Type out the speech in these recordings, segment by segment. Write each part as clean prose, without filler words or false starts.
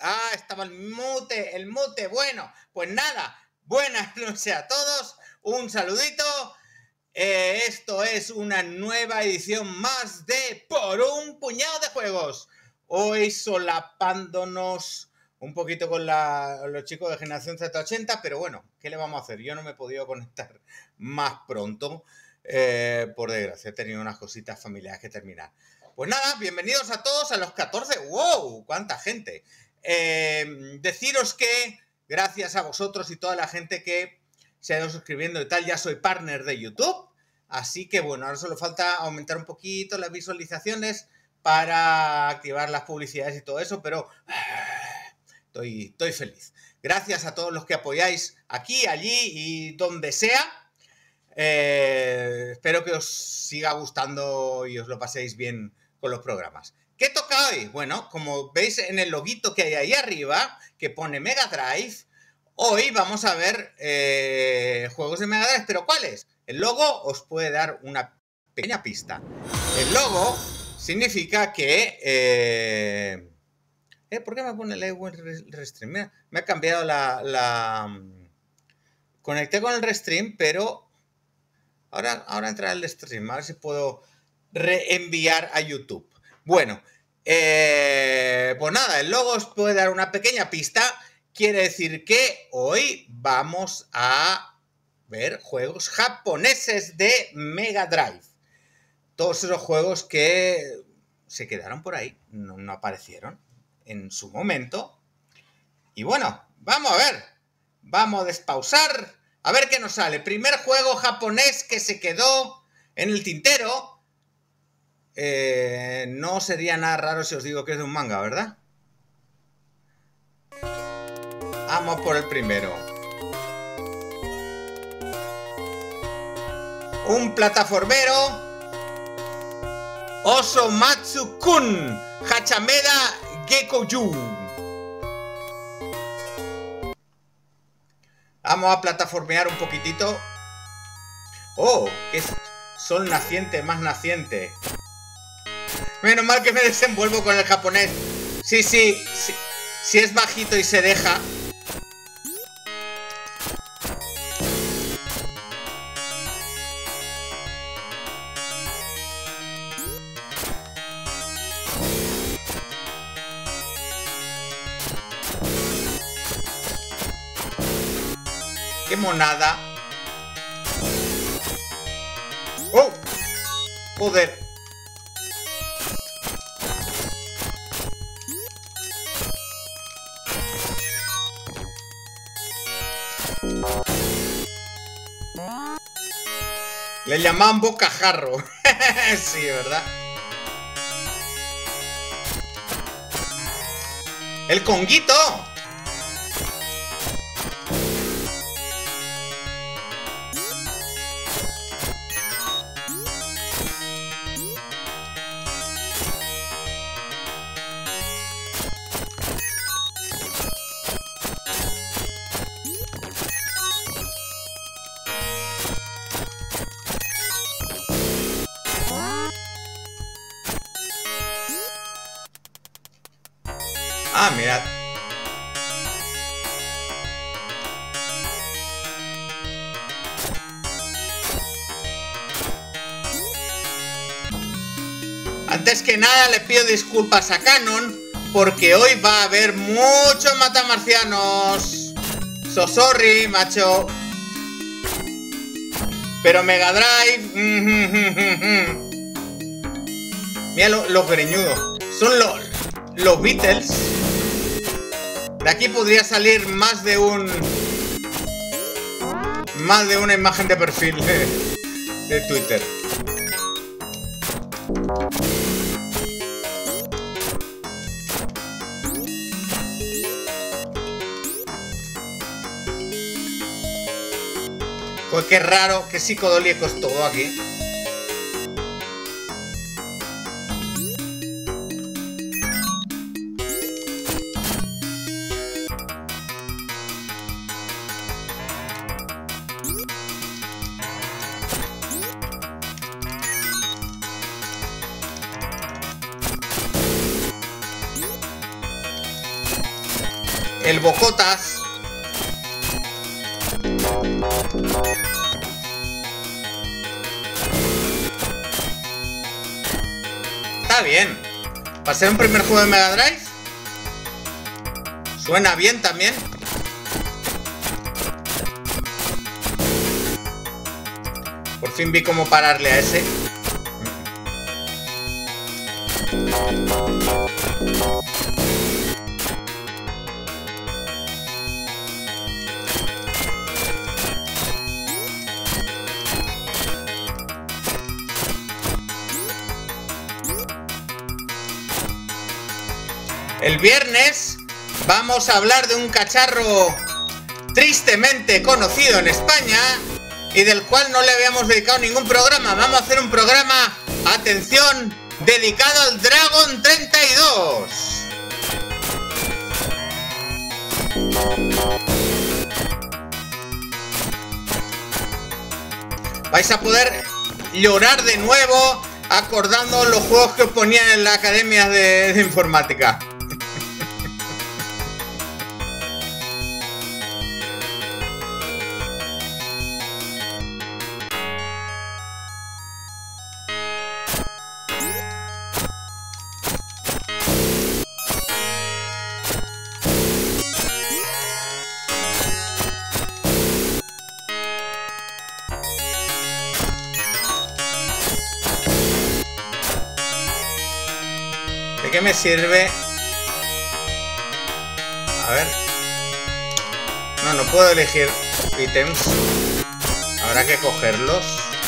Ah, estaba el mute. Bueno, pues nada, buenas noches a todos, un saludito. Esto es una nueva edición más de Por un puñado de juegos. Hoy solapándonos un poquito con los chicos de Generación Z80, pero bueno, ¿qué le vamos a hacer? Yo no me he podido conectar más pronto, por desgracia, he tenido unas cositas familiares que terminar. Pues nada, bienvenidos a todos a los 14. ¡Wow! ¡Cuánta gente! Deciros que gracias a vosotros y toda la gente que se ha ido suscribiendo y tal, ya soy partner de YouTube. Así que bueno, ahora solo falta aumentar un poquito las visualizaciones para activar las publicidades y todo eso, pero estoy feliz. Gracias a todos los que apoyáis aquí, allí y donde sea. Espero que os siga gustando y os lo paséis bien con los programas. ¿Qué toca hoy? Bueno, como veis en el loguito que hay ahí arriba, que pone Mega Drive, hoy vamos a ver juegos de Mega Drive, pero ¿cuáles? El logo os puede dar una pequeña pista. El logo significa que... ¿por qué me pone el Restream? Mira, me ha cambiado Conecté con el Restream, pero... Ahora entrará el stream, a ver si puedo reenviar a YouTube. Bueno, pues nada, el logo os puede dar una pequeña pista. Quiere decir que hoy vamos a ver juegos japoneses de Mega Drive. Todos esos juegos que se quedaron por ahí, no aparecieron en su momento. Y bueno, vamos a ver. Vamos a despausar. A ver qué nos sale. Primer juego japonés que se quedó en el tintero. No sería nada raro si os digo que es de un manga, ¿verdad? Vamos por el primero. Un plataformero. Osomatsu-kun Hachameda Gekouju. Vamos a plataformear un poquitito. ¡Oh! ¡Qué sol naciente, más naciente! Menos mal que me desenvuelvo con el japonés. Sí. Si es bajito y se deja. ¡Qué monada! ¡Oh! ¡Joder! Le llamaban bocajarro. Sí, ¿verdad? ¡El conguito! Ah, mirad. Antes que nada le pido disculpas a Canon porque hoy va a haber muchos matamarcianos. So sorry, macho. Pero Mega Drive... Mira los greñudos. Son los Beatles. De aquí podría salir más de una imagen de perfil de Twitter. Pues qué raro, qué psicodélico es todo aquí. el Bocotas. Está bien. Para ser un primer juego de Mega Drive. Suena bien también. Por fin vi cómo pararle a ese. El viernes vamos a hablar de un cacharro tristemente conocido en España y del cual no le habíamos dedicado ningún programa. Vamos a hacer un programa, atención, dedicado al Dragon 32. Vais a poder llorar de nuevo acordando los juegos que os ponían en la academia de informática. ¿De qué me sirve? A ver. No puedo elegir ítems. Habrá que cogerlos.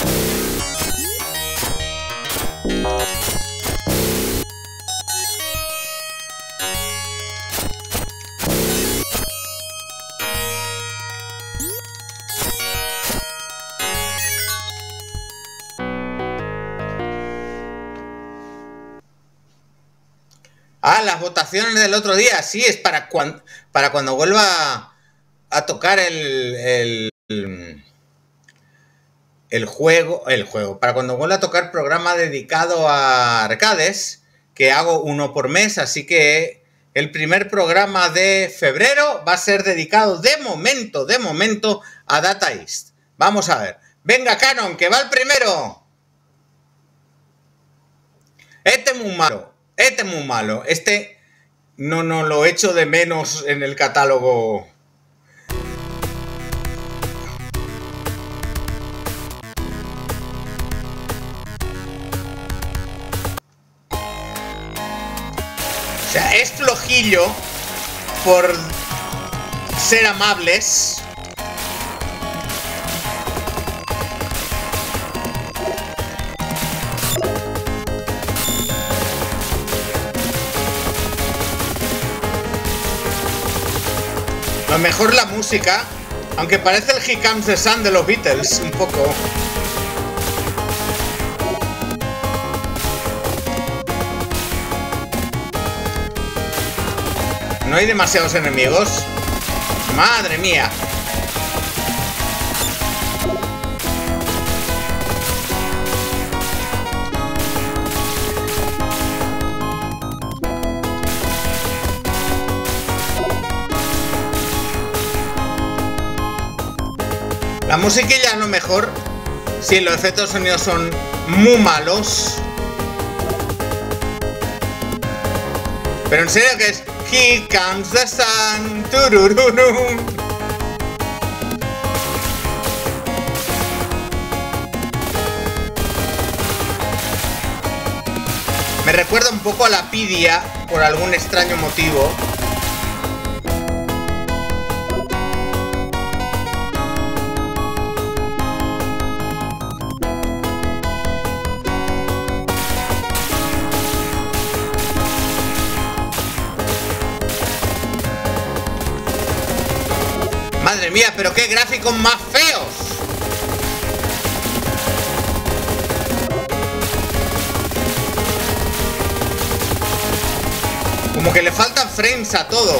Ah, las votaciones del otro día. Sí, es para cuando vuelva a tocar el juego. Para cuando vuelva a tocar programa dedicado a arcades, que hago uno por mes. Así que el primer programa de febrero va a ser dedicado de momento a Data East. Vamos a ver. Venga, Canon, que va el primero. Este es muy malo. Este es muy malo. Este no lo echo de menos en el catálogo. O sea, es flojillo por ser amables. A lo mejor la música, aunque parece el Here Comes the Sun de los Beatles, un poco. No hay demasiados enemigos. ¡Madre mía! La musiquilla a lo mejor. Sí, los efectos de sonido son muy malos. Pero en serio que es Here Comes the Sun. Turururu. Me recuerda un poco a la Pidia por algún extraño motivo. Madre mía, pero qué gráficos más feos. Como que le faltan frames a todo.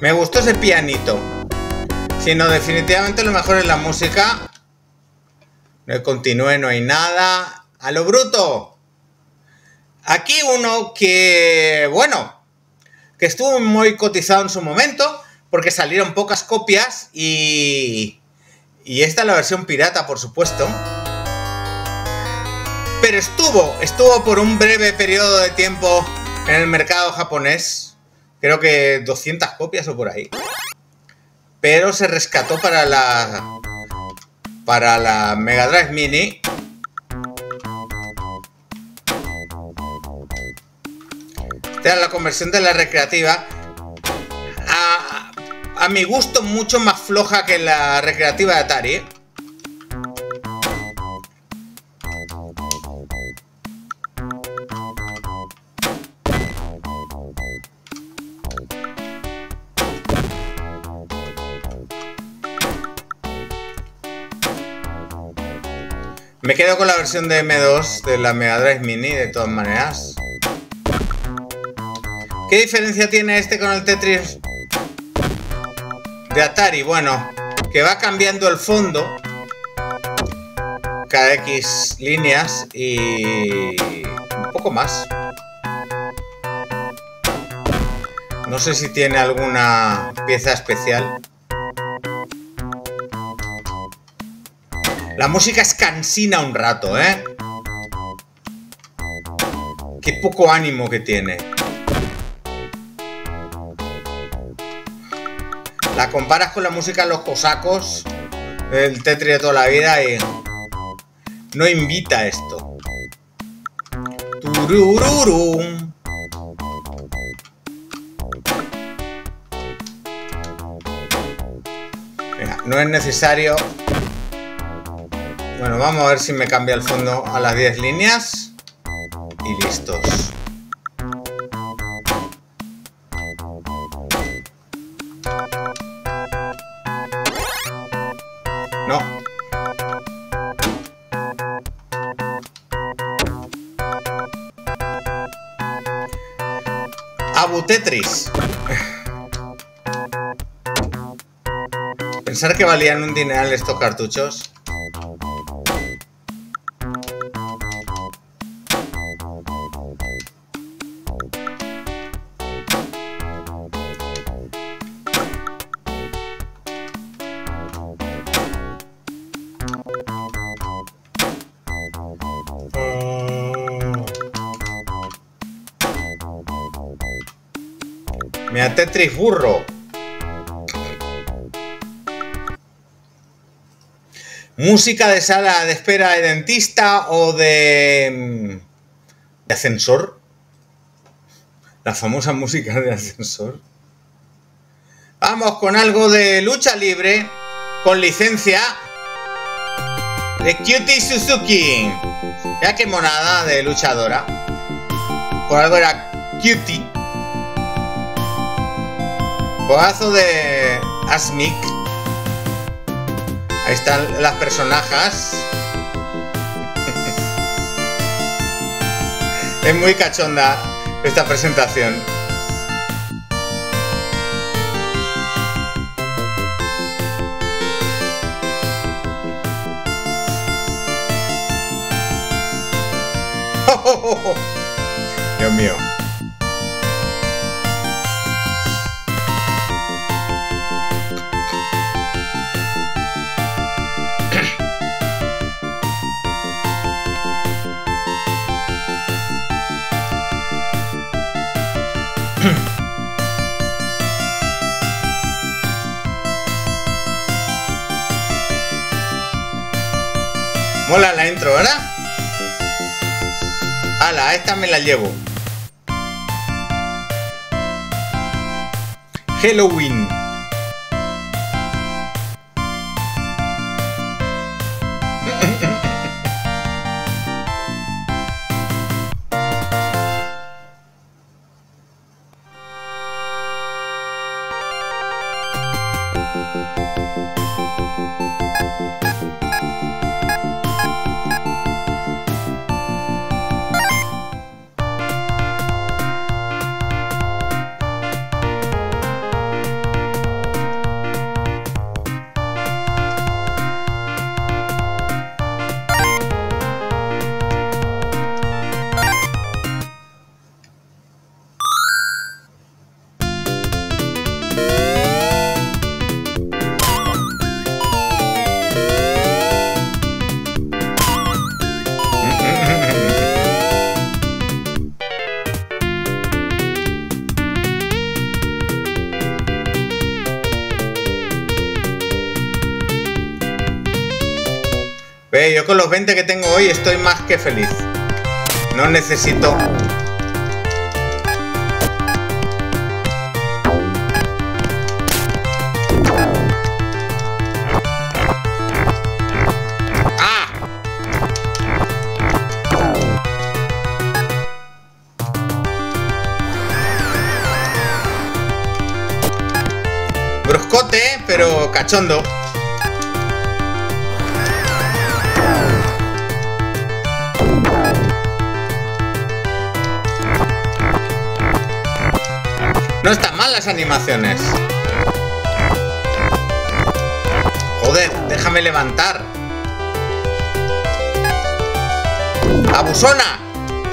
Me gustó ese pianito. Si no, definitivamente lo mejor es la música. No continúe, no hay nada. ¡A lo bruto! Aquí uno que, bueno, que estuvo muy cotizado en su momento, porque salieron pocas copias y esta es la versión pirata, por supuesto. Pero estuvo por un breve periodo de tiempo en el mercado japonés. Creo que 200 copias o por ahí. Pero se rescató para la Mega Drive Mini. Esta era la conversión de la recreativa. A mi gusto, mucho más floja que la recreativa de Atari. Me quedo con la versión de M2 de la Mega Drive Mini, de todas maneras. ¿Qué diferencia tiene este con el Tetris de Atari? Bueno, que va cambiando el fondo cada X líneas y un poco más. No sé si tiene alguna pieza especial. La música es cansina un rato, ¿eh? Qué poco ánimo que tiene. La comparas con la música de los cosacos, el Tetris de toda la vida y no invita a esto. Turururum. Mira, no es necesario. Bueno, vamos a ver si me cambia el fondo a las 10 líneas. Y listos. No. Abu Tetris. Pensar que valían un dineral estos cartuchos. Mira, Tetris burro. Música de sala de espera de dentista o de ascensor. La famosa música de ascensor. Vamos con algo de lucha libre con licencia de Cutie Suzuki. Ya que monada de luchadora. Por algo era Cutie. Juegazo de Asmik. Ahí están las personajes. Es muy cachonda esta presentación. Dios mío. Mola la intro, ¿verdad? ¡Hala! Esta me la llevo. Halloween. Yo con los 20 que tengo hoy estoy más que feliz. No necesito... Bruscote, pero cachondo. No están mal las animaciones. Joder, déjame levantar. ¡Abusona!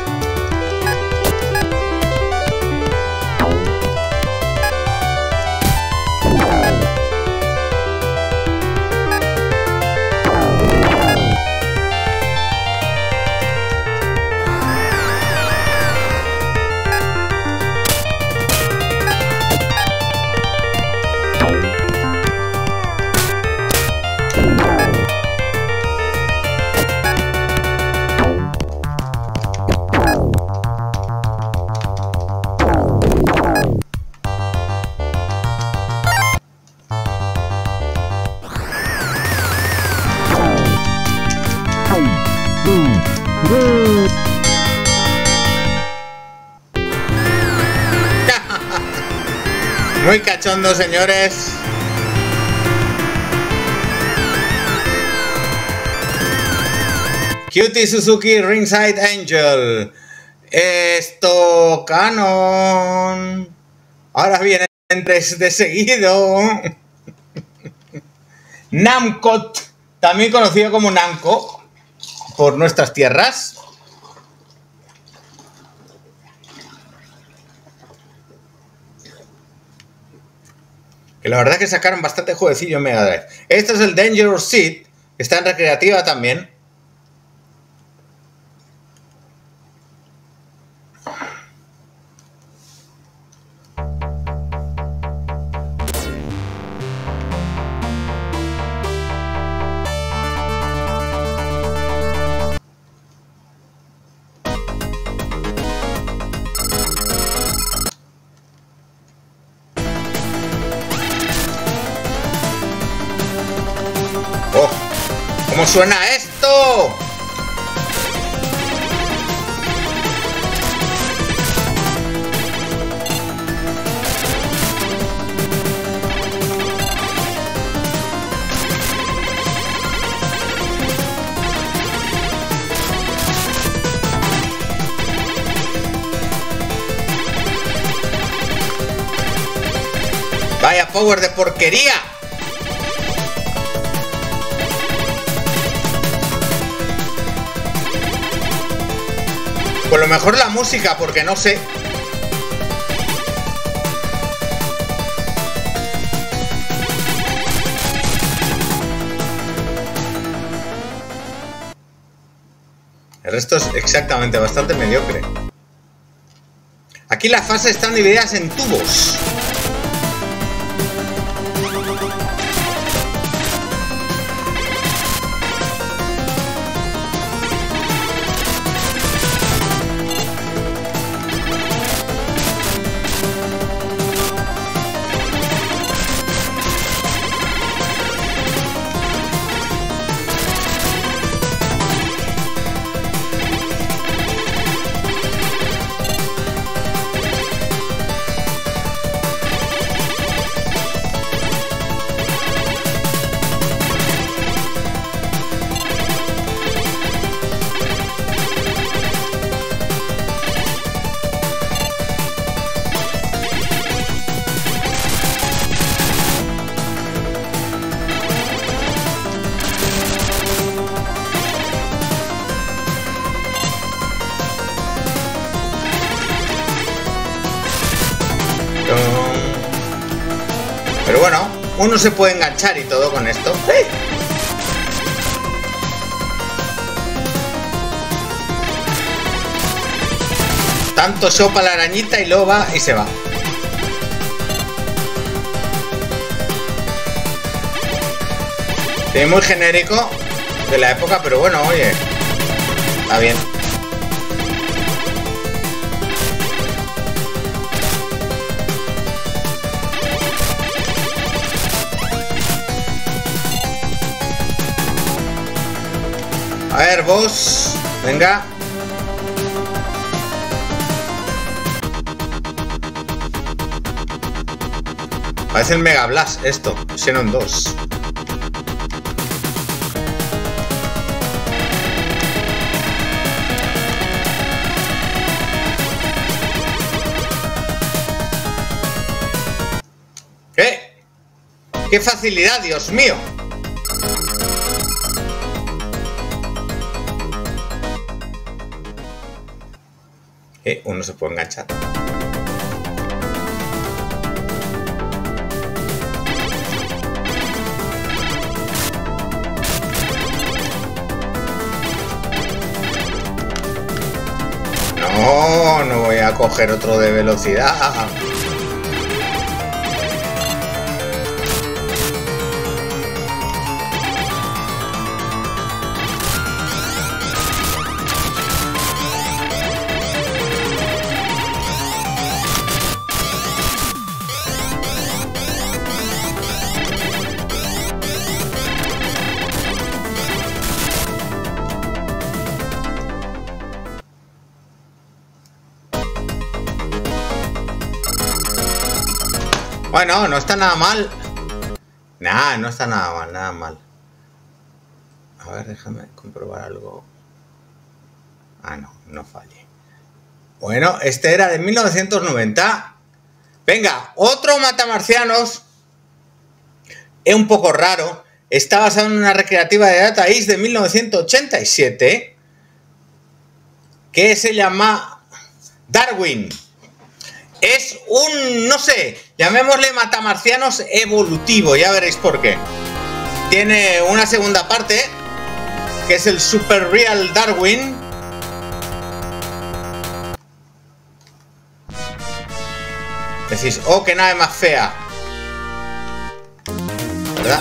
Muy cachondo, señores. Cutie Suzuki Ringside Angel. Esto, canon. Ahora vienen 3 de seguido. Namcot, también conocido como Namco por nuestras tierras. Que la verdad es que sacaron bastante jueguecillo en Mega Drive. Esto es el Dangerous Seed, está en recreativa también. ¿Cómo suena esto? Vaya power de porquería. Por lo mejor la música, porque no sé. El resto es exactamente bastante mediocre. Aquí las fases están divididas en tubos. Pero bueno, uno se puede enganchar y todo con esto. ¡Sí! Tanto sopa la arañita y luego va y se va. Sí, muy genérico. de la época, pero bueno, oye, está bien. A ver, boss, venga. Parece el Mega Blast esto, Xenon 2. ¡Qué facilidad, Dios mío! Uno se puede enganchar. No, no voy a coger otro de velocidad. Bueno, no está nada mal. Nah, no está nada mal, nada mal. A ver, déjame comprobar algo. Ah, no, no fallé. Bueno, este era de 1990. Venga, otro Matamarcianos. Es un poco raro. Está basado en una recreativa de Data East de 1987. Que se llama Darwin. Es un, no sé, llamémosle Matamarcianos evolutivo, ya veréis por qué. Tiene una segunda parte, que es el Super Real Darwin. Decís, oh, qué nave más fea, ¿verdad?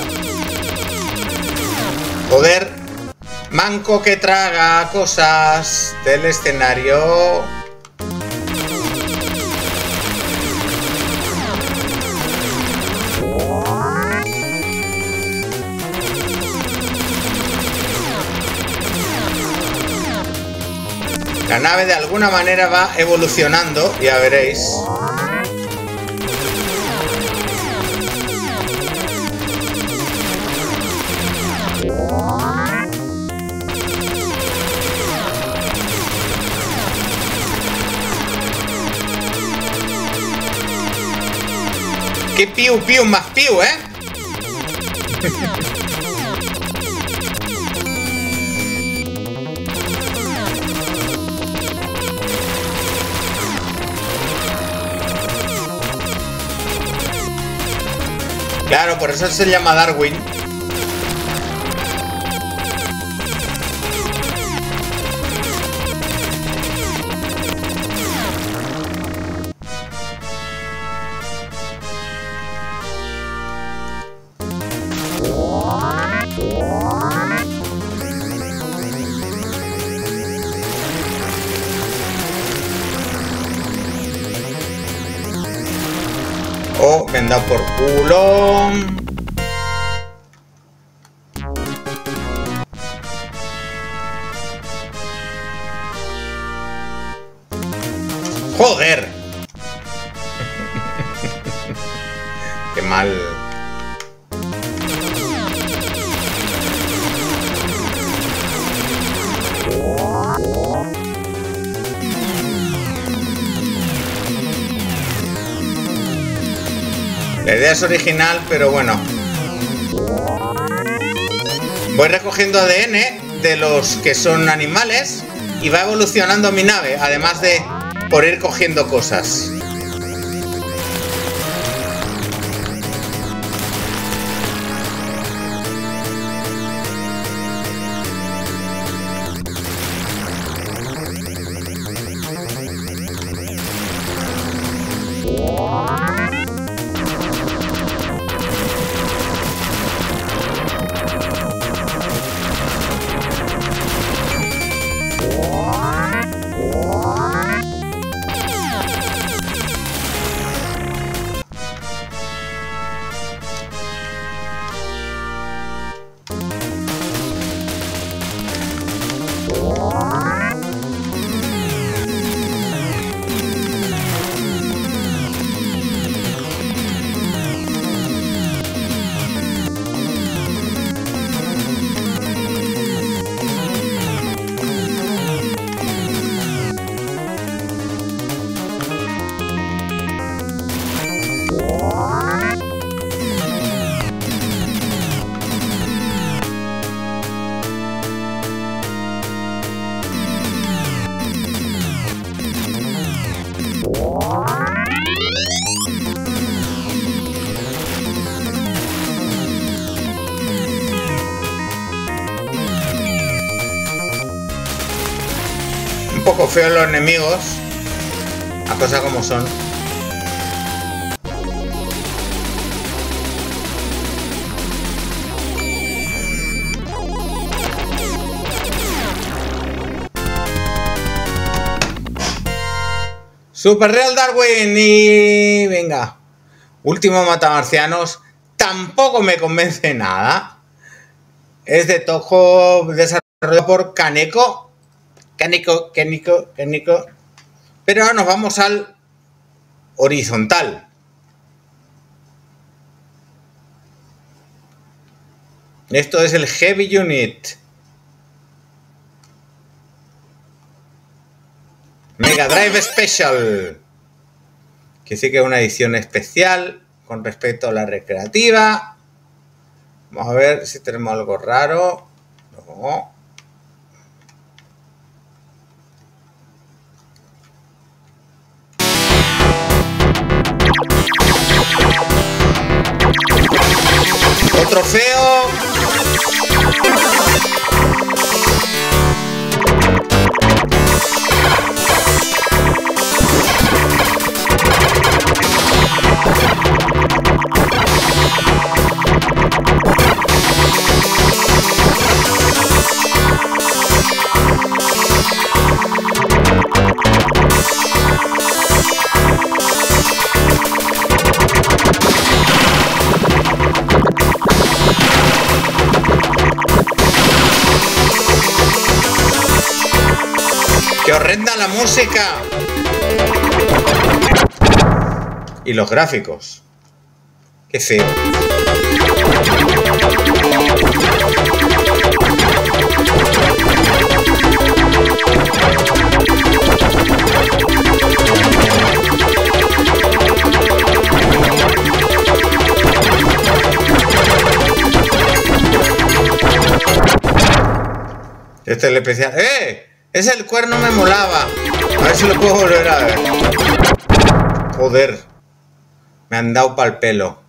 Joder, manco que traga cosas del escenario. La nave de alguna manera va evolucionando, ya veréis. ¡Qué piu piu más piu, eh! Claro, por eso se llama Darwin. Oh, me han dado por culo. Joder. Qué mal. La idea es original, pero bueno. Voy recogiendo ADN de los que son animales y va evolucionando mi nave, además de por ir cogiendo cosas. poco feos los enemigos, las cosas como son. Super Real Darwin y venga, último matamarcianos. Tampoco me convence nada. Es de Toho, desarrollado por Kaneko. Kaneko. Pero ahora nos vamos al horizontal. Esto es el Heavy Unit. Mega Drive Special. Que sí que es una edición especial con respecto a la recreativa. Vamos a ver si tenemos algo raro. No. Otro feo. ¡Qué horrenda la música! Y los gráficos. ¡Qué feo! Este es el especial. ¡Eh! Ese el cuerno me molaba. A ver si lo puedo volver a ver. Joder. Me han dado pa'l pelo.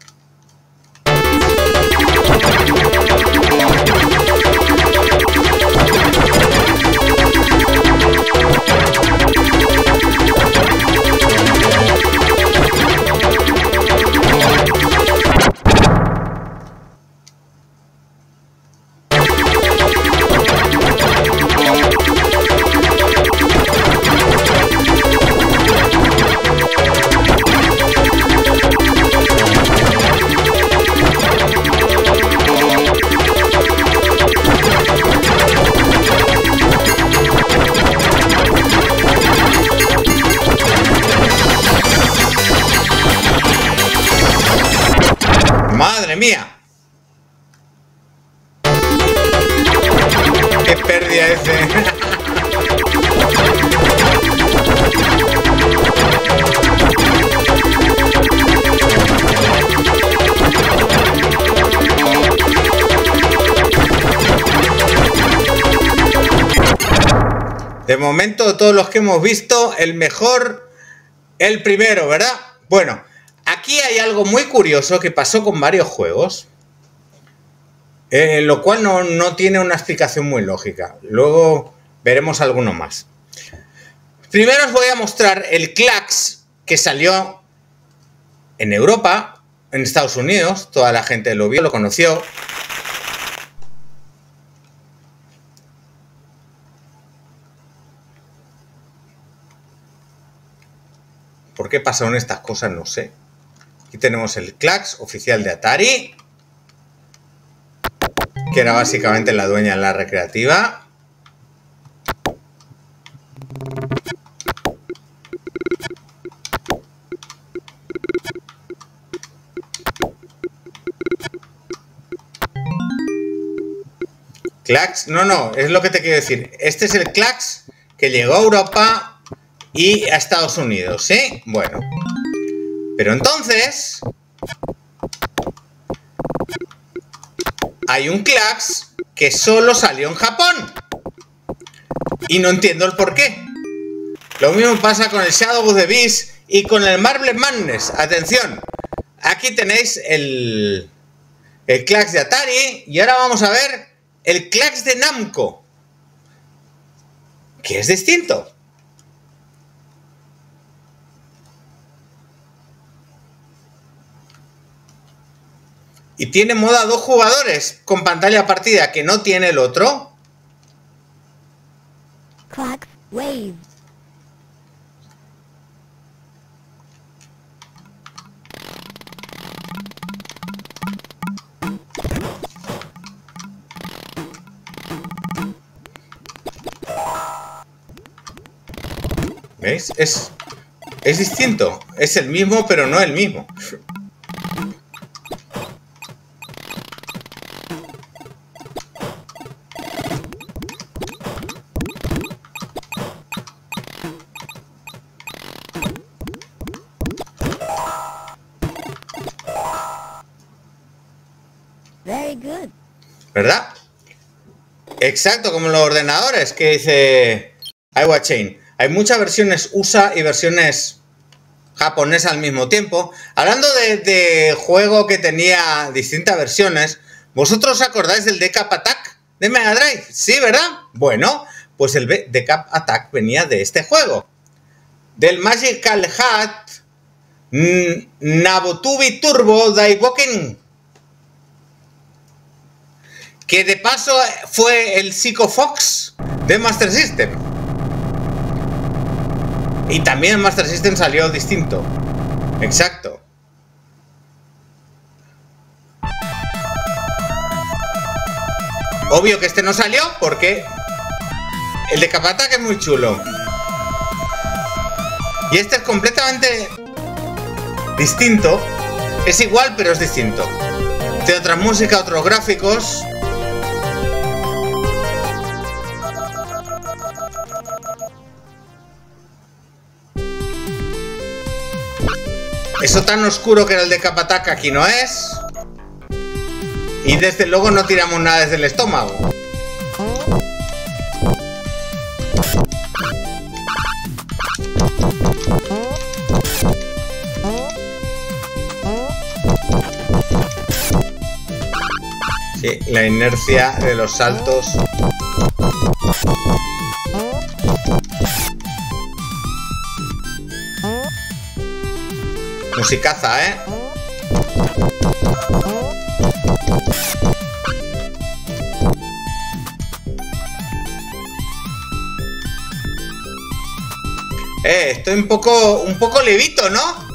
¡Madre mía! ¡Qué pérdida ese! De momento, de todos los que hemos visto, el mejor, el primero, ¿verdad? Bueno. Aquí hay algo muy curioso que pasó con varios juegos, lo cual no tiene una explicación muy lógica. Luego veremos alguno más. Primero os voy a mostrar el Klax que salió en Europa, en Estados Unidos. Toda la gente lo vio, lo conoció. ¿Por qué pasaron estas cosas? No sé. Aquí tenemos el Klax oficial de Atari, que era básicamente la dueña de la recreativa. Klax, no, es lo que te quiero decir. Este es el Klax que llegó a Europa y a Estados Unidos, ¿sí? Bueno. Pero entonces hay un Klax que solo salió en Japón y no entiendo el por qué. Lo mismo pasa con el Shadow of the Beast y con el Marble Madness. Atención, aquí tenéis el Klax de Atari y ahora vamos a ver el Klax de Namco, que es distinto. Y tiene modo a 2 jugadores con pantalla partida que no tiene el otro. Clock wave. ¿Veis? Es distinto. Es el mismo, pero no el mismo. Very good. ¿Verdad? Exacto, como en los ordenadores que dice iWatchchain. Hay muchas versiones USA y versiones japonesas al mismo tiempo. Hablando de juego que tenía distintas versiones, ¿vosotros os acordáis del Decap Attack de Mega Drive? Sí, ¿verdad? Bueno, pues el Decap Attack venía de este juego. Del Magical Hat Nabotubi Turbo Daiboken, que de paso fue el Psycho Fox de Master System. Y también en Master System salió distinto. Exacto. Obvio que este no salió porque el de Capatac es muy chulo. Y este es completamente distinto. Es igual, pero es distinto. Tiene otra música, otros gráficos. Eso tan oscuro que era el de Capatac aquí no es. Y desde luego no tiramos nada desde el estómago. Sí, la inercia de los saltos. Musicaza, ¿eh? Estoy un poco levito, ¿no?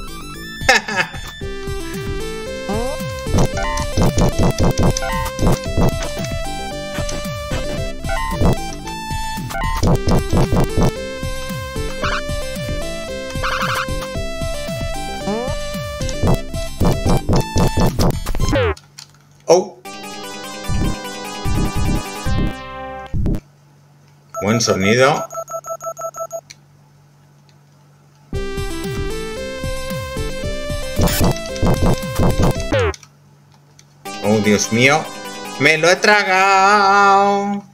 Oh. Buen sonido. Oh, Dios mío. Me lo he tragado.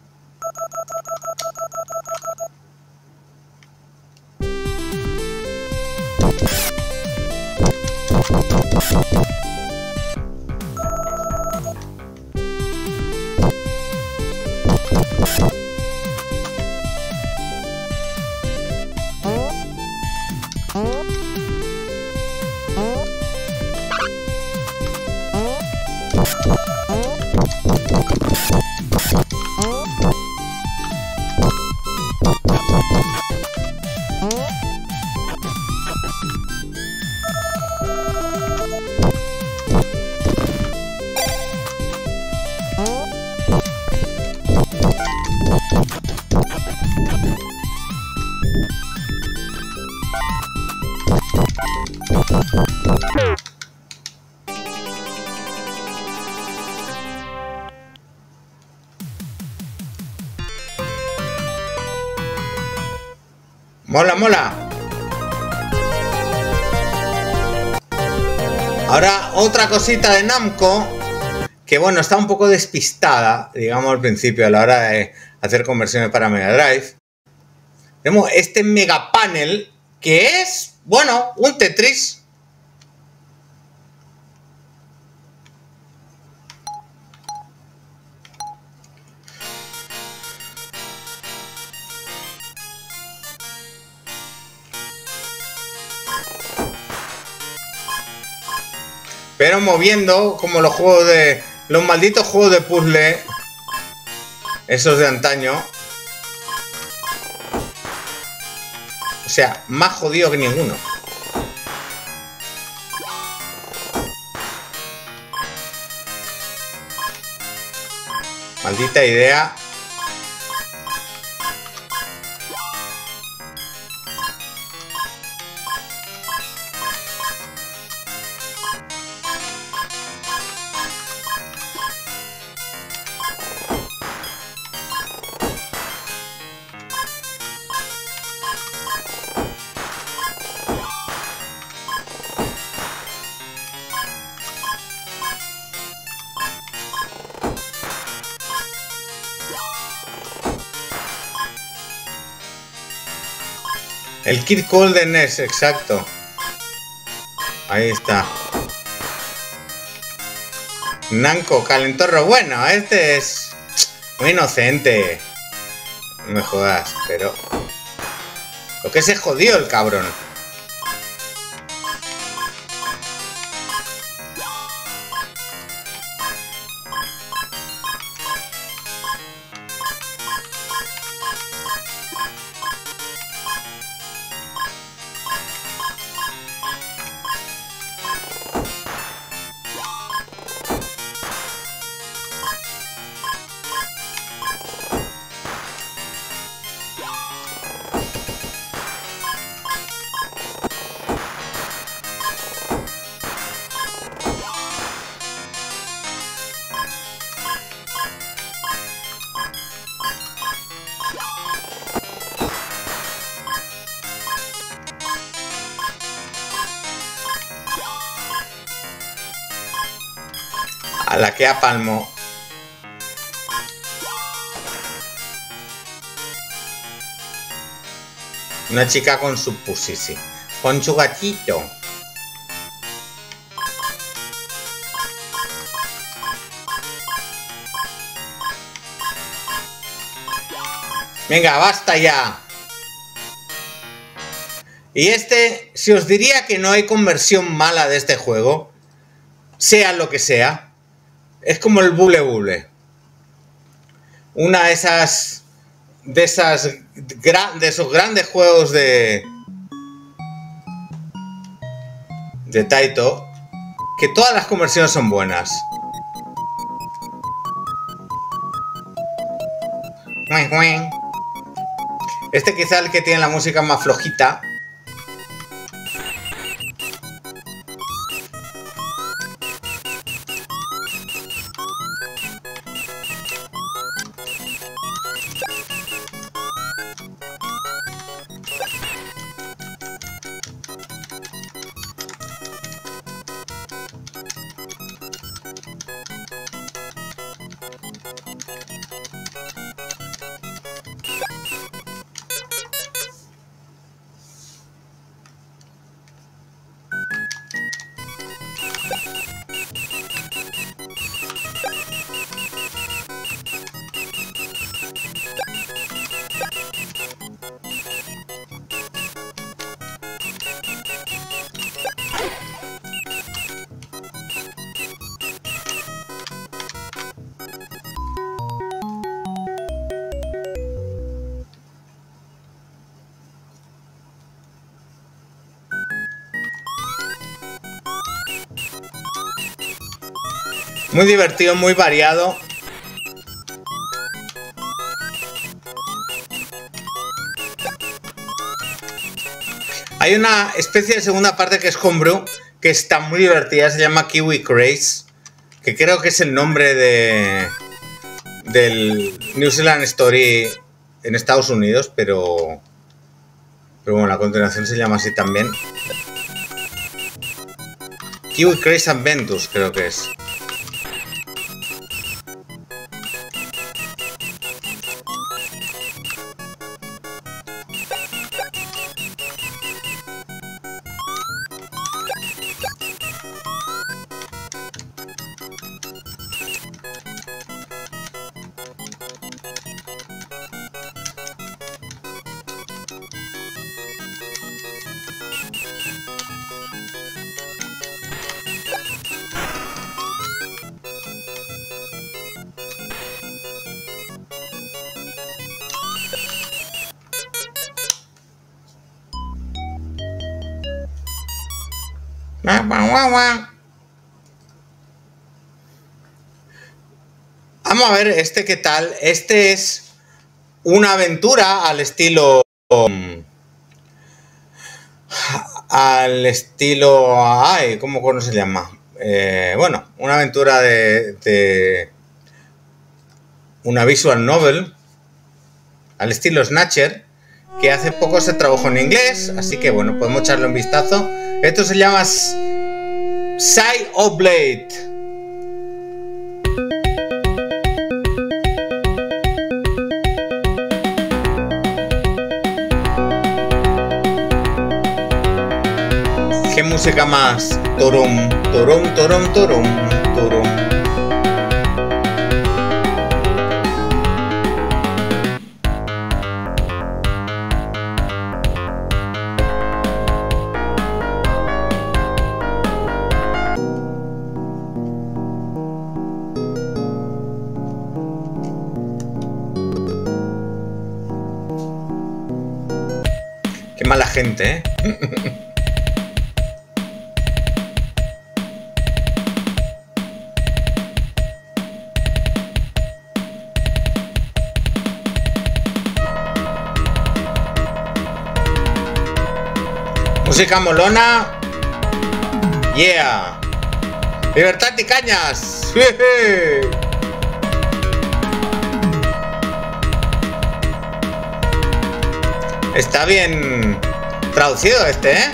Mola, mola. Ahora otra cosita de Namco, que bueno, está un poco despistada, digamos al principio a la hora de hacer conversiones para Mega Drive. Tenemos este Mega Panel, que es, bueno, un Tetris. pero moviendo como los juegos de... Los malditos juegos de puzzle. Esos de antaño. O sea, más jodido que ninguno. Maldita idea. El Kid Golden es, exacto. Ahí está. Nanco, calentorro. Bueno, este es muy inocente. No me jodas, pero... Lo que se jodió el cabrón. A la que apalmó. Una chica con su pusisi. Con su gatito. Venga, basta ya. Y este, si os diría que no hay conversión mala de este juego, sea lo que sea, es como el Bubble Bubble. Una de esos grandes juegos de Taito, que todas las conversiones son buenas. Este quizá el que tiene la música más flojita. Muy divertido, muy variado. Hay una especie de segunda parte que es homebrew, que está muy divertida, se llama Kiwi Craze, que creo que es el nombre del New Zealand Story en Estados Unidos, pero bueno, a continuación se llama así también. Kiwi Craze Adventures creo que es. Vamos a ver este qué tal. Este es una aventura al estilo... Ay, ¿cómo se llama? Bueno, una aventura de una visual novel al estilo Snatcher, que hace poco se trabajó en inglés, así que bueno, podemos echarle un vistazo. Esto se llama Side of Blade. ¿Qué música más? Torum, torum, torum, torum, torum. Qué mala gente, ¿eh? Música molona. Yeah. Libertad y cañas. Está bien traducido este, ¿eh?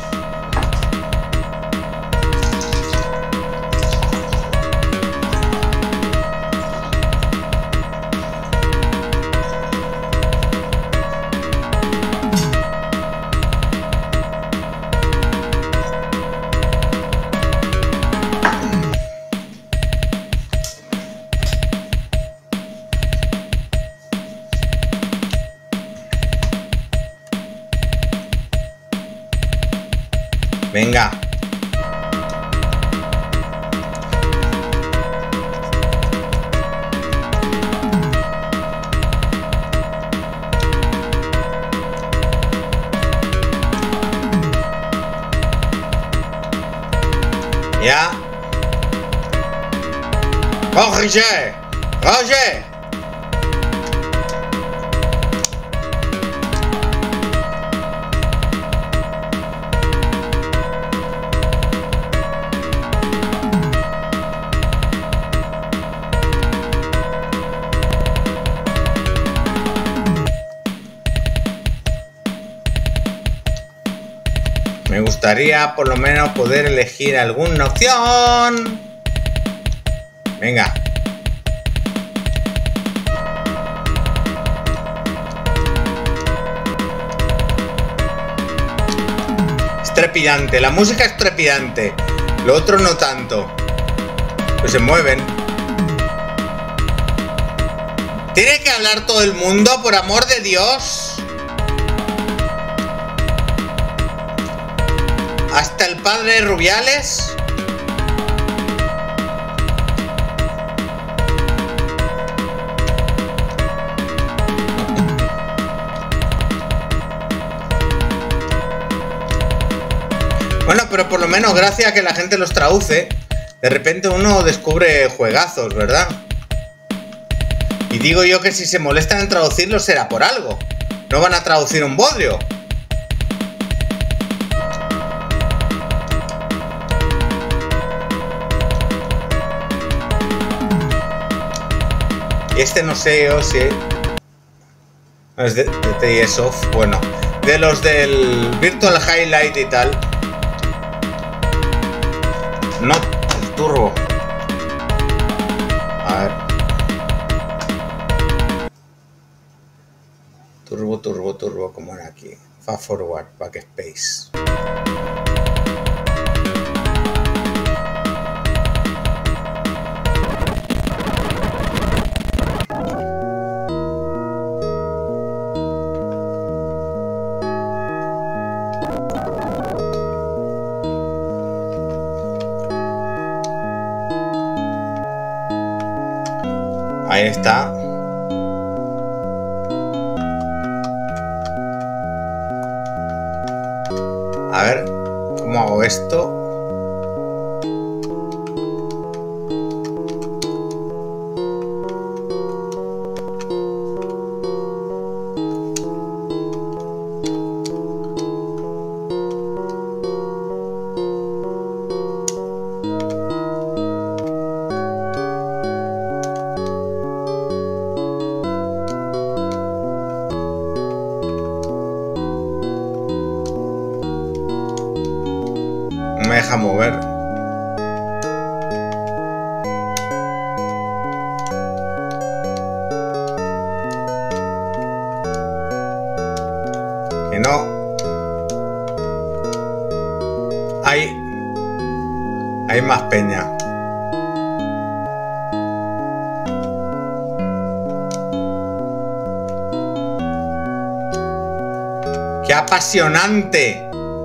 Venga. Ya. Roger. Roger. Me gustaría por lo menos poder elegir alguna opción. Venga. Es trepidante, la música es trepidante. Lo otro no tanto. Pues se mueven. ¿Tiene que hablar todo el mundo, por amor de Dios? ¿Hasta el padre Rubiales? Bueno, pero por lo menos gracias a que la gente los traduce, de repente uno descubre juegazos, ¿verdad? Y digo yo que si se molestan en traducirlos será por algo. No van a traducir un bodrio. Y este no sé yo si... Es de TSOF, bueno. De los del Virtual Highlight y tal. No, el turbo. A ver. Turbo, como era aquí. Fast forward, backspace. Ahí está. A ver, ¿cómo hago esto? deja mover. Que no. Hay más peña. ¡Qué apasionante!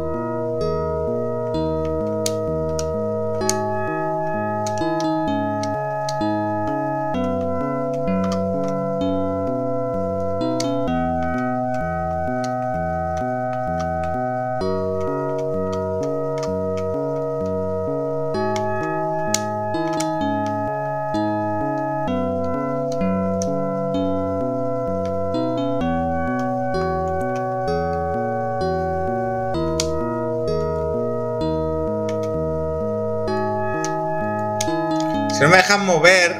Si no me dejan mover.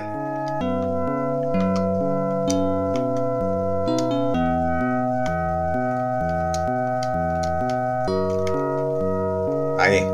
Ahí.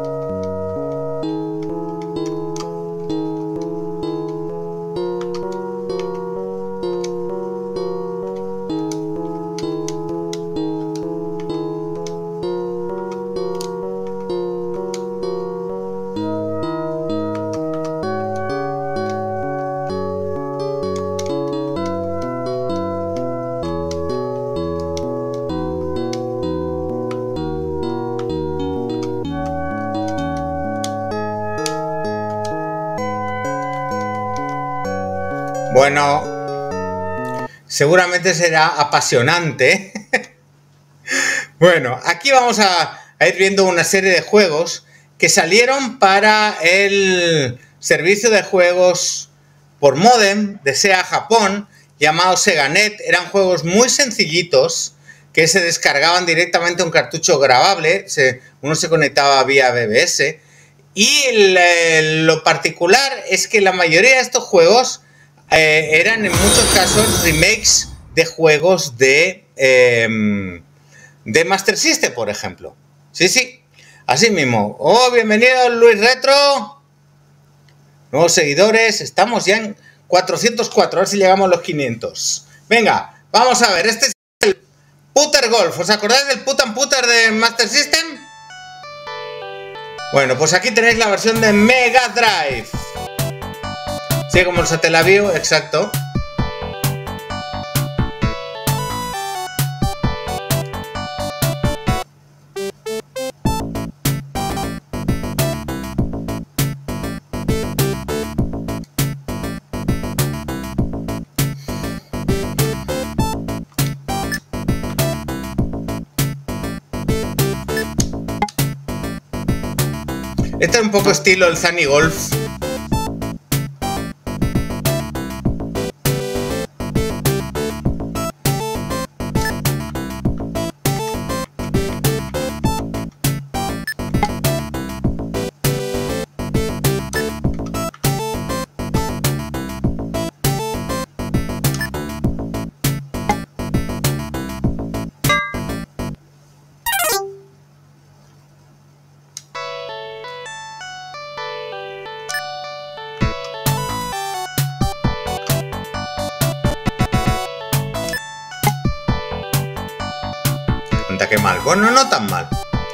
Bueno, seguramente será apasionante. Bueno, aquí vamos a ir viendo una serie de juegos que salieron para el servicio de juegos por módem de SEA Japón, llamado SegaNet. Eran juegos muy sencillitos que se descargaban directamente a un cartucho grabable. Uno se conectaba vía BBS. Y lo particular es que la mayoría de estos juegos eran en muchos casos remakes de juegos de Master System, por ejemplo. Sí, sí, así mismo. Oh, bienvenido Luis Retro. Nuevos seguidores. Estamos ya en 404, a ver si llegamos a los 500. Venga, vamos a ver. Este es el Putter Golf. ¿Os acordáis del Put and Putter de Master System? Bueno, pues aquí tenéis la versión de Mega Drive. Sí, como el Satellaview, exacto. Este es un poco estilo el Sunny Golf. Qué mal. Bueno, no tan mal.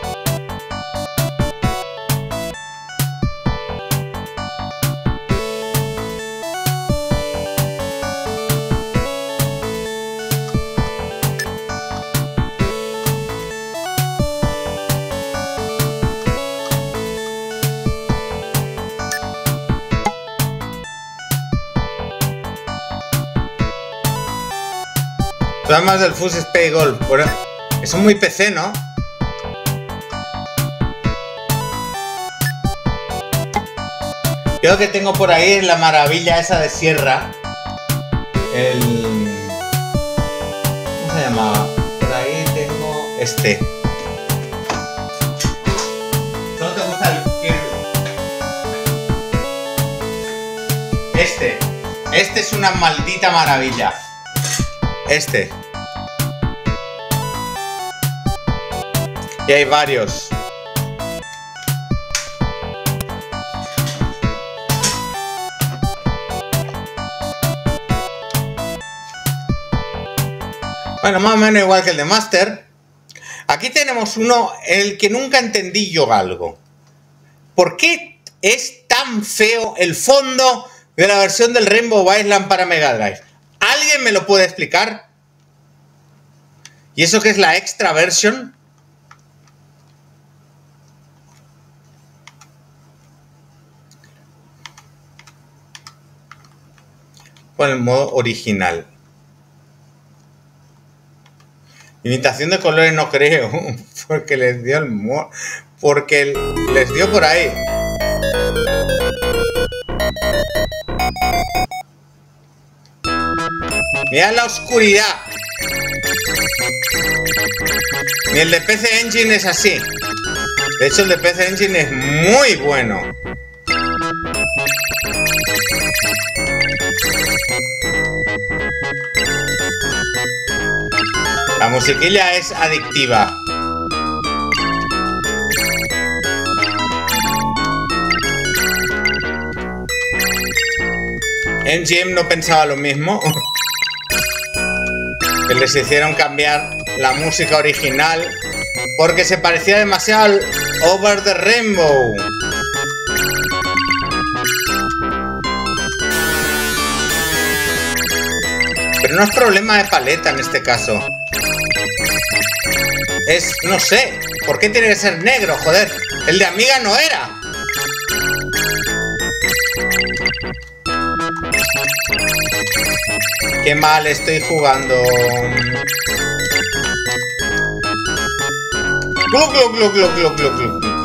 Además del Fuzz Space Golf. Bueno, eso es muy PC, ¿no? Yo lo que tengo por ahí es la maravilla esa de Sierra. ¿Cómo se llamaba? Por ahí tengo este. ¿No te gusta el Kirby? Este es una maldita maravilla. Y hay varios. Bueno, más o menos igual que el de Master. Aquí tenemos uno, el que nunca entendí yo algo. ¿Por qué es tan feo el fondo de la versión del Rainbow Island para Mega Drive? ¿Alguien me lo puede explicar? ¿Y eso qué es la extra version? Con el modo original. Imitación de colores no creo, porque les dio el porque les dio por ahí. Mirad la oscuridad. Ni el de PC Engine es así. De hecho, el de PC Engine es muy bueno. La musiquilla es adictiva. MGM no pensaba lo mismo. Que les hicieron cambiar la música original porque se parecía demasiado al Over the Rainbow. Pero no es problema de paleta en este caso. Es, no sé, ¿por qué tiene que ser negro? Joder, el de Amiga no era. Qué mal estoy jugando. Glu, glu, glu, glu, glu, glu, glu, glu.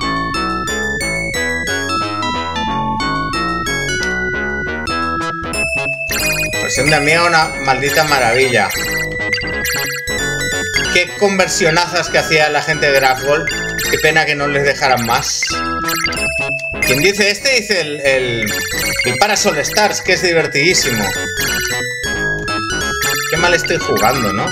Versión de Amiga, una maldita maravilla. Qué conversionazas que hacía la gente de Grafgol. Qué pena que no les dejaran más. ¿Quién dice este? Dice el Parasol Stars, que es divertidísimo. Qué mal estoy jugando, ¿no?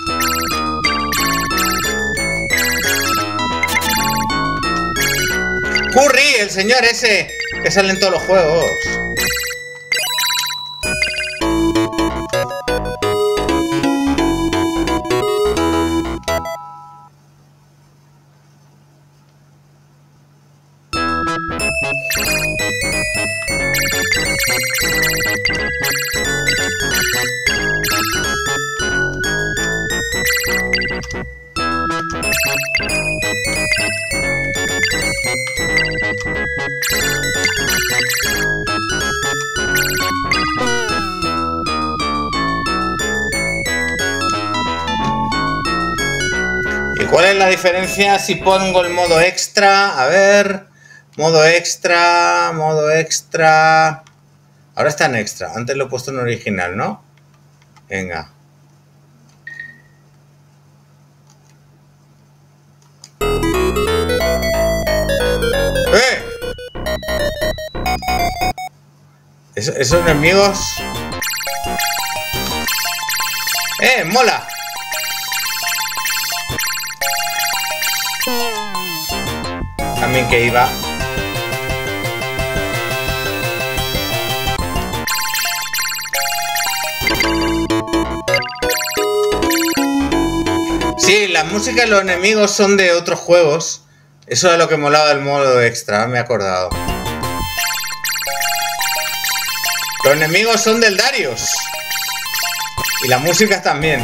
Curry, el señor ese que sale en todos los juegos. ¿Y cuál es la diferencia si pongo el modo extra? A ver, modo extra, modo extra. Ahora está en extra, antes lo he puesto en original, ¿no? Venga. ¡Eh! Esos enemigos... ¡Mola! También que iba. Sí, la música de los enemigos son de otros juegos. Eso es lo que molaba del modo extra, me he acordado. Los enemigos son del Darius. Y la música también.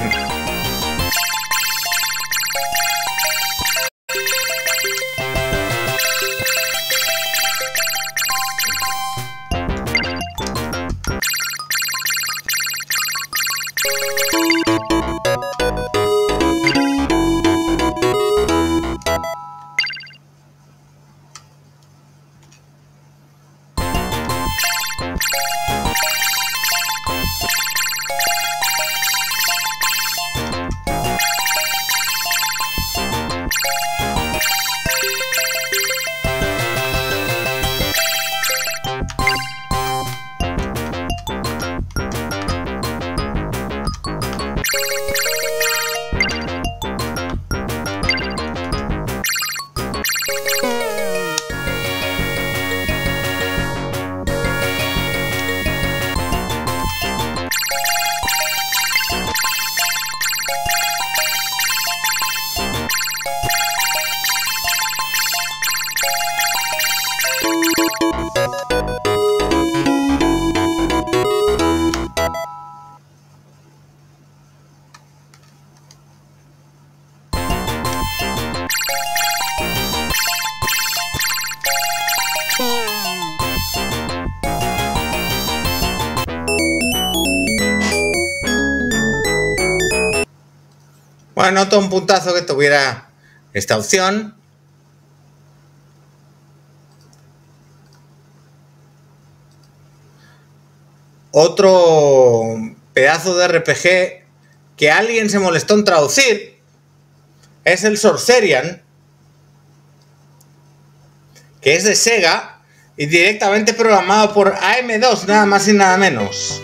Bueno, noto un puntazo que tuviera esta opción. Otro pedazo de RPG que alguien se molestó en traducir es el Sorcerian, que es de Sega y directamente programado por AM2, nada más y nada menos.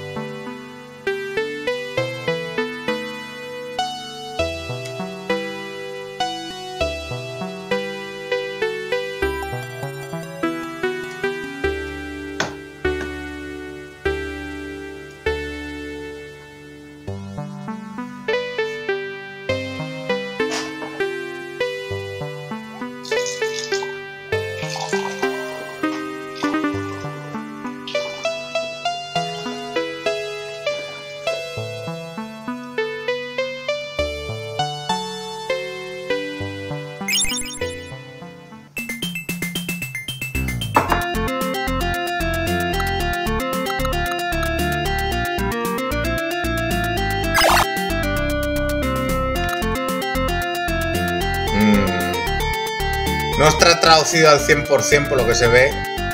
No está traducido al 100% por lo que se ve.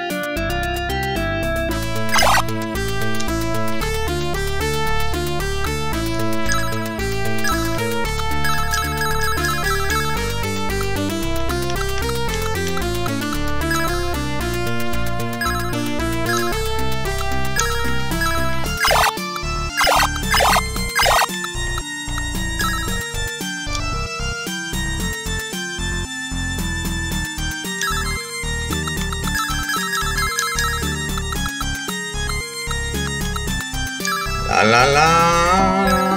La la.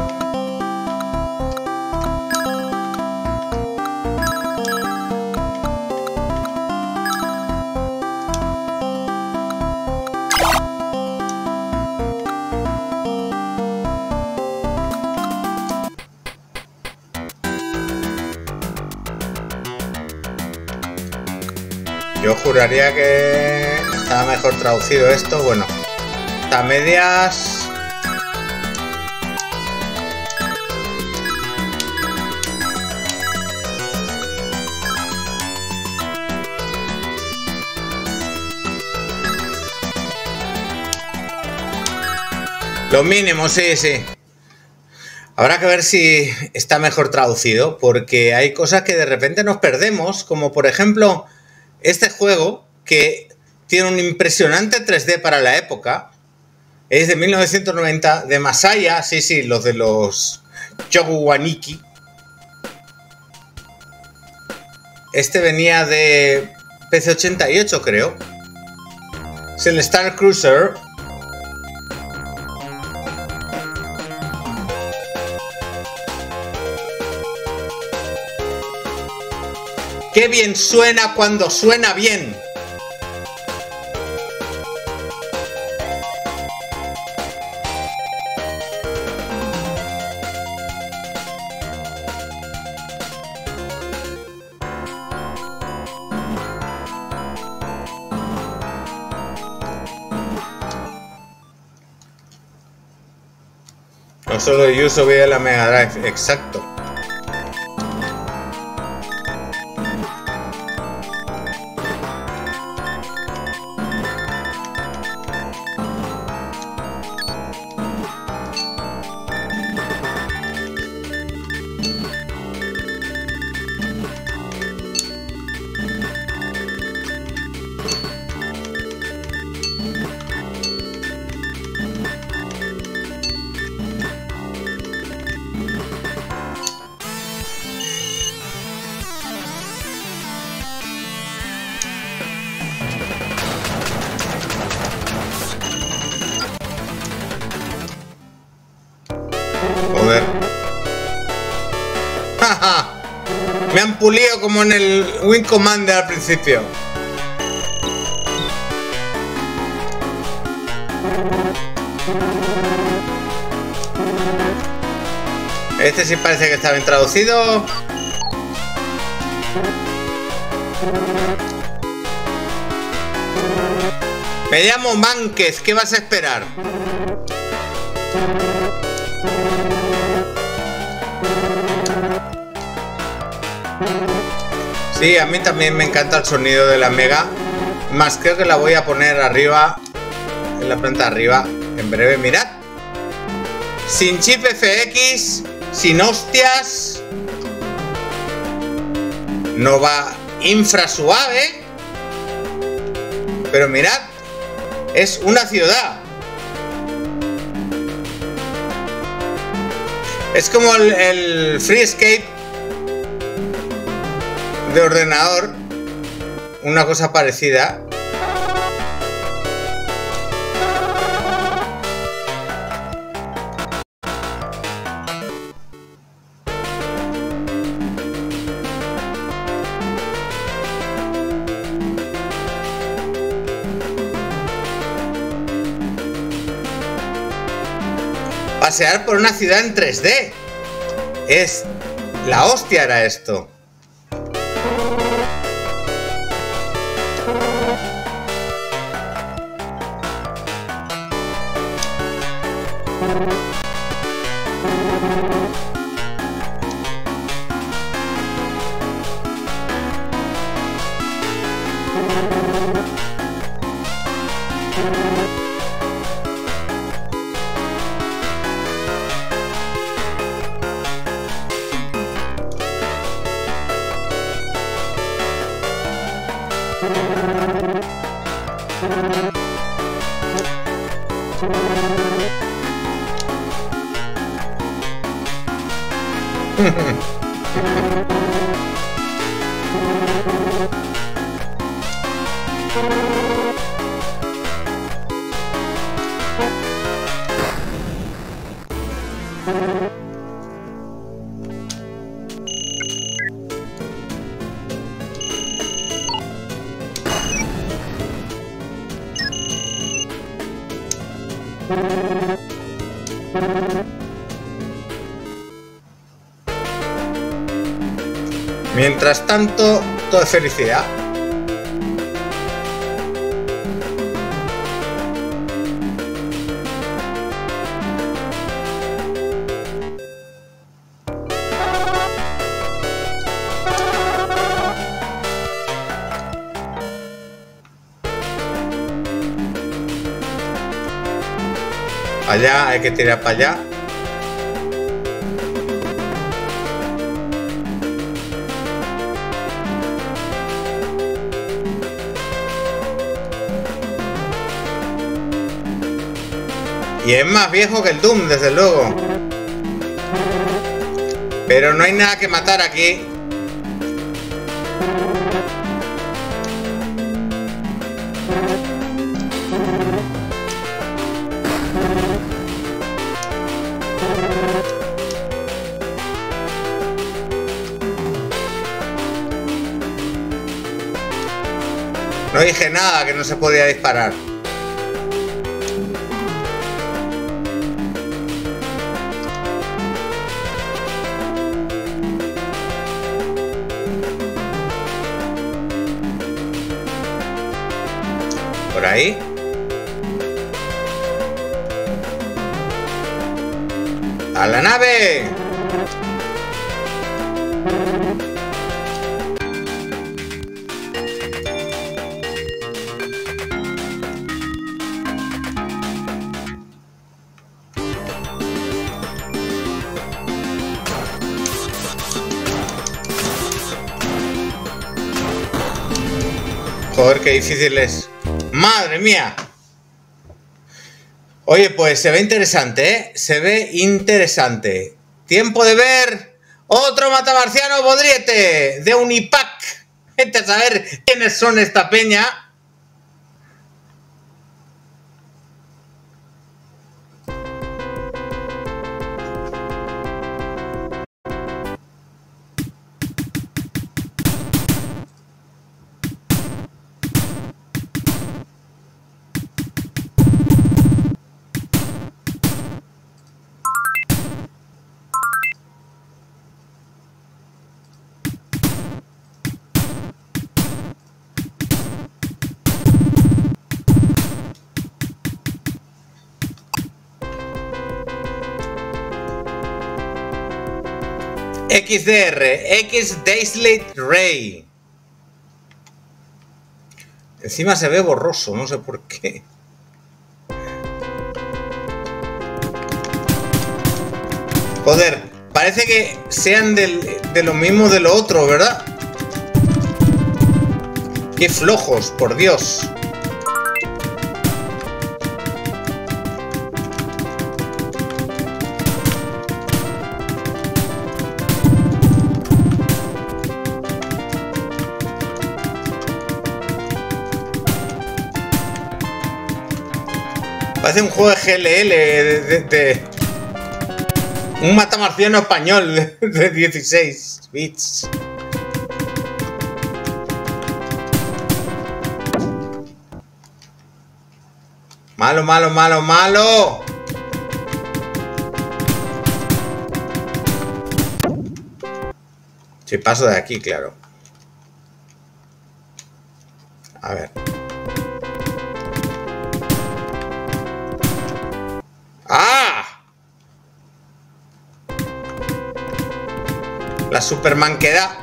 Yo juraría que estaba mejor traducido esto. Bueno, a medias. Lo mínimo, sí, sí. Habrá que ver si está mejor traducido, porque hay cosas que de repente nos perdemos, como por ejemplo este juego que tiene un impresionante 3D para la época. Es de 1990, de Masaya, sí, sí, los de los Choguwaniki. Este venía de PC88, creo. Es el Star Cruiser. ¡Qué bien suena cuando suena bien! No solo yo uso de la Mega Drive, exacto. Joder. ¡Jaja! Me han pulido como en el Wing Commander al principio. Este sí parece que está bien traducido. Me llamo Manques, ¿qué vas a esperar? Sí, a mí también me encanta el sonido de la Mega. Más creo que la voy a poner arriba, en la planta de arriba, en breve. Mirad. Sin chip FX, sin hostias. No va infra suave. Pero mirad, es una ciudad. Es como el FreeScape de ordenador. Una cosa parecida. Pasear por una ciudad en 3D. Es la hostia, era esto. Mientras tanto, todo es felicidad. Allá, hay que tirar para allá. Y es más viejo que el Doom, desde luego. Pero no hay nada que matar aquí. No dije nada, que no se podía disparar. Por ahí. ¡A la nave! Joder, qué difícil es. ¡Madre mía! Oye, pues se ve interesante, ¿eh? Se ve interesante. Tiempo de ver otro matamarciano bodriete de Unipack. Vete a saber quiénes son esta peña. XDR, X Daylight Ray. Encima se ve borroso, no sé por qué. Joder, parece que sean de lo mismo de lo otro, ¿verdad? Qué flojos, por Dios. Parece un juego de GLL, de un matamarciano español de 16 bits. Malo, malo, malo, malo. Si paso de aquí, claro. A ver. ¡Ah! La Superman queda.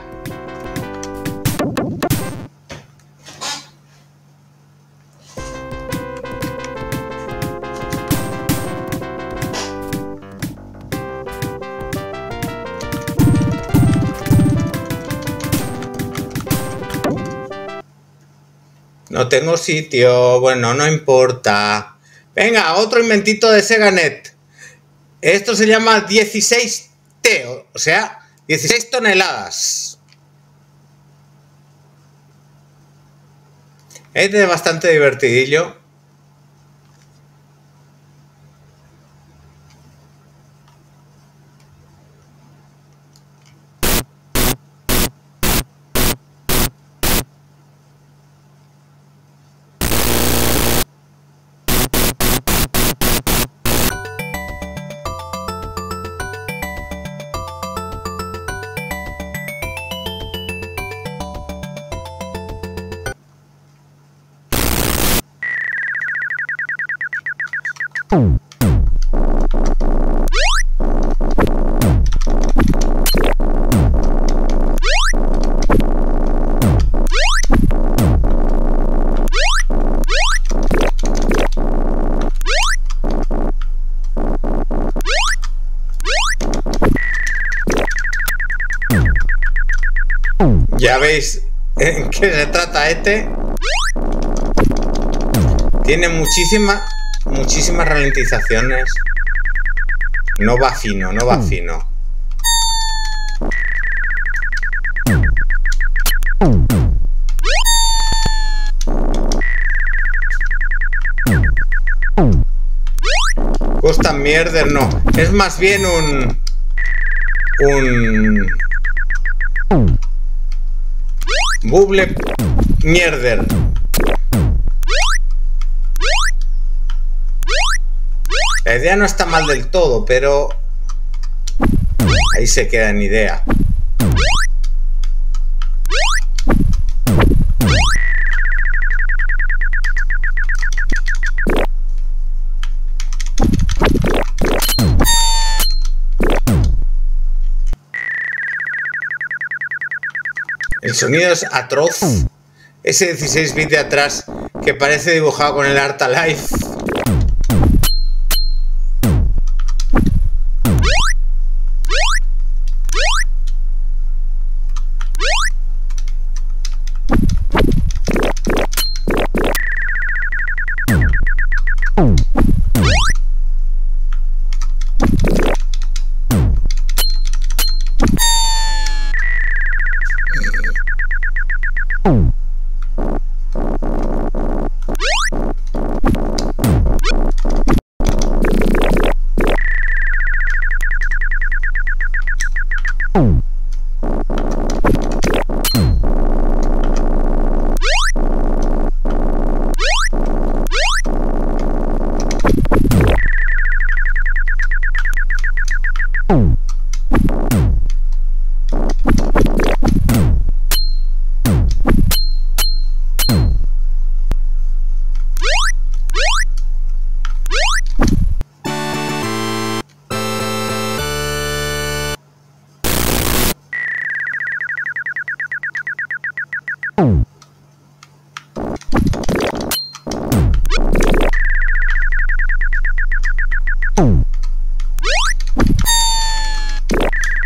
No tengo sitio. Bueno, no importa. Venga, otro inventito de Seganet. Esto se llama 16T, o sea, 16 toneladas. Es bastante divertidillo. Ya veis en qué se trata este. Tiene muchísimas ralentizaciones. No va fino, no va fino. Custom Mierder no. Es más bien un Bubble Mierder. La idea no está mal del todo, pero ahí se queda en idea. El sonido es atroz. Ese 16 bits de atrás que parece dibujado con el Art Alive.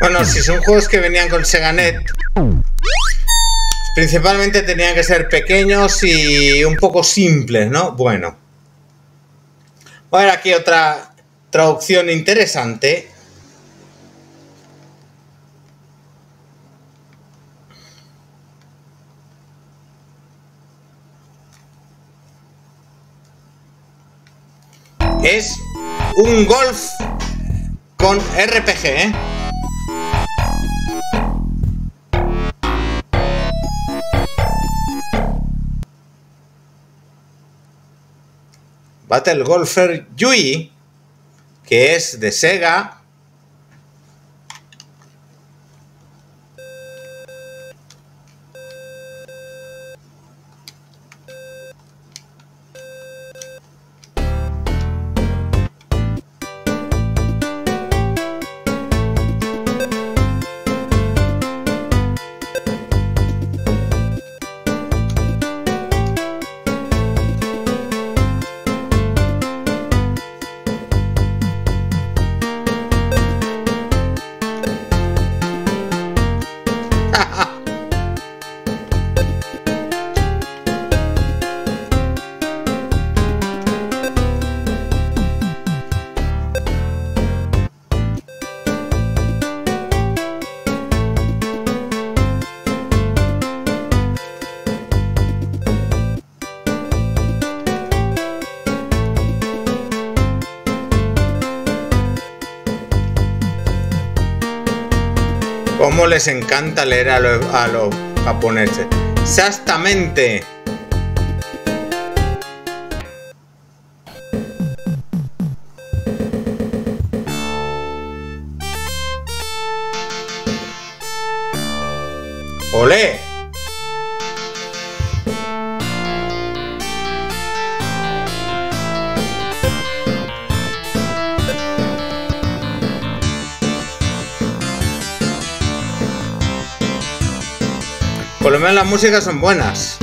Bueno, si son juegos que venían con SegaNet, principalmente tenían que ser pequeños y un poco simples, ¿no? Bueno. Voy a ver aquí otra traducción interesante. Es un golf con RPG, ¿eh? Battle Golfer Yui, que es de Sega. Cómo les encanta leer a los japoneses. Exactamente. ¡Olé! Por lo menos las músicas son buenas.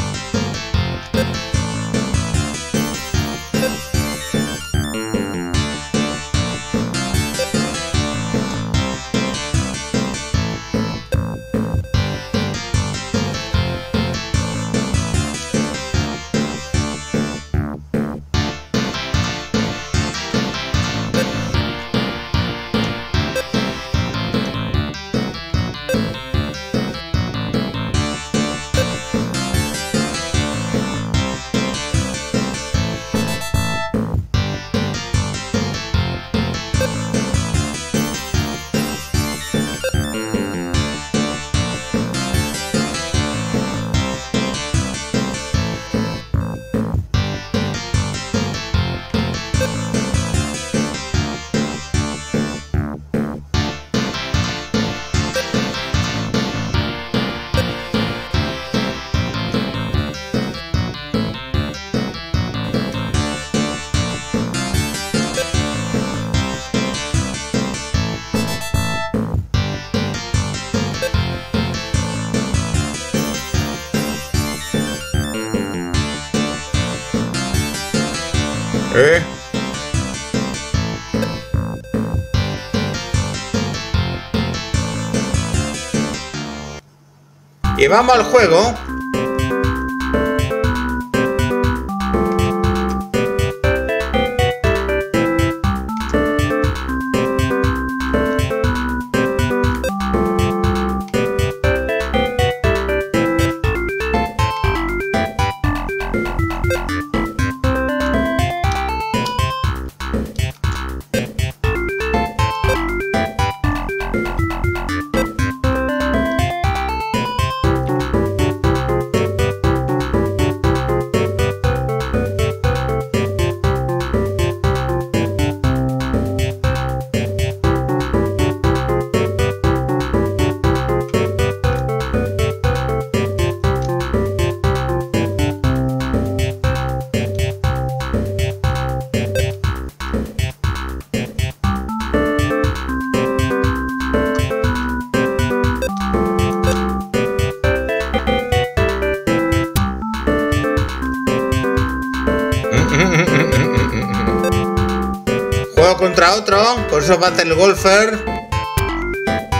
Y vamos al juego. Juego contra otro, por eso Battle Golfer.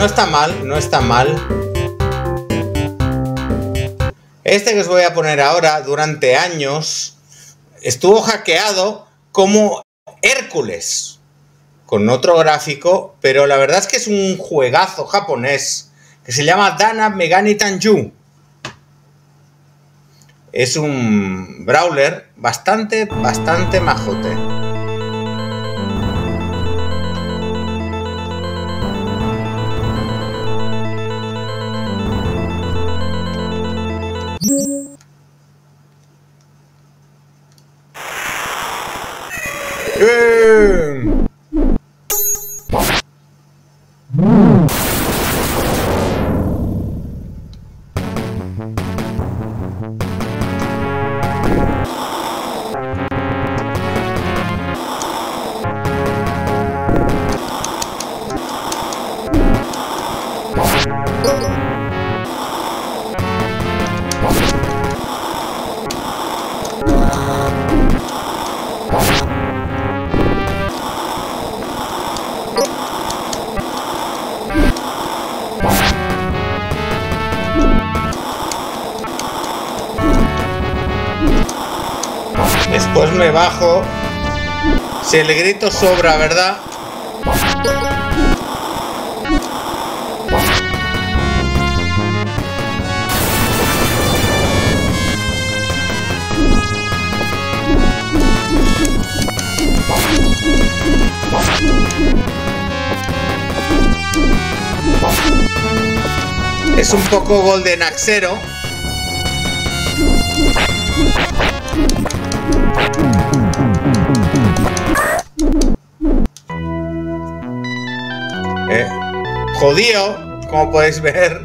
no está mal, no está mal. Este que os voy a poner ahora, durante años, estuvo hackeado como Hércules, con otro gráfico, pero la verdad es que es un juegazo japonés que se llama Dana Megami Tanju. Es un brawler bastante majote. Después me bajo. Si el grito sobra, ¿verdad? Es un poco Golden Axero. Jodido, como podéis ver.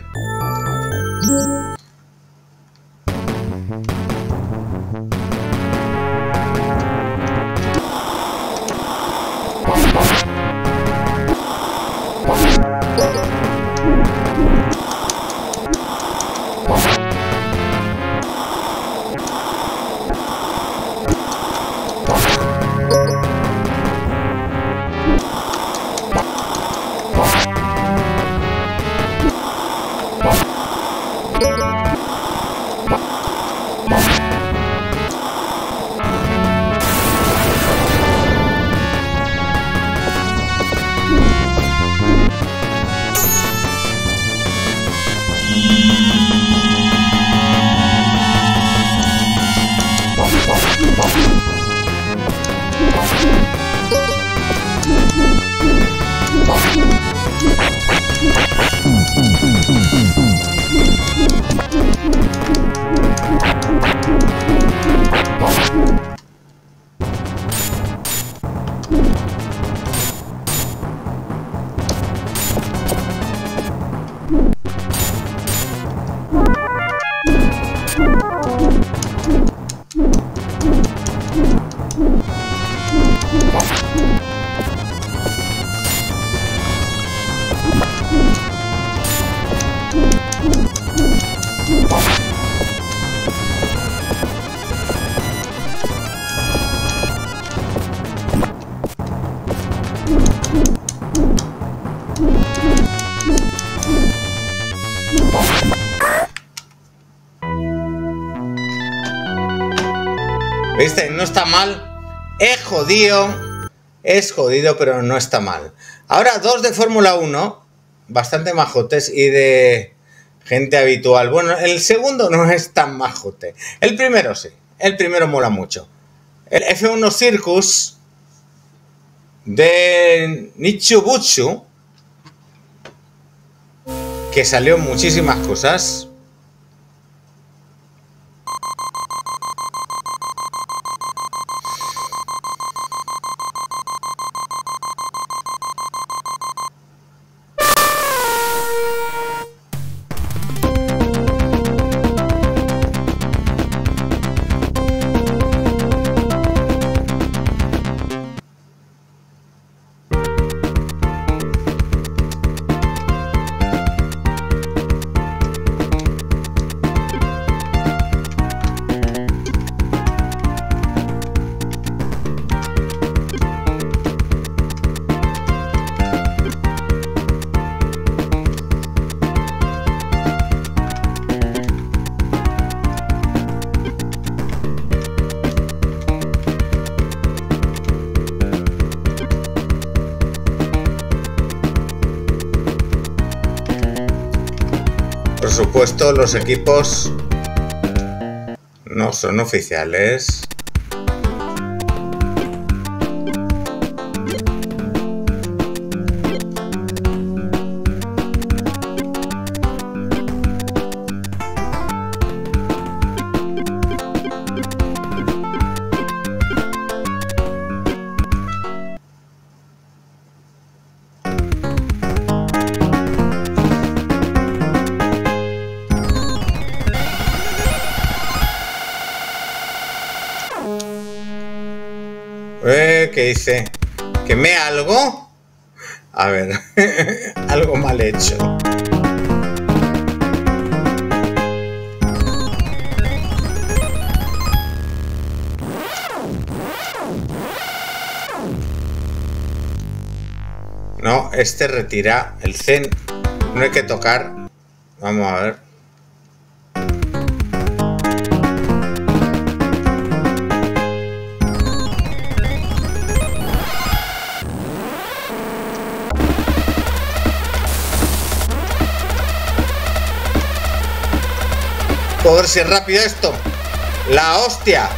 ¿Viste? No está mal. Es jodido, pero no está mal. Ahora dos de Fórmula 1, bastante majotes y de gente habitual. Bueno, el segundo no es tan majote. El primero sí. El primero mola mucho. El F1 Circus de Nichibutsu, que salió muchísimas cosas. Por supuesto, los equipos no son oficiales. ¿Qué dice? ¿Quemé algo? A ver, algo mal hecho. No, este retira el zen. No hay que tocar. Vamos a ver. Joder, si es rápido esto. La hostia.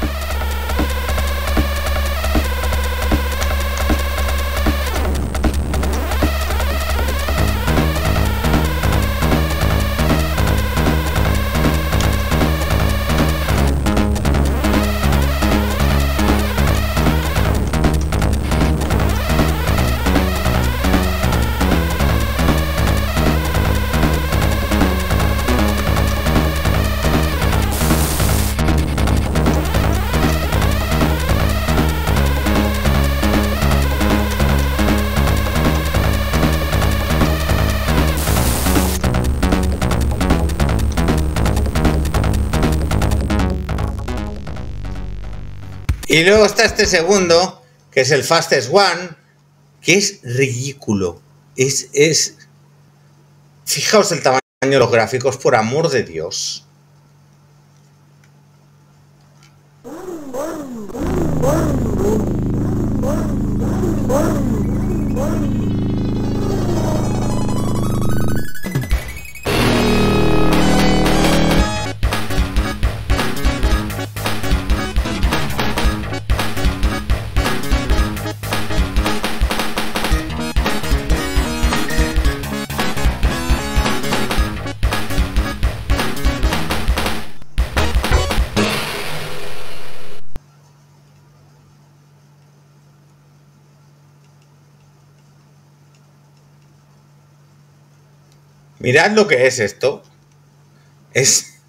Y luego está este segundo, que es el Fastest One, que es ridículo. Fijaos el tamaño de los gráficos, por amor de Dios. Mirad lo que es esto. Es...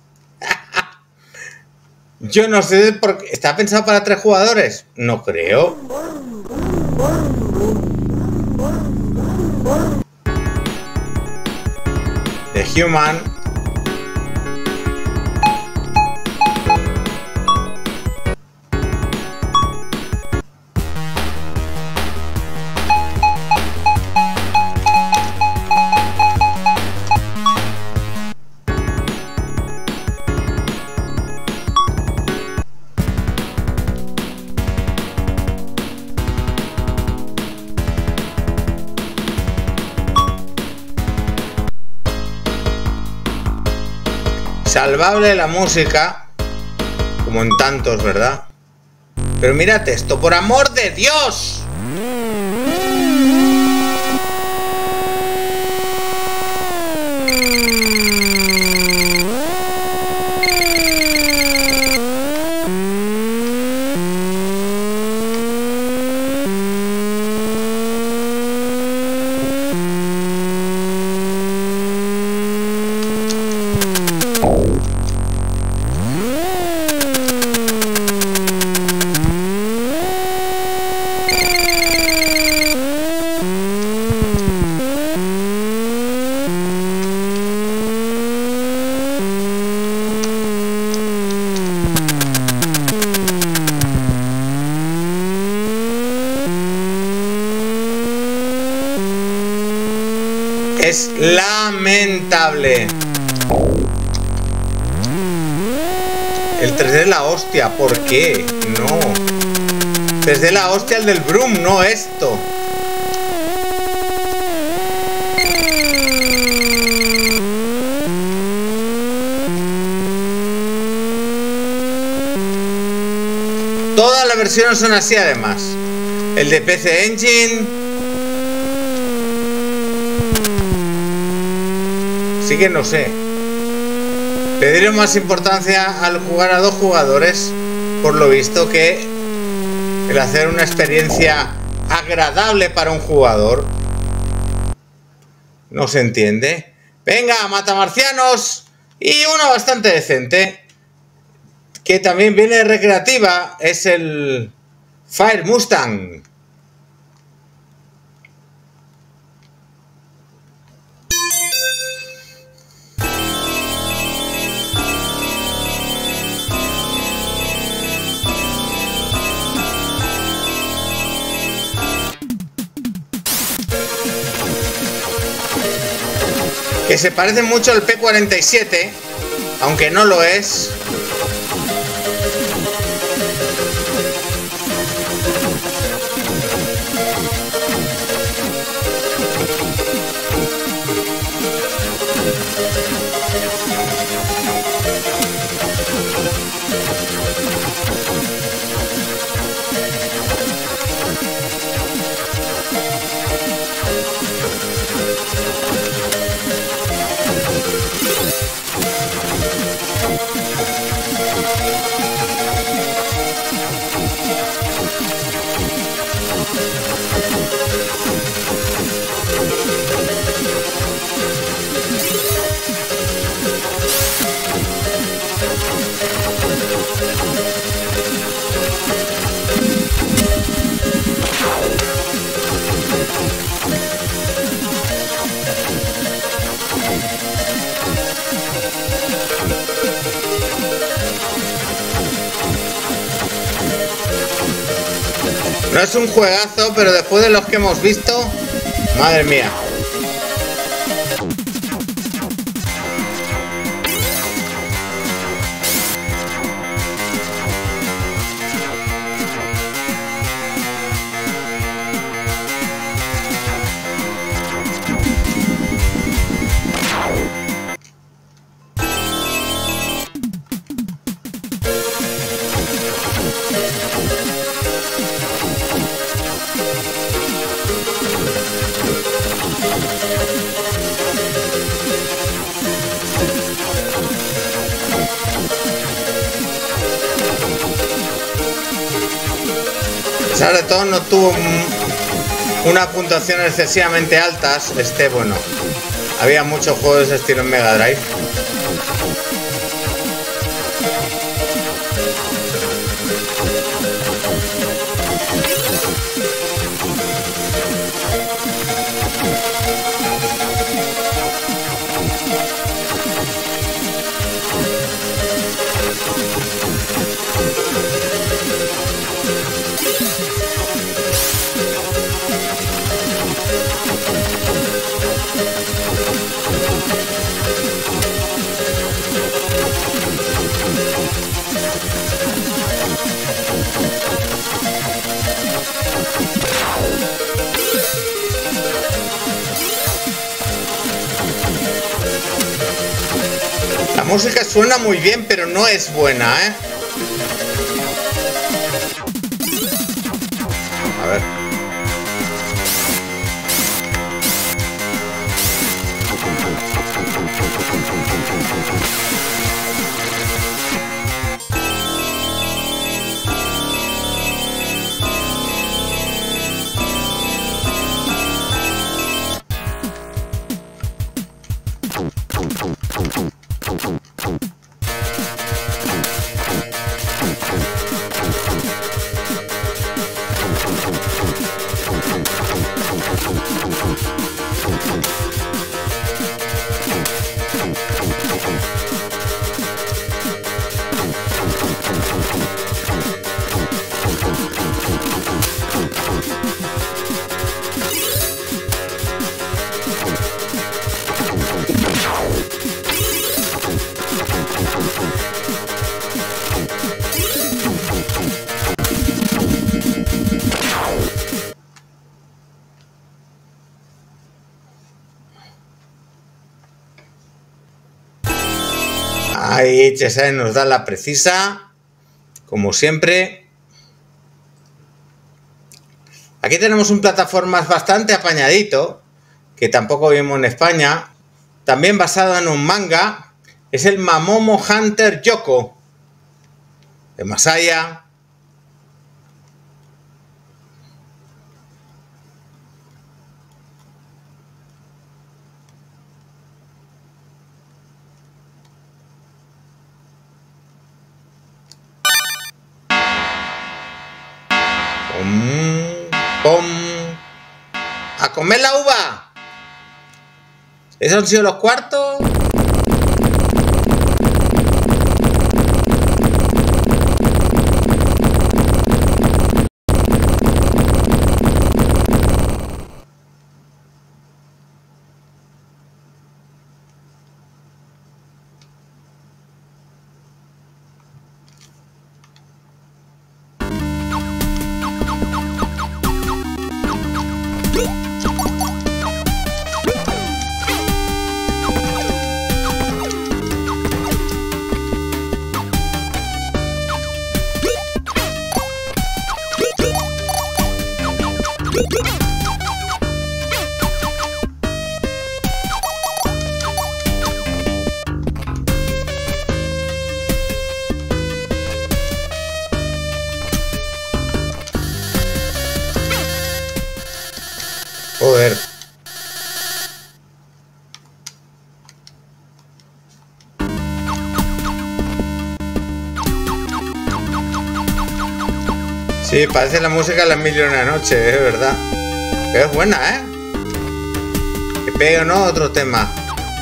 Yo no sé por qué... ¿Está pensado para 3 jugadores? No creo. The Human. Salvable la música, como en tantos, ¿verdad? Pero mirad esto, por amor de Dios. Es lamentable. El 3D es la hostia, ¿por qué? No. 3D la hostia el del Broom, no esto. Todas las versiones son así además. El de PC Engine. Así que no sé. Le dieron más importancia al jugar a 2 jugadores, por lo visto, que el hacer una experiencia agradable para un jugador. No se entiende. Venga, matamarcianos. Y uno bastante decente, que también viene recreativa, es el Fire Mustang. Que se parece mucho al P-47, aunque no lo es. No es un juegazo, pero después de los que hemos visto, madre mía. Sobre todo no tuvo una puntuación excesivamente altas. Bueno, había muchos juegos de ese estilo en Mega Drive. La música suena muy bien, pero no es buena, ¿eh? A ver. Ahí HSN nos da la precisa, como siempre. Aquí tenemos un plataformas bastante apañadito, que tampoco vimos en España, también basado en un manga. Es el Mamomo Hunter Yoko, de Masaya. ¡Pum! ¡A comer la uva! ¿Esos han sido los cuartos? Joder. Sí, parece la música de las Mil y una Noche, es verdad. Pero es buena, ¿eh? Que pegue o no otro tema.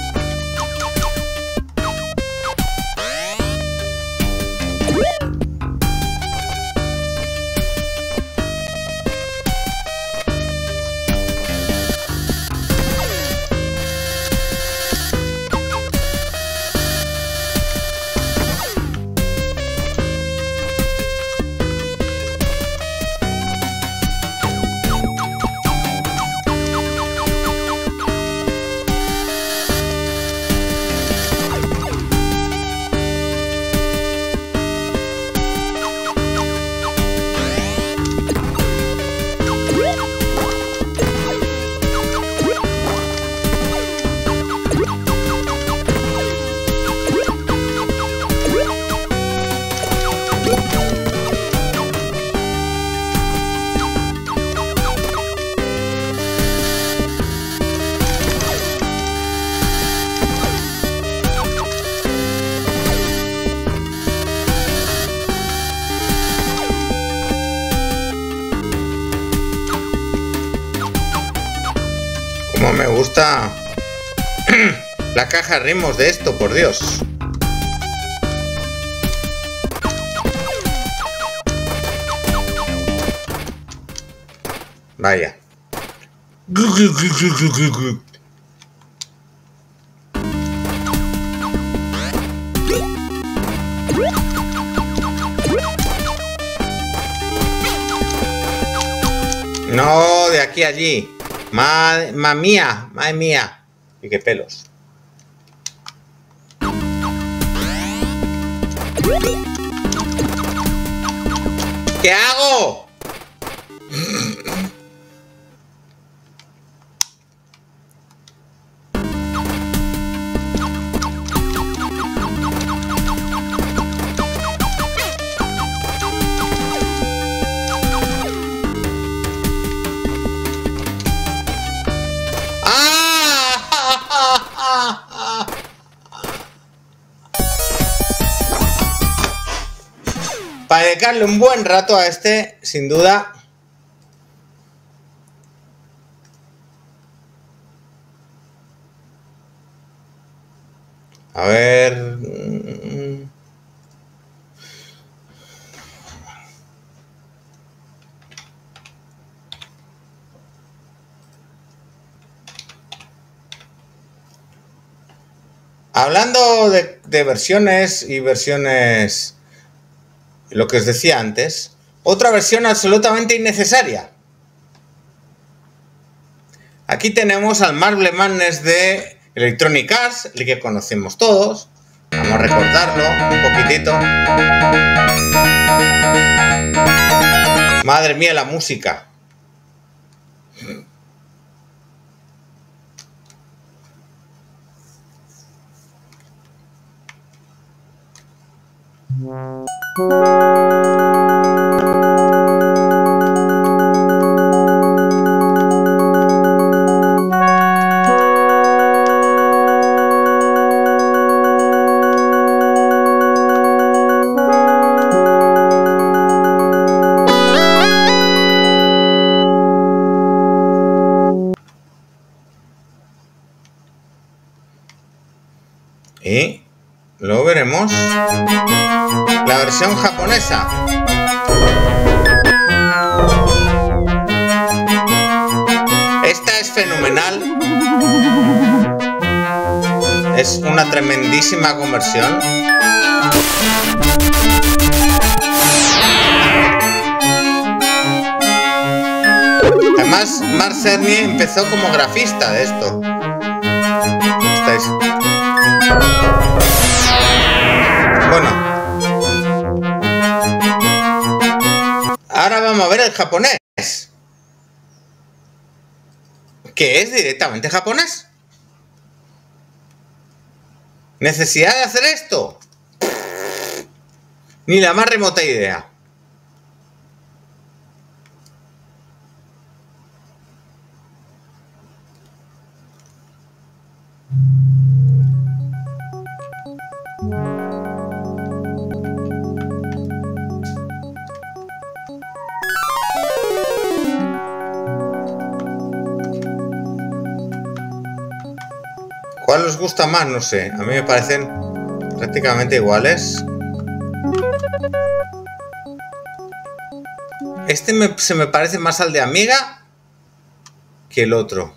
Como me gusta la caja de ritmos de esto, por Dios. Vaya. No, de aquí a allí. Madre mía. Y qué pelos. ¿Qué hago? Para dedicarle un buen rato a este, sin duda. A ver. Hablando de versiones y versiones, lo que os decía antes, otra versión absolutamente innecesaria. Aquí tenemos al Marble Madness de Electronic Arts, el que conocemos todos. Vamos a recordarlo un poquitito. Madre mía, la música. Y luego veremos la versión japonesa. Esta es fenomenal. Es una tremendísima conversión. Además, Mark Cerny empezó como grafista de esto. ¿Estáis? Bueno, ahora vamos a ver el japonés, que es directamente japonés. ¿Necesidad de hacer esto? Ni la más remota idea. ¿Cuál os gusta más? No sé. A mí me parecen prácticamente iguales. Este se me parece más al de Amiga que el otro.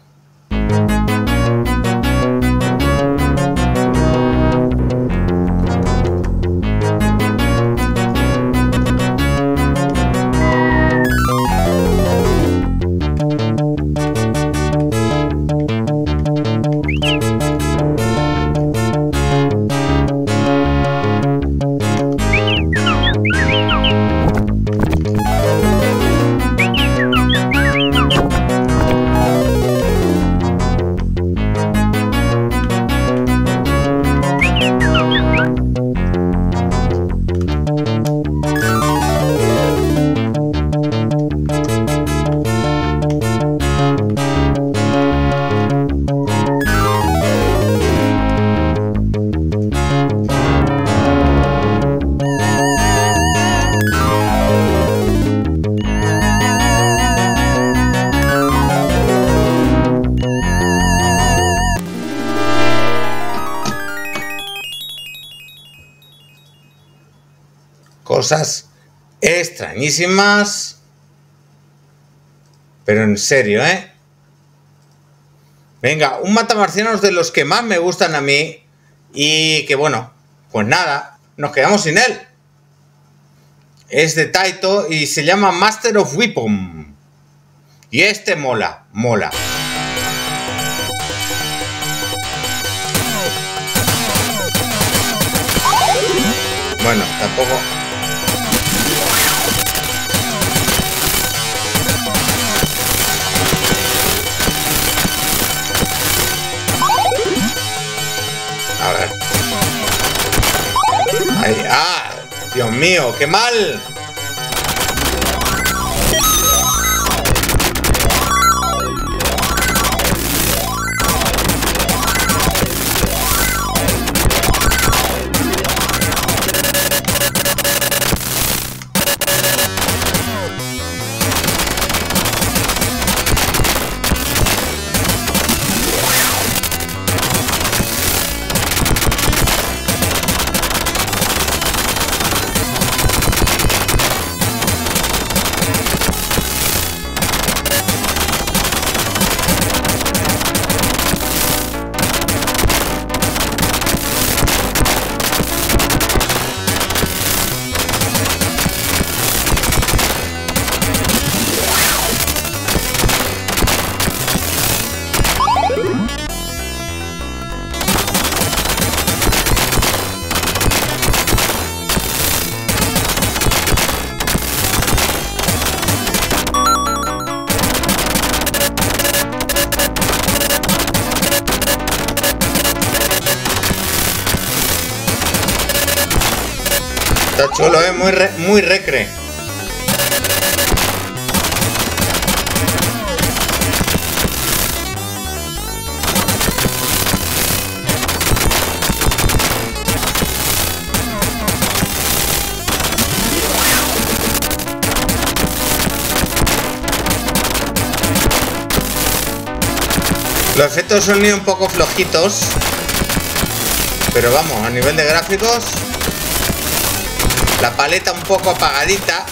Cosas extrañísimas. Pero en serio, ¿eh? Venga, un matamarcianos de los que más me gustan a mí. Y que bueno, pues nada, nos quedamos sin él. Es de Taito y se llama Master of Weapon. Y este mola, mola. Bueno, tampoco... A ver. Ahí. ¡Ah! ¡Dios mío! ¡Qué mal! Está chulo, muy recre. Los efectos son un poco flojitos, pero vamos, a nivel de gráficos, la paleta un poco apagadita.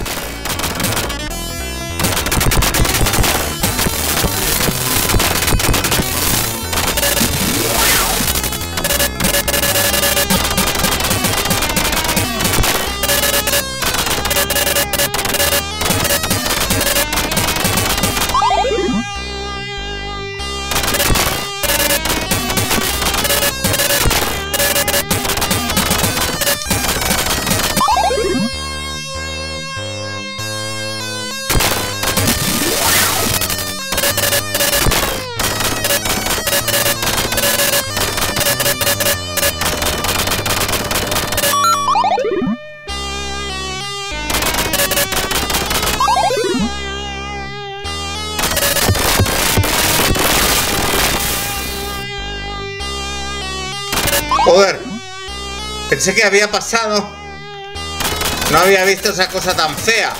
Joder, pensé que había pasado. No había visto esa cosa tan fea.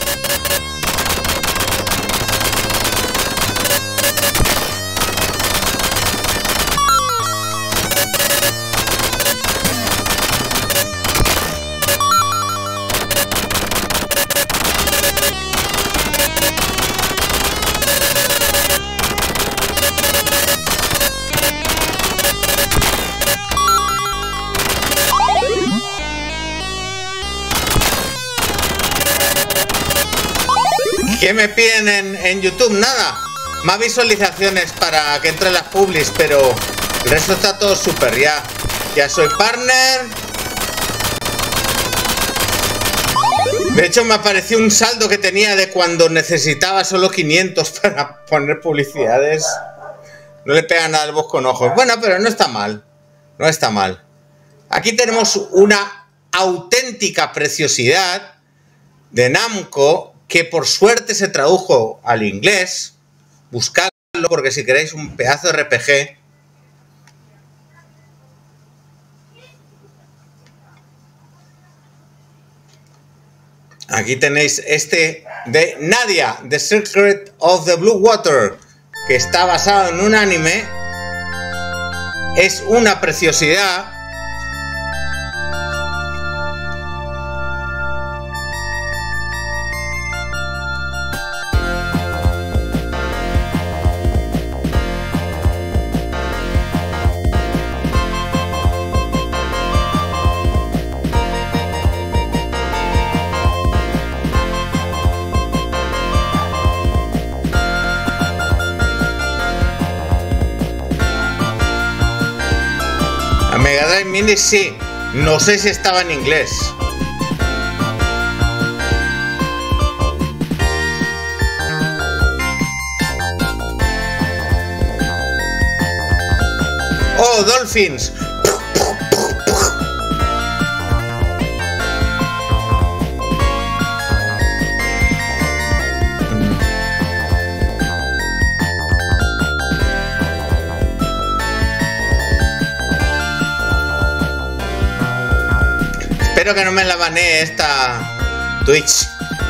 ¿Qué me piden en YouTube? Nada. Más visualizaciones para que entre las publis, pero el resto está todo súper. Ya soy partner. De hecho, me apareció un saldo que tenía de cuando necesitaba solo 500 para poner publicidades. No le pega nada al bosque con ojos. Bueno, pero no está mal. No está mal. Aquí tenemos una auténtica preciosidad de Namco, que por suerte se tradujo al inglés. Buscadlo porque si queréis un pedazo de RPG. Aquí tenéis este de Nadia, The Secret of the Blue Water, que está basado en un anime. Es una preciosidad. Mega Drive Mini sí, no sé si estaba en inglés. Oh, Dolphins. Espero que no me la banee esta Twitch,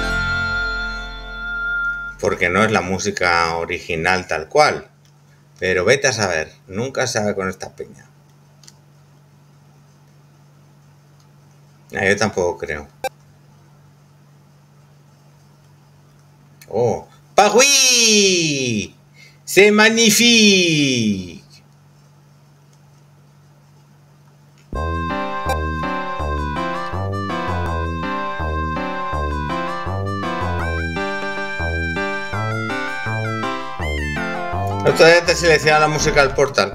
porque no es la música original tal cual. Pero vete a saber, nunca se sabe con esta peña. Yo tampoco creo. Oh, Paris, c'est magnifique. Otra vez te selecciona la música del Portal.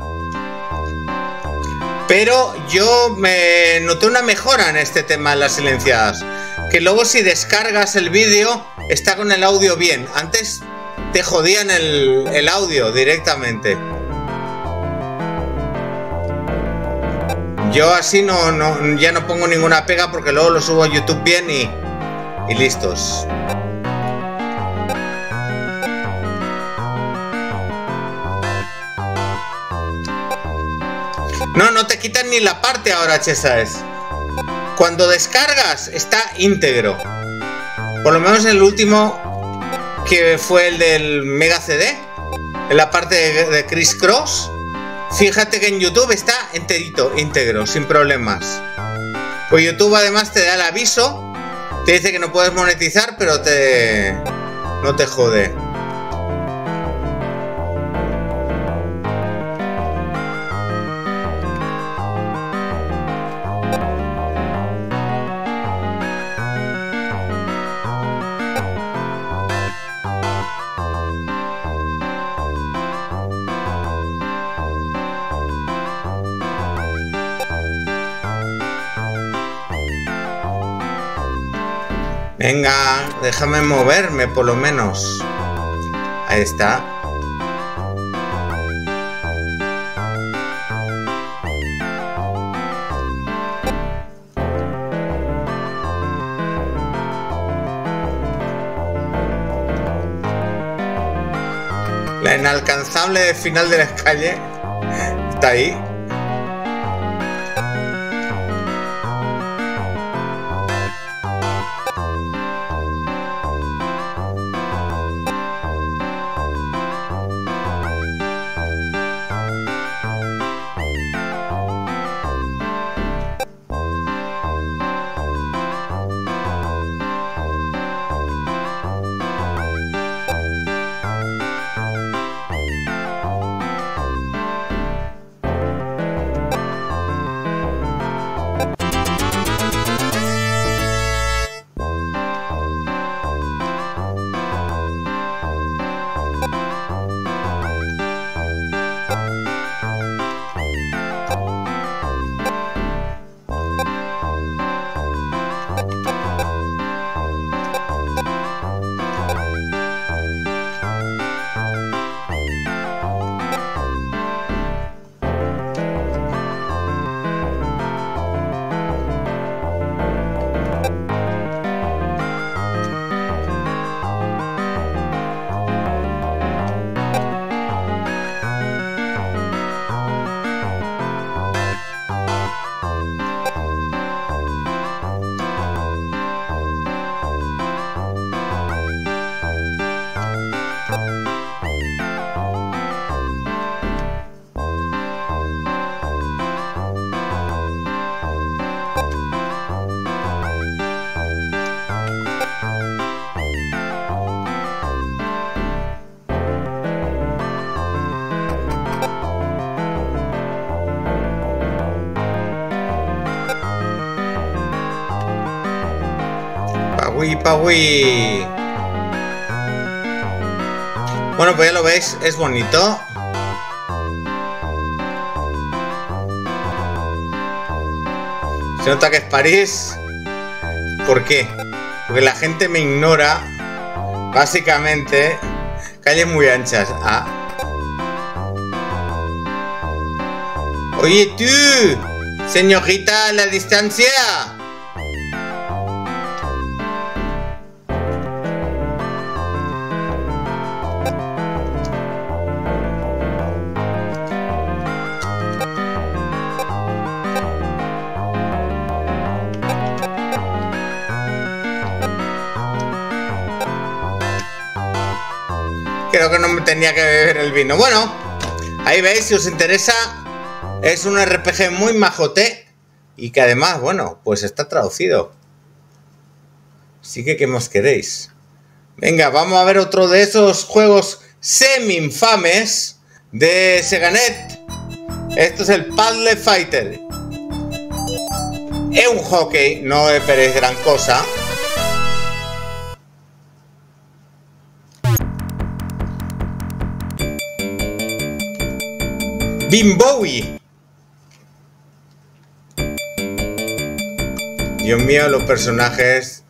Pero yo me noté una mejora en este tema de las silenciadas. Que luego si descargas el vídeo está con el audio bien. Antes te jodían el audio directamente. Yo así ya no pongo ninguna pega porque luego lo subo a YouTube bien y listos. No te quitan ni la parte ahora, Chesaes. Cuando descargas está íntegro. Por lo menos el último, que fue el del Mega CD, en la parte de Criss Cross. Fíjate que en YouTube está enterito, íntegro, sin problemas. Pues YouTube además te da el aviso, te dice que no puedes monetizar, pero no te jode. Venga, déjame moverme por lo menos. Ahí está. La inalcanzable final de la calle está ahí. Paui. Bueno, pues ya lo veis, es bonito. Se nota que es París. ¿Por qué? Porque la gente me ignora. Básicamente, calles muy anchas. Ah. Oye tú, señorita, a la distancia. Creo que no me tenía que beber el vino. Bueno, ahí veis, si os interesa, es un RPG muy majote y que además, bueno, pues está traducido. Así que, ¿qué más queréis? Venga, vamos a ver otro de esos juegos semi-infames de Seganet. Esto es el Paddle Fighter. Es un hockey, no esperéis gran cosa. Bimbowi. Dios mío, los personajes.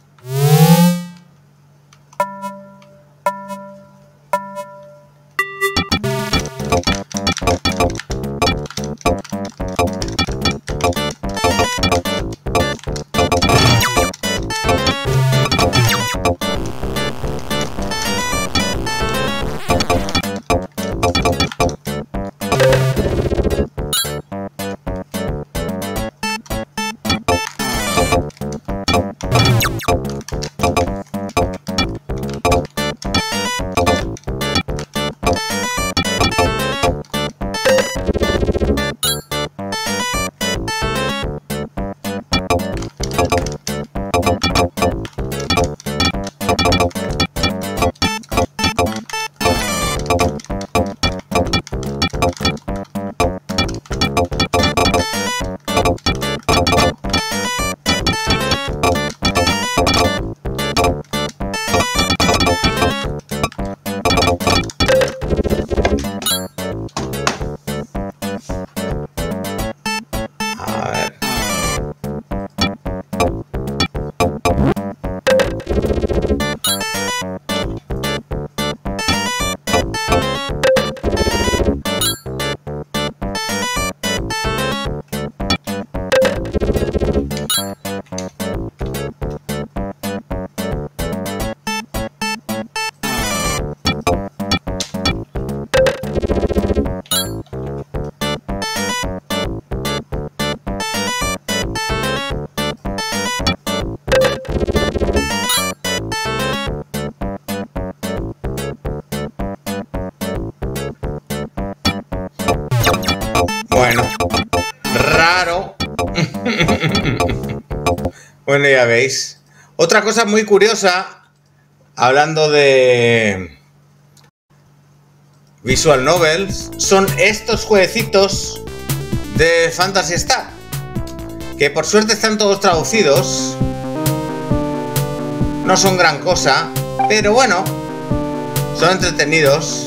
Bueno, raro. Bueno, ya veis. Otra cosa muy curiosa, hablando de Visual Novels, son estos jueguecitos de Phantasy Star, que por suerte están todos traducidos. No son gran cosa, pero bueno, son entretenidos.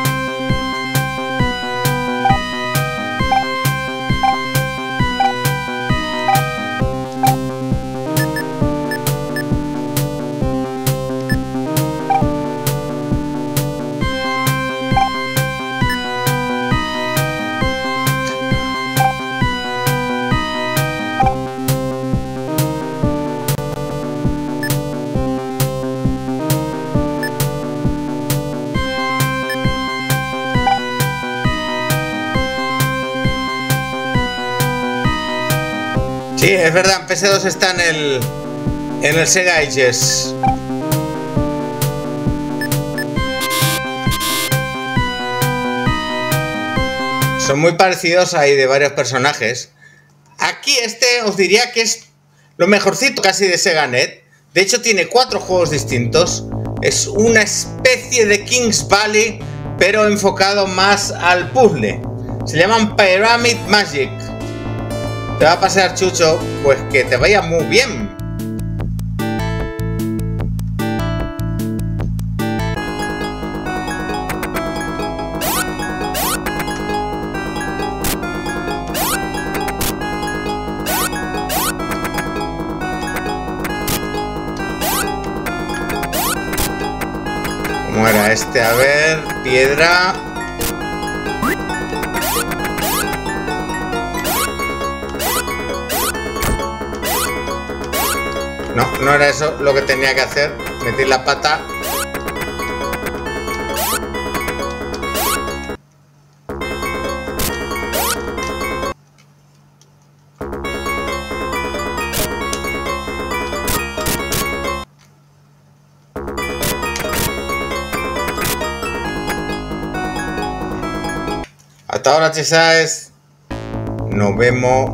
Sí, es verdad, PS2 está en el Sega Ages. Son muy parecidos ahí de varios personajes. Aquí os diría que es lo mejorcito casi de SegaNet. De hecho tiene 4 juegos distintos. Es una especie de King's Valley, pero enfocado más al puzzle. Se llaman Pyramid Magic. Te va a pasar, Chucho, pues que te vaya muy bien. ¿Cómo era este? A ver, piedra. No, no era eso lo que tenía que hacer. Meter la pata. Hasta ahora, chisaes. Nos vemos.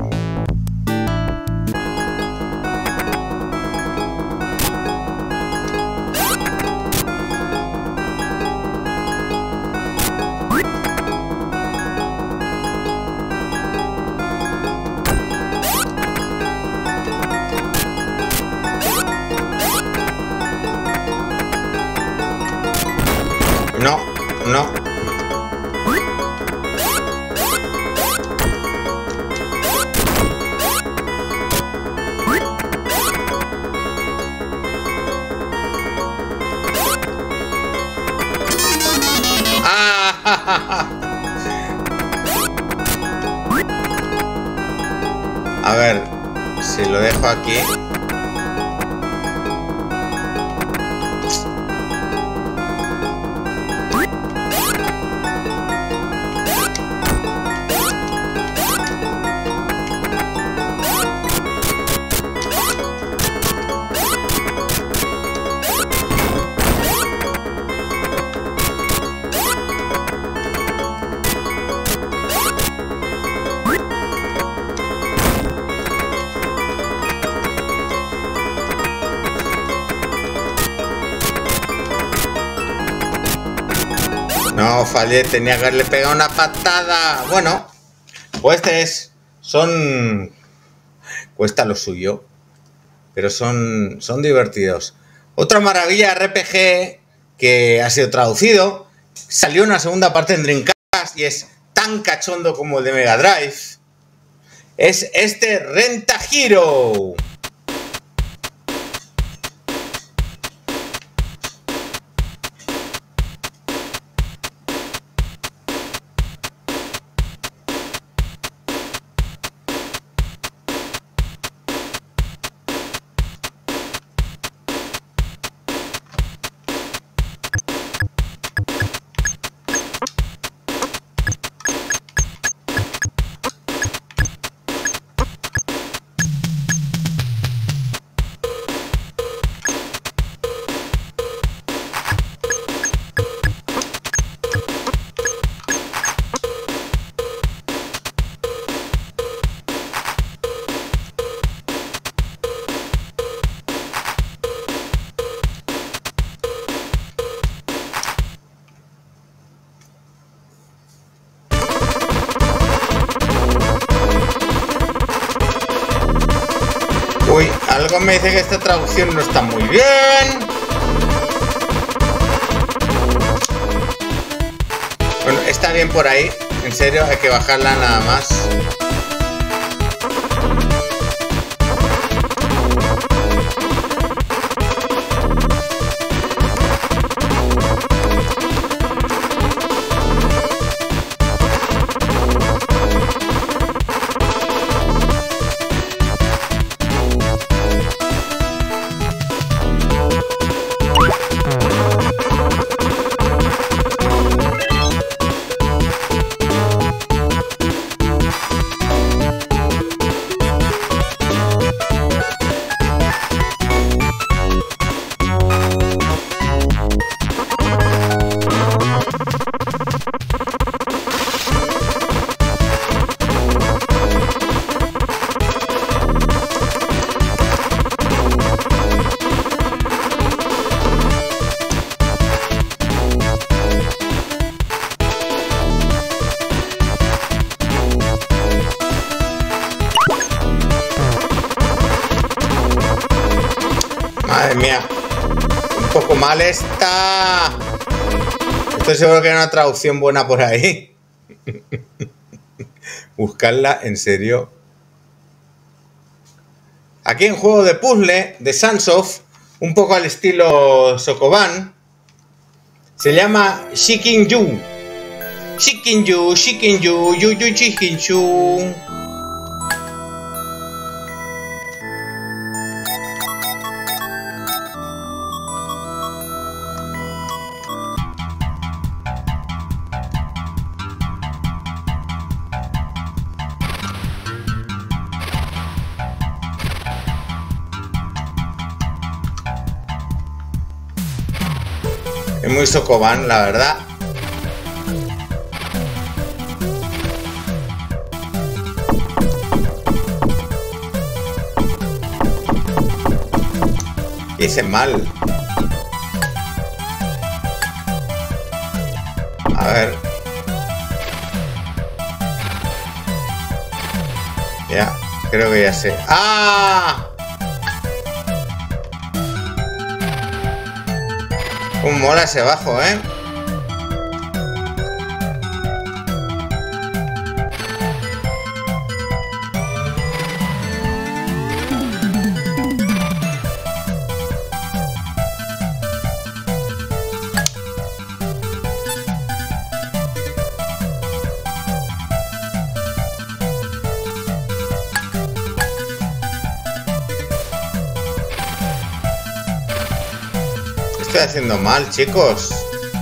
No, no. A ver, si lo dejo aquí. No, fallé, tenía que haberle pegado una patada. Bueno, pues cuesta lo suyo, pero son divertidos. Otra maravilla RPG que ha sido traducido, salió una segunda parte en Dreamcast y es tan cachondo como el de Mega Drive. Es este Renta Hero. Uy, algo me dice que esta traducción no está muy bien. Bueno, está bien por ahí. En serio, hay que bajarla nada más. Madre mía, un poco mal está. Estoy seguro que hay una traducción buena por ahí. Buscarla, en serio. Aquí en juego de puzzle de Sunsoft, un poco al estilo Sokoban, se llama Shikinju. Shikinju, Shikinju, Yuyu Shikinju. Es muy Sokoban, la verdad. Hice mal. A ver. Ya, creo que ya sé. ¡Ah! Cómo mola ese bajo, ¿eh? Estoy haciendo mal, chicos.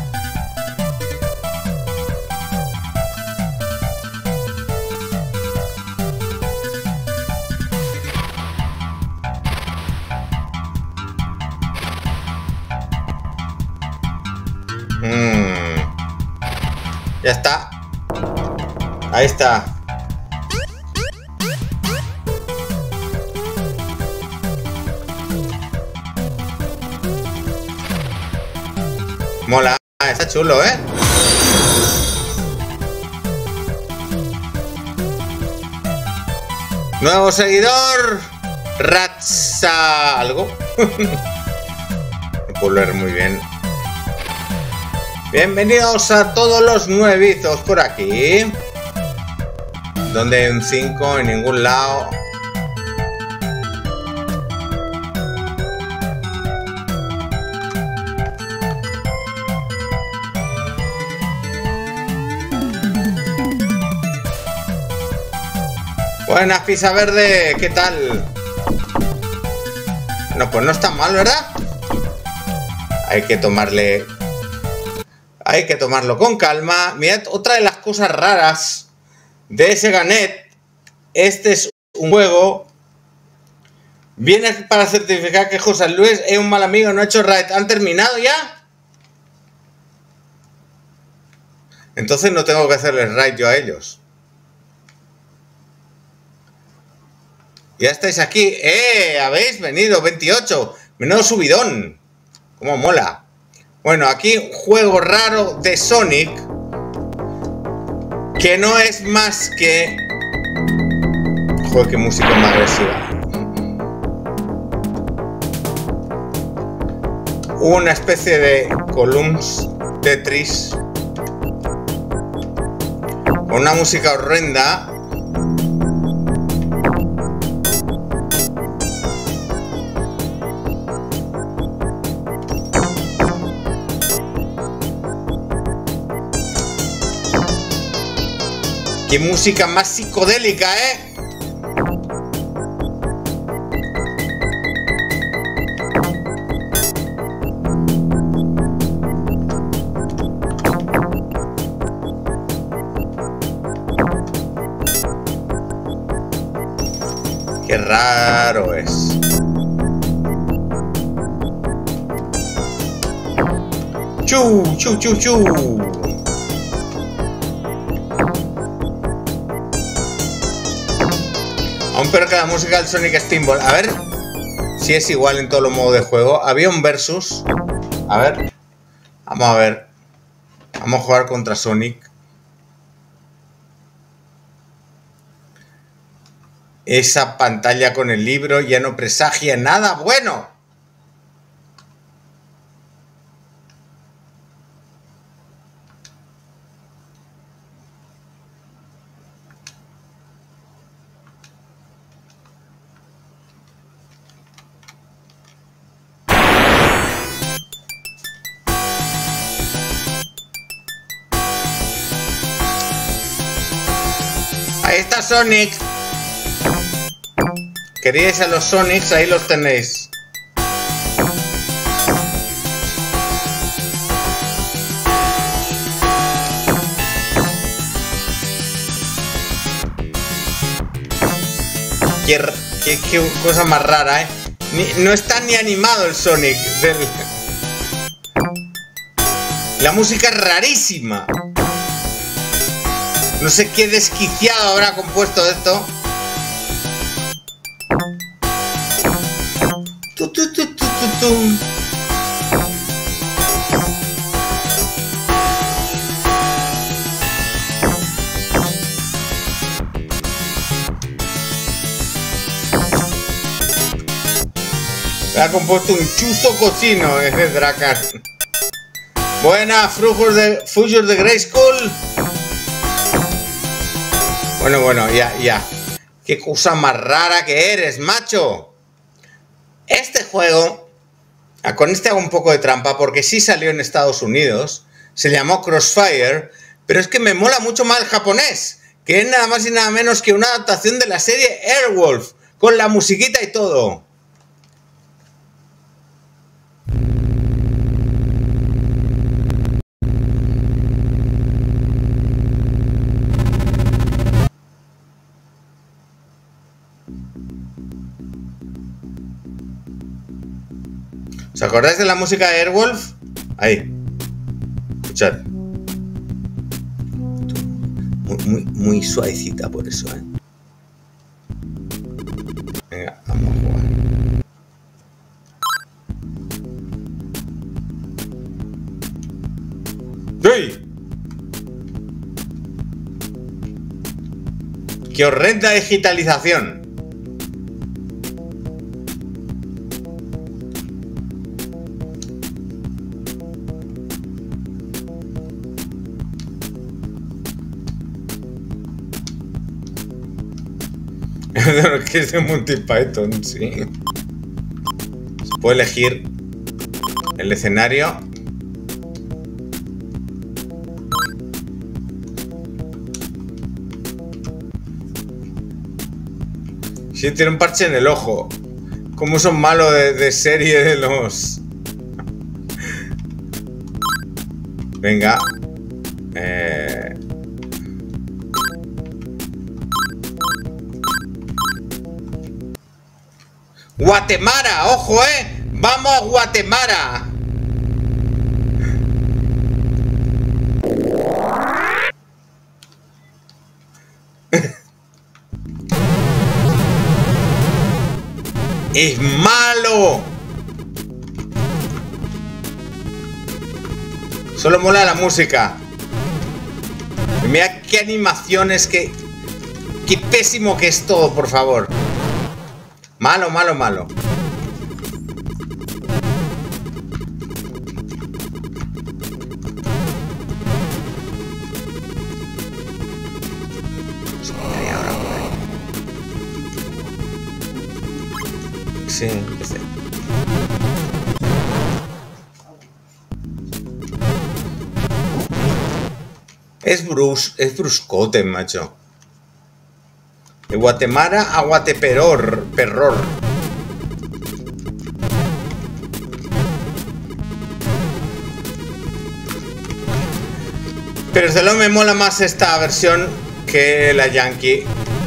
Ya está. Ahí está. Mola, está chulo, ¿eh? Nuevo seguidor. Ratsa algo. No puedo leer muy bien. Bienvenidos a todos los nuevizos por aquí. Donde hay un 5 en ningún lado. Buenas, pizza verde, ¿qué tal? No, pues no está mal, ¿verdad? Hay que tomarlo con calma. Mirad, otra de las cosas raras de ese Ganet. Este es un juego. Viene para certificar que José Luis es un mal amigo, no ha hecho raid. ¿Han terminado ya? Entonces no tengo que hacerles raid yo a ellos. Ya estáis aquí. Habéis venido, 28. Menudo subidón. Cómo mola. Bueno, aquí un juego raro de Sonic. Que no es más que... Joder, qué música más agresiva. Una especie de columns Tetris. Con una música horrenda. ¡Qué música más psicodélica, eh! ¡Qué raro es! ¡Chu, chu, chu, chu! Aún peor que la música del Sonic Spinball. A ver si es igual en todos los modos de juego. Había un versus. A ver. Vamos a ver. Vamos a jugar contra Sonic. Esa pantalla con el libro ya no presagia nada bueno. Ahí está Sonic. Queríais a los Sonics, ahí los tenéis. Qué cosa más rara, ¿eh? No está ni animado el Sonic. La música es rarísima. No sé qué desquiciado habrá compuesto esto. Me ha compuesto un chuzo cochino ese Dracar. Buenas, Fugers de Grayskull. Bueno, ya. Qué cosa más rara que eres, macho. Este juego, con este hago un poco de trampa porque sí salió en Estados Unidos. Se llamó Crossfire, pero es que me mola mucho más el japonés, que es nada más y nada menos que una adaptación de la serie Airwolf, con la musiquita y todo. ¿Os acordáis de la música de Airwolf? Ahí. Escuchad. Muy suavecita por eso, ¿eh? Venga, vamos a jugar. ¡Sí! ¡Qué horrenda digitalización! de lo que es de Monty Python, sí. Se puede elegir el escenario. Sí, tiene un parche en el ojo. ¿Cómo son malos de serie de los...? Venga. Guatemala, ojo, vamos a Guatemala. Es malo. Solo mola la música. Mira qué animaciones, qué pésimo que es todo, por favor. Malo, malo, malo. Sí, empecé. Es bruscote, macho. De Guatemala a Guateperor, perror. Pero desde luego me mola más esta versión que la Yankee.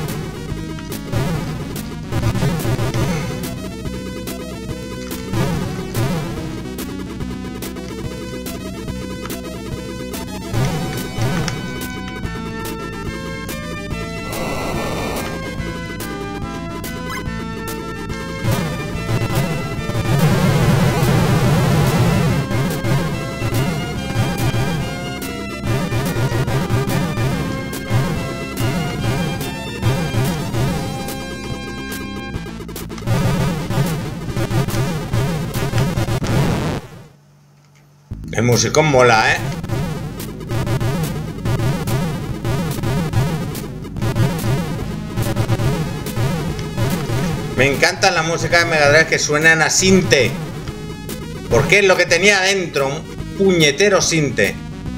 El musicón mola, Me encanta la música de Mega Drive que suenan a sinte. Porque es lo que tenía dentro, un puñetero sinte.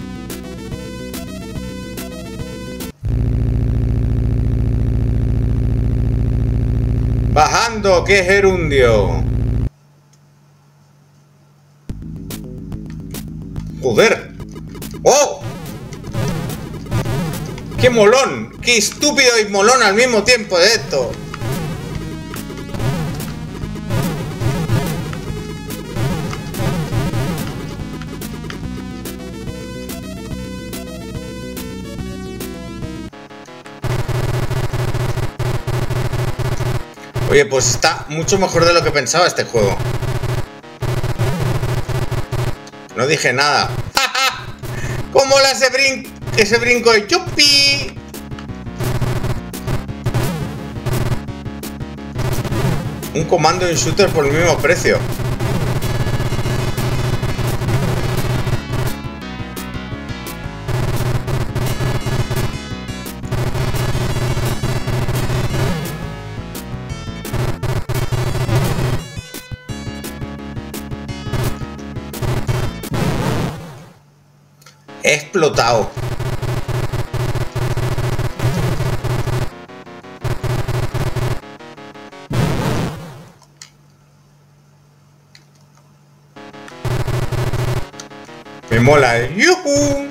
Bajando, que es gerundio. Joder. ¡Oh! ¡Qué molón! ¡Qué estúpido y molón al mismo tiempo de esto! Oye, pues está mucho mejor de lo que pensaba este juego. No dije nada. ¿Cómo la ese brinco de chupi? Un comando y un shooter por el mismo precio. He explotado. Me mola, ¡yuhu!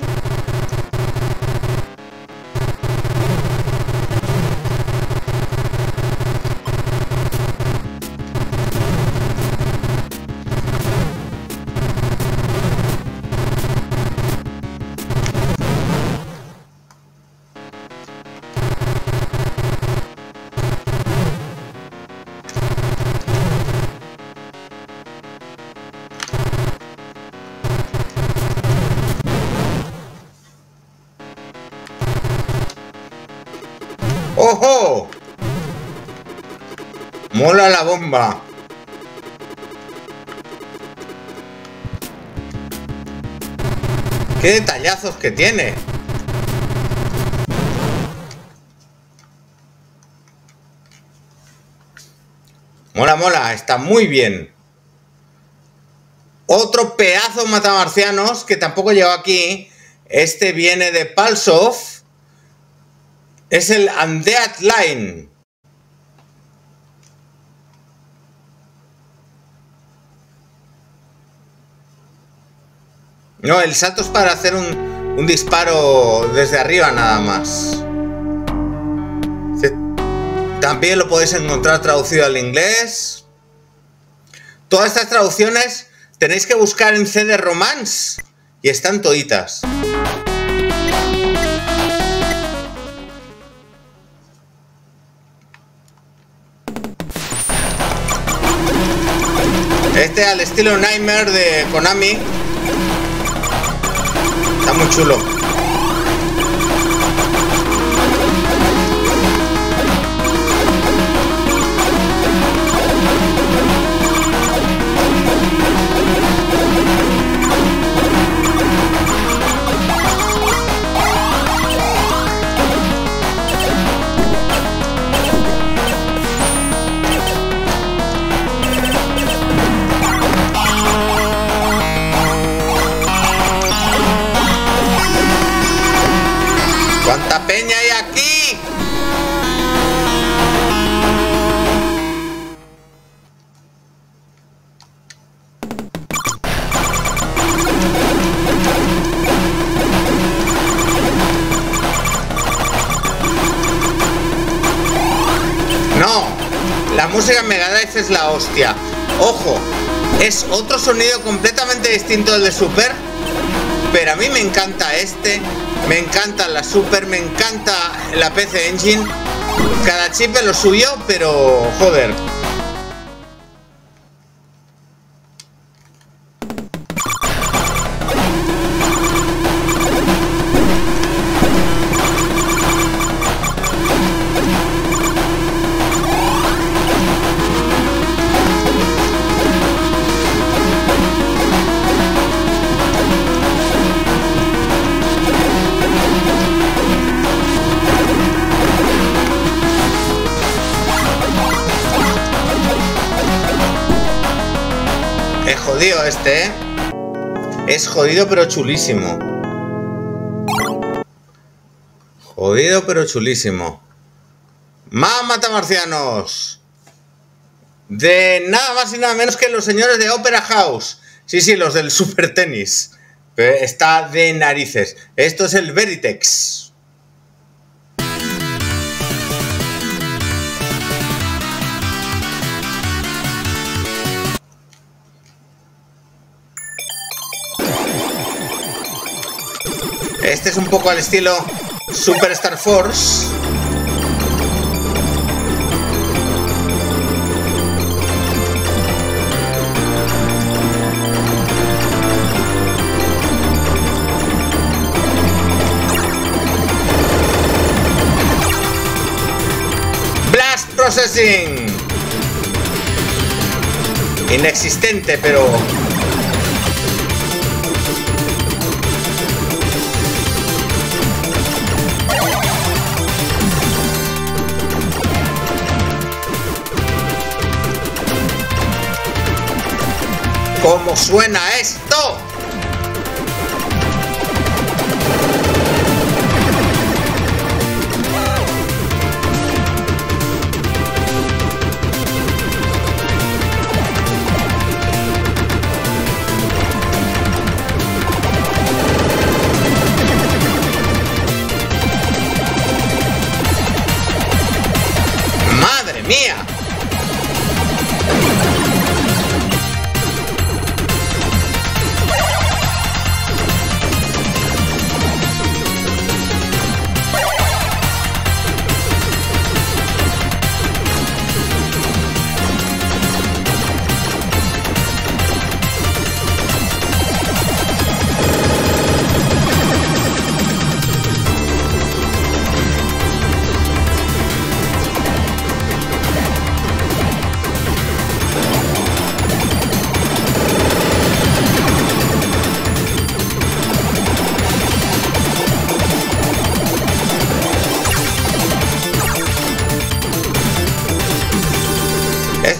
¡Ojo! Mola la bomba. ¡Qué detallazos que tiene! Mola, mola, está muy bien. Otro pedazo matamarcianos que tampoco llevo aquí. Este viene de Palsov. Es el Undead Line. No, el salto es para hacer un disparo desde arriba nada más. También lo podéis encontrar traducido al inglés. Todas estas traducciones tenéis que buscar en CD-ROMANS y están toditas. Este al estilo Nightmare de Konami. Está muy chulo. ¡Cuánta peña hay aquí! No, la música en Mega Drive es la hostia. Ojo, es otro sonido completamente distinto del de Super, pero a mí me encanta este. Me encanta la Super, me encanta la PC Engine. Cada chip es lo suyo, pero joder. Es jodido este, ¿eh? Es jodido pero chulísimo. Jodido pero chulísimo. ¡Más matamarcianos! De nada más y nada menos que los señores de Opera House. Sí, sí, los del Super Tenis. Está de narices. Esto es el Veritex. Este es un poco al estilo Super Star Force. Blast Processing. Inexistente, pero... ¿cómo suena esto? ¡Madre mía!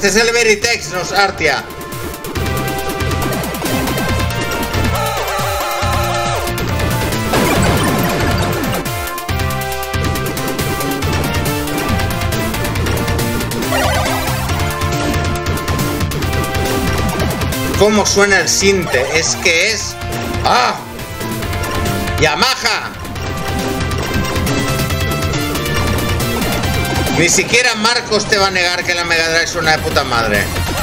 este es el Veritex, no es Artia. ¿Cómo suena el sinte? Es que es... ¡Ah! ¡Yamaha! Ni siquiera Marcos te va a negar que la Mega Drive suena de puta madre.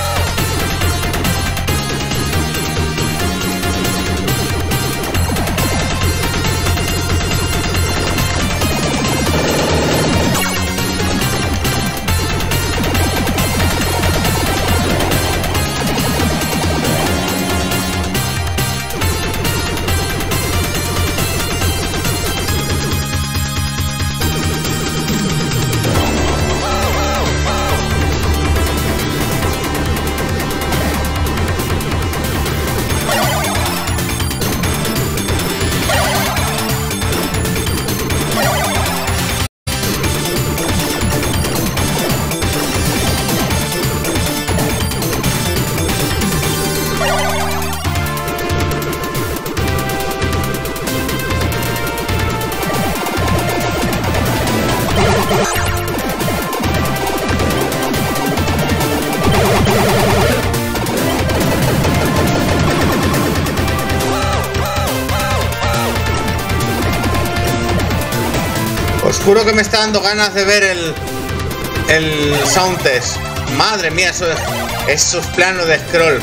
Os juro que me está dando ganas de ver el sound test. Madre mía, esos planos de scroll.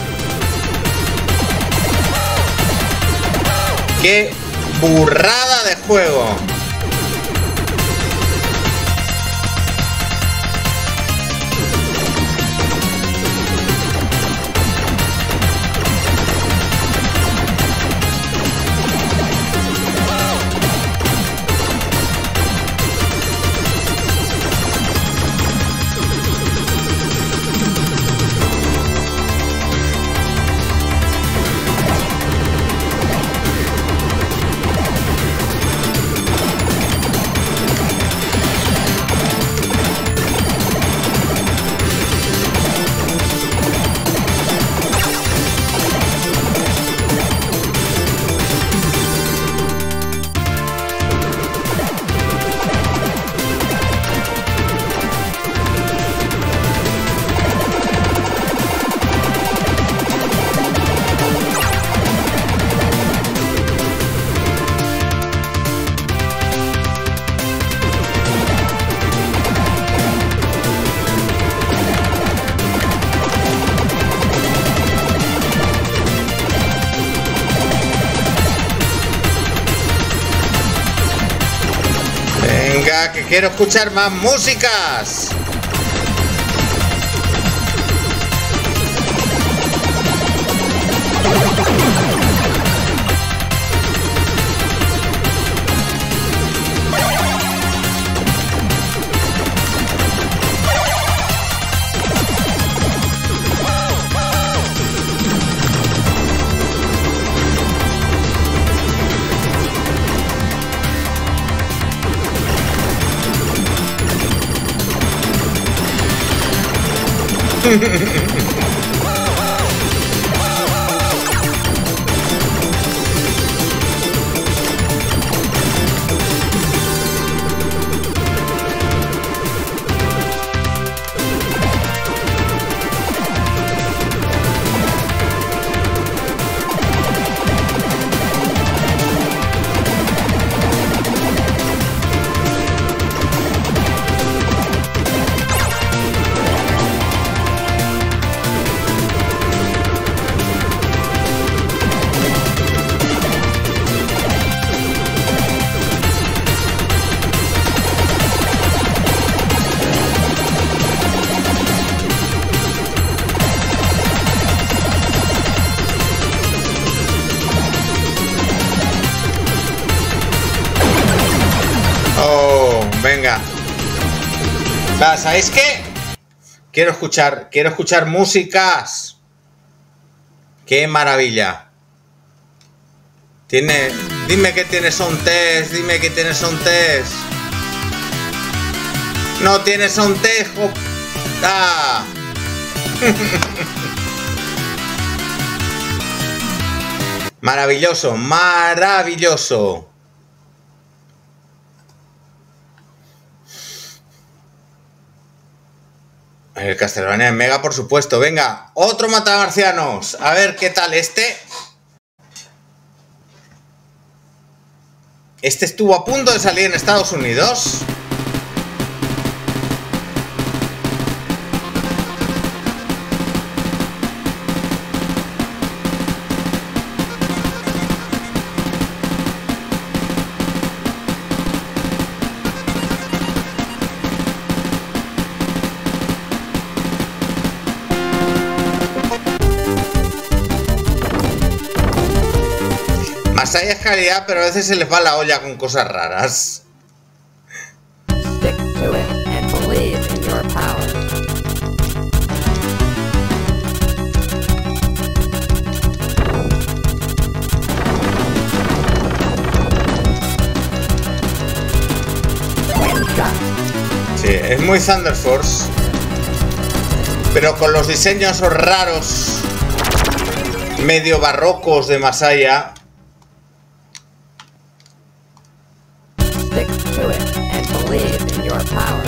¡Qué burrada de juego! Venga, que quiero escuchar más músicas. Venga. Va, ¿sabéis qué? Quiero escuchar músicas. Qué maravilla. Dime que tiene sound test, dime que tiene sound test. No tiene sound test. ¡Ah! Maravilloso, maravilloso. El Castlevania en Mega, por supuesto. Venga, otro matamarcianos. A ver qué tal este. Este estuvo a punto de salir en Estados Unidos. Masaya es calidad, pero a veces se les va la olla con cosas raras. Stick to it and believe in your power. Sí, es muy Thunder Force, pero con los diseños raros, medio barrocos de Masaya. Stick to it and believe in your power.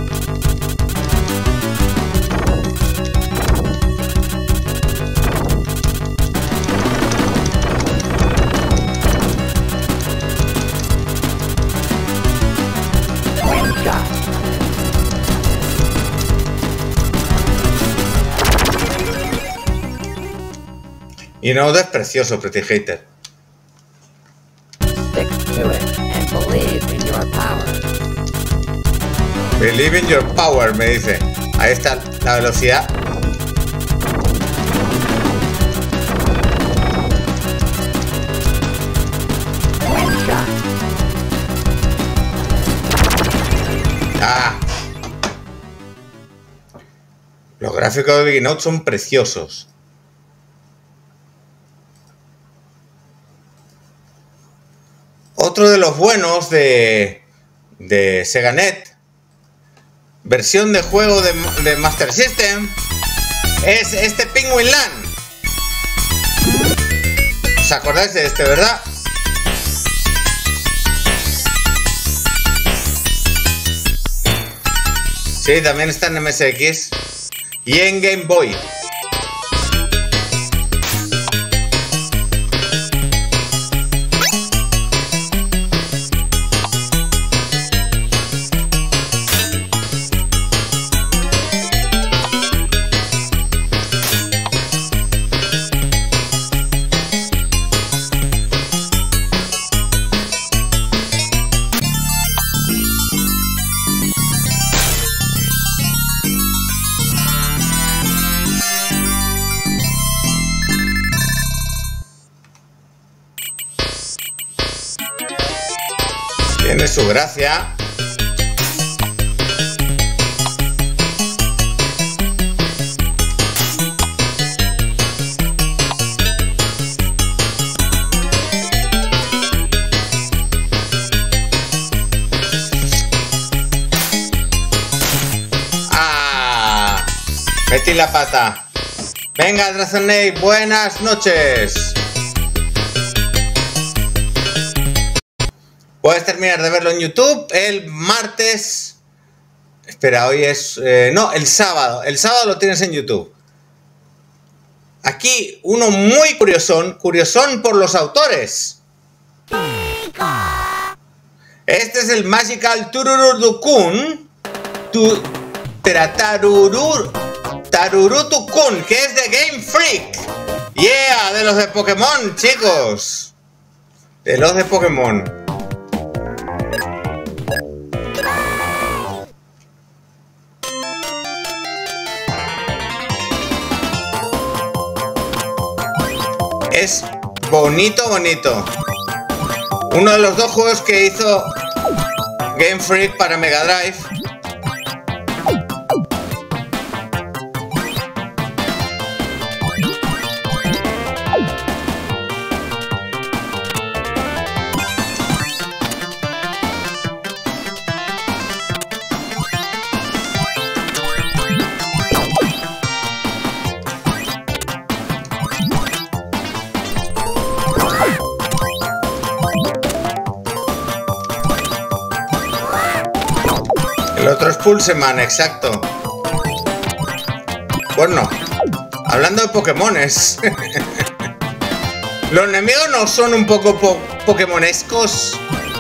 Y no es precioso, Pretty Hater. Stick to it and believe in your power. Believe in your power, me dice. Ahí está la velocidad. Ah. Los gráficos de Big Note son preciosos. Otro de los buenos de Seganet, versión de juego de Master System, es este Penguin Land. ¿Os acordáis de este, verdad? Sí, también está en MSX y en Game Boy. Tiene su gracia. ¡Ah! Metí la pata. Venga, Drazennate, buenas noches. Puedes terminar de verlo en YouTube el martes. Espera, hoy es... no, el sábado. El sábado lo tienes en YouTube. Aquí uno muy curiosón por los autores. Este es el Magical Turururu-kun. Tarurutu-kun, que es de Game Freak. Yeah, de los de Pokémon, chicos. De los de Pokémon. Es bonito, bonito. Uno de los dos juegos que hizo Game Freak para Mega Drive. Pulseman, exacto. Bueno, hablando de Pokémones. Los enemigos no son un poco pokémonescos.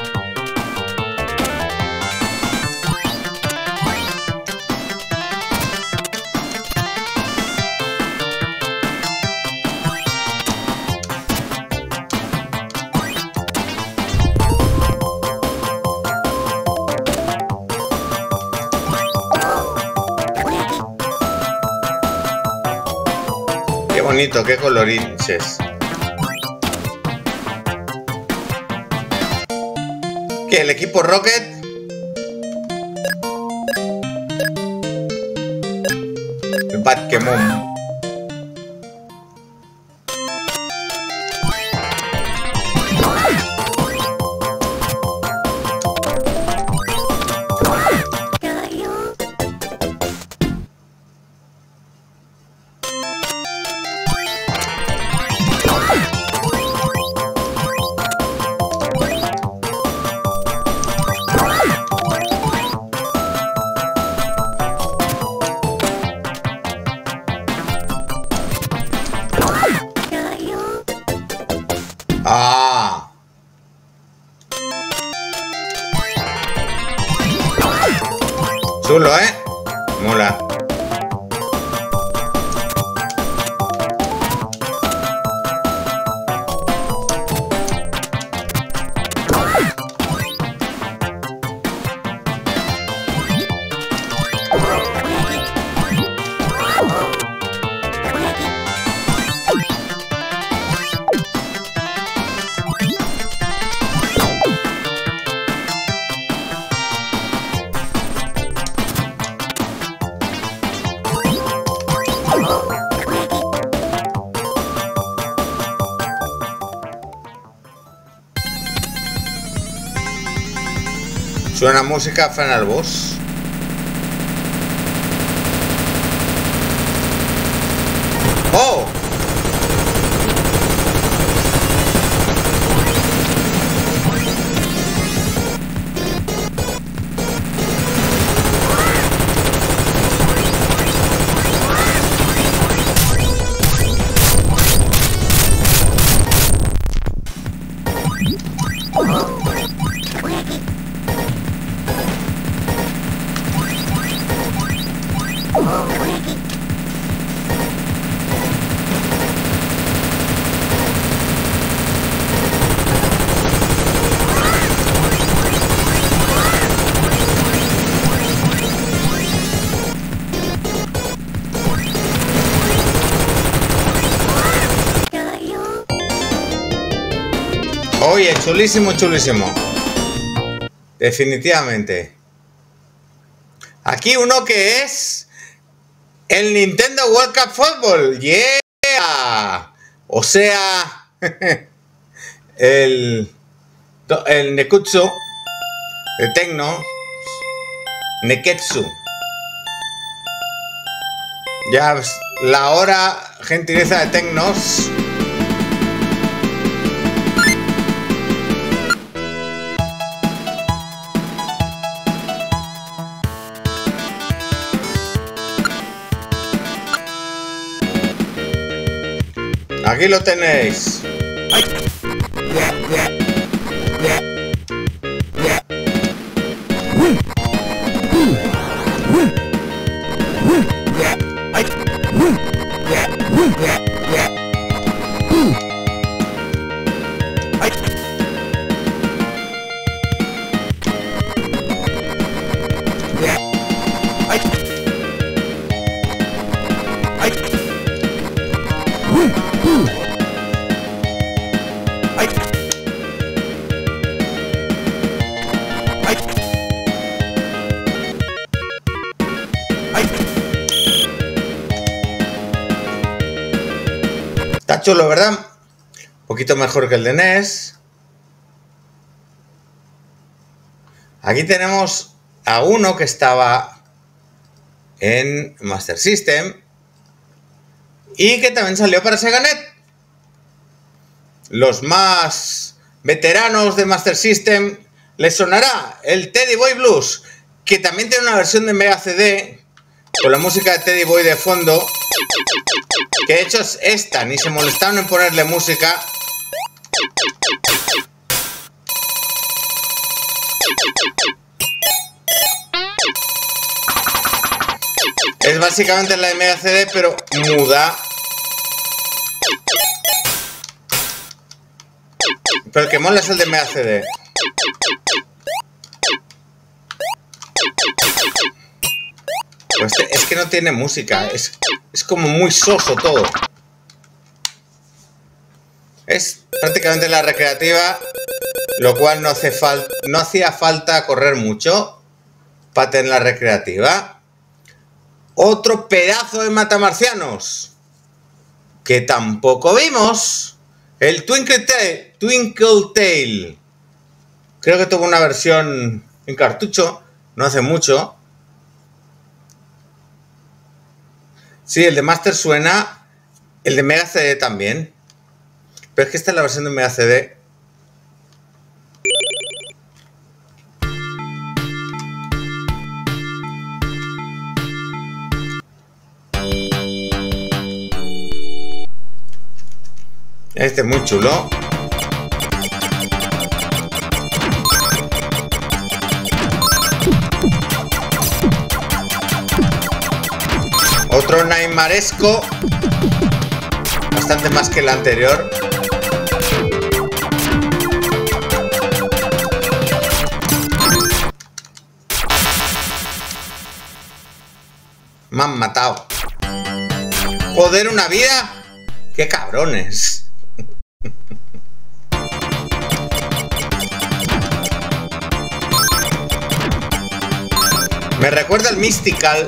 Qué bonito, qué colorines. ¿Qué? ¿El equipo Rocket? El Pokémon. Ah. Chulo, ¿eh? Mola. Suena música Final Boss. ¡Oh! Oye, chulísimo, chulísimo. Definitivamente. Aquí uno que es el Nintendo World Cup Football. ¡Yeah! O sea, el Neketsu de Tecno. Neketsu. Ya la hora gentileza de Tecnos. Aquí lo tenéis. Está chulo, ¿verdad? Un poquito mejor que el de NES. Aquí tenemos a uno que estaba en Master System y que también salió para Sega Net. Los más veteranos de Master System les sonará el Teddy Boy Blues. que también tiene una versión de Mega CD con la música de Teddy Boy de fondo, que de hecho es esta, ni se molestaron en ponerle música. Es básicamente la de Mega CD, pero muda. Pero el que mola es el de Mega CD. Pues es que no tiene música, es como muy soso todo. Es prácticamente la recreativa, lo cual no hacía falta correr mucho para tener la recreativa. Otro pedazo de matamarcianos que tampoco vimos, el Twinkle Tail. Creo que tuvo una versión en cartucho, no hace mucho. Sí, el de Master suena, el de Mega CD también. Pero es que esta es la versión de Mega CD. Este es muy chulo. Otro nightmaresco, bastante más que el anterior. Me han matado. Joder, una vida. ¡Qué cabrones! Me recuerda al Mystical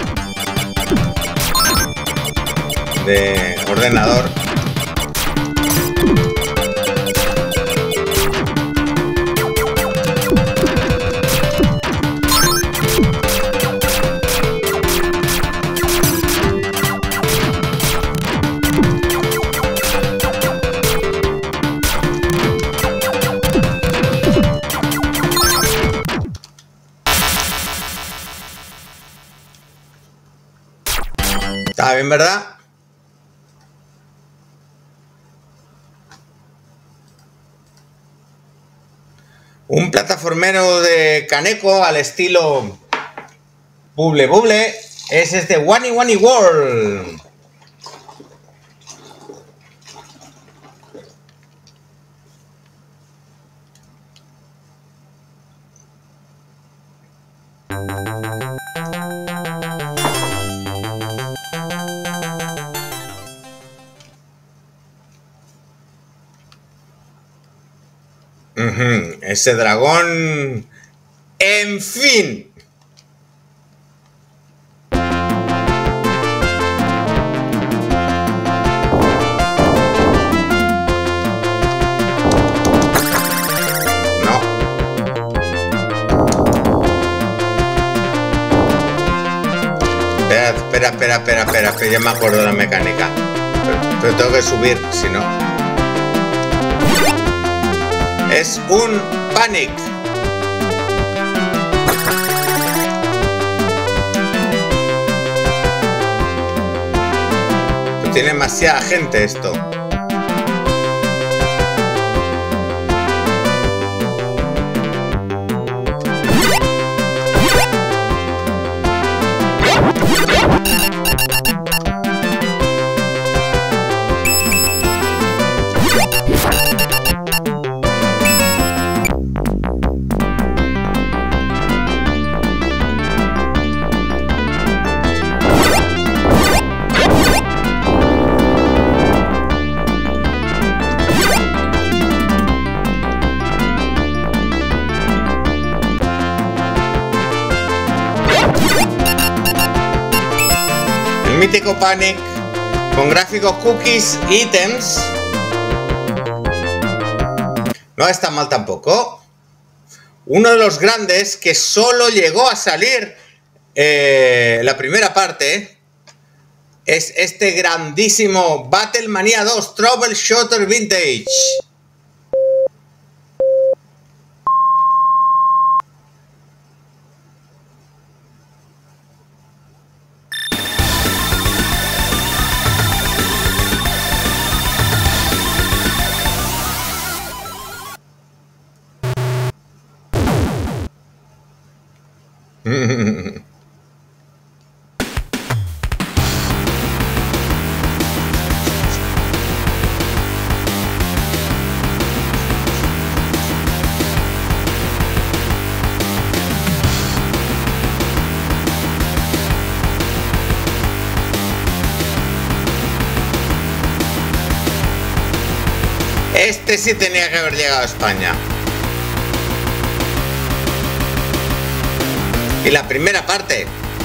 de ordenador. Está bien, ¿verdad? Un plataformero de Kaneko al estilo Bubble Bubble es este Wani Wani World. Ese dragón. En fin. No. Espera, ya me acuerdo de la mecánica. Pero tengo que subir, si no. Es un Panic. Tiene demasiada gente esto. Mítico Panic con gráficos cookies, ítems. No está mal tampoco. Uno de los grandes que solo llegó a salir la primera parte es este grandísimo Battlemania 2 Troubleshooter Vintage. Este sí tenía que haber llegado a España. Y la primera parte.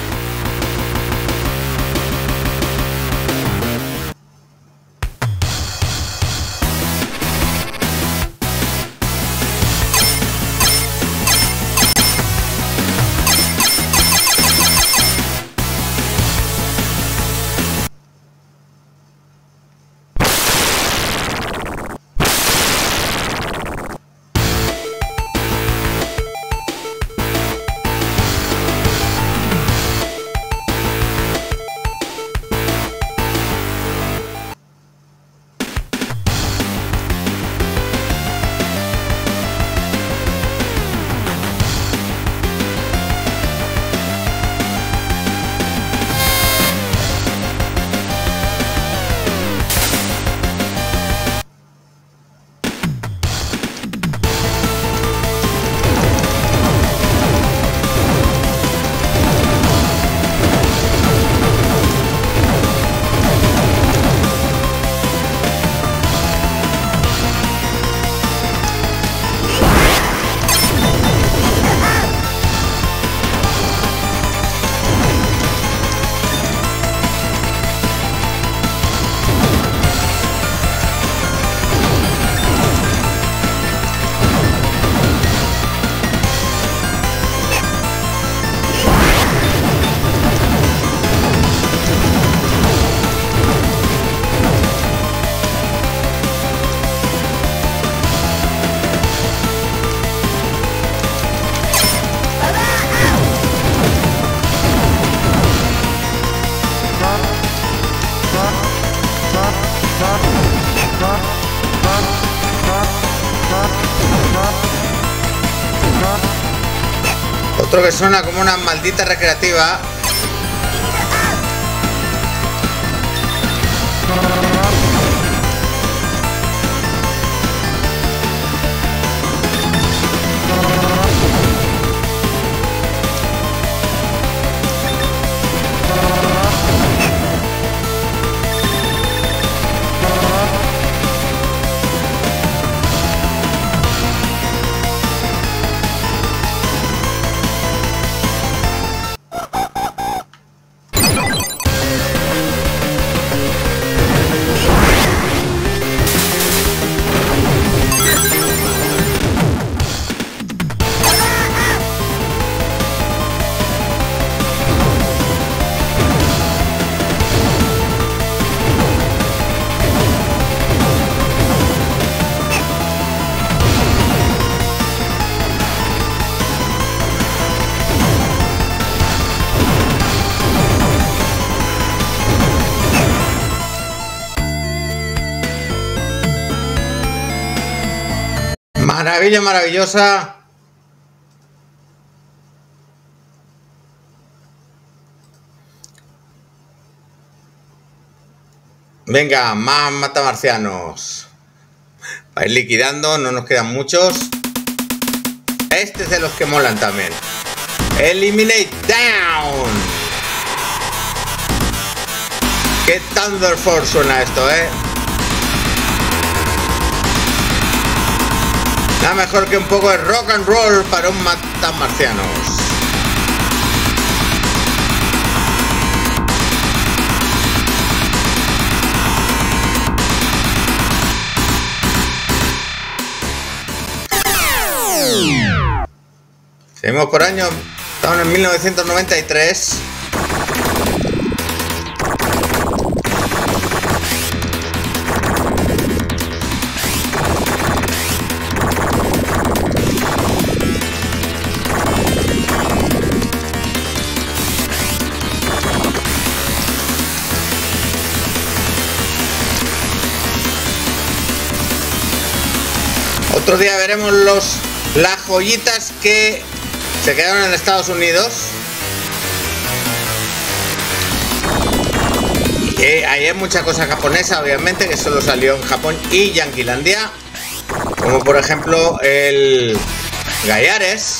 Otro que suena como una maldita recreativa. Maravilla maravillosa. Venga, más matamarcianos. Para ir liquidando, no nos quedan muchos. Este es de los que molan también. Eliminate Down. Qué Thunder Force suena esto, Nada mejor que un poco de rock and roll para un matamarcianos. Seguimos por año, estamos en 1993. Otro día veremos las joyitas que se quedaron en Estados Unidos. Ahí hay mucha cosa japonesa, obviamente, que solo salió en Japón y Yanquilandia. Como por ejemplo el Gallares.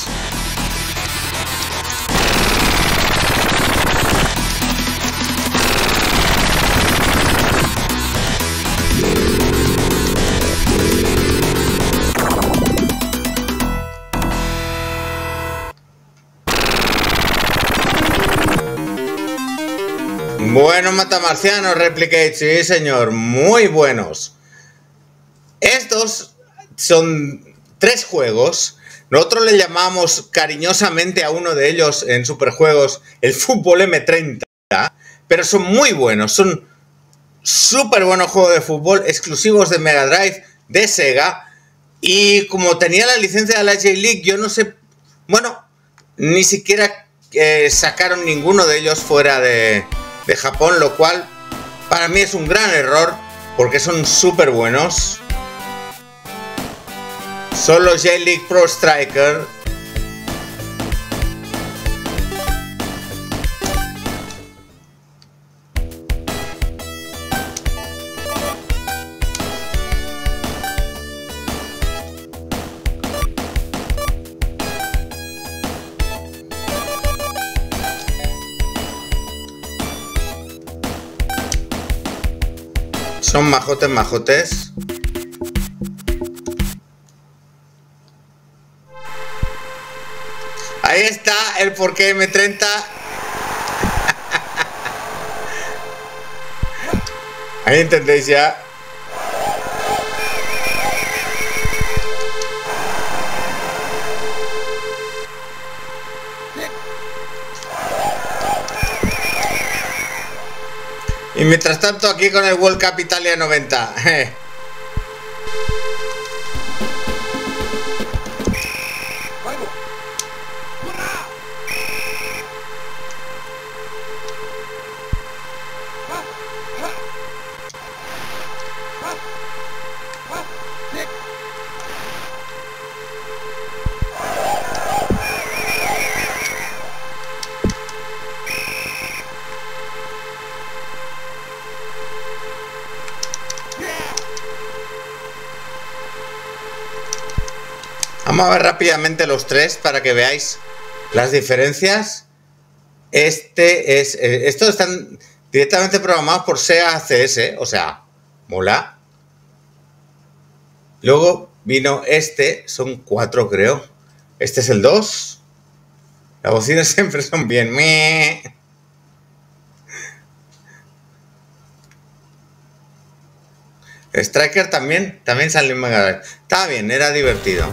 Buenos matamarcianos, Replicate, sí señor, muy buenos. Estos son 3 juegos. Nosotros le llamamos cariñosamente a uno de ellos en Superjuegos el Fútbol M30, pero son muy buenos, son súper buenos juegos de fútbol, exclusivos de Mega Drive, de Sega, y como tenía la licencia de la J-League, yo no sé, bueno, ni siquiera sacaron ninguno de ellos fuera de Japón, lo cual para mí es un gran error, porque son súper buenos. Son los J-League Pro Striker. Son majotes, majotes. Ahí está el porqué M30. Ahí entendéis ya. Y mientras tanto aquí con el World Cup Italia 90. Vamos a ver rápidamente los 3 para que veáis las diferencias. Estos están directamente programados por Sega CS, o sea, mola. Luego vino son 4 creo. Este es el 2. Las bocinas siempre son bien. Striker también salió en Mega Drive. Estaba bien, era divertido.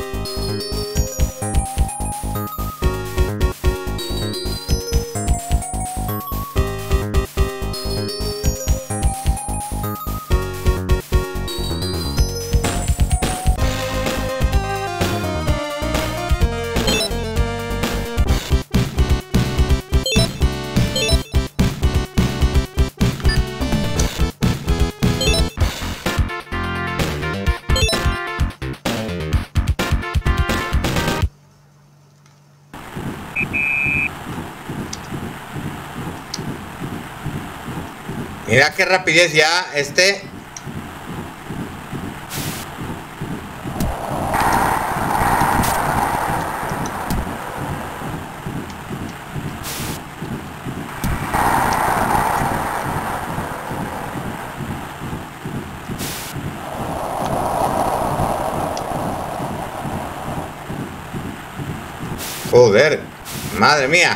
Mira qué rapidez ya Joder, madre mía.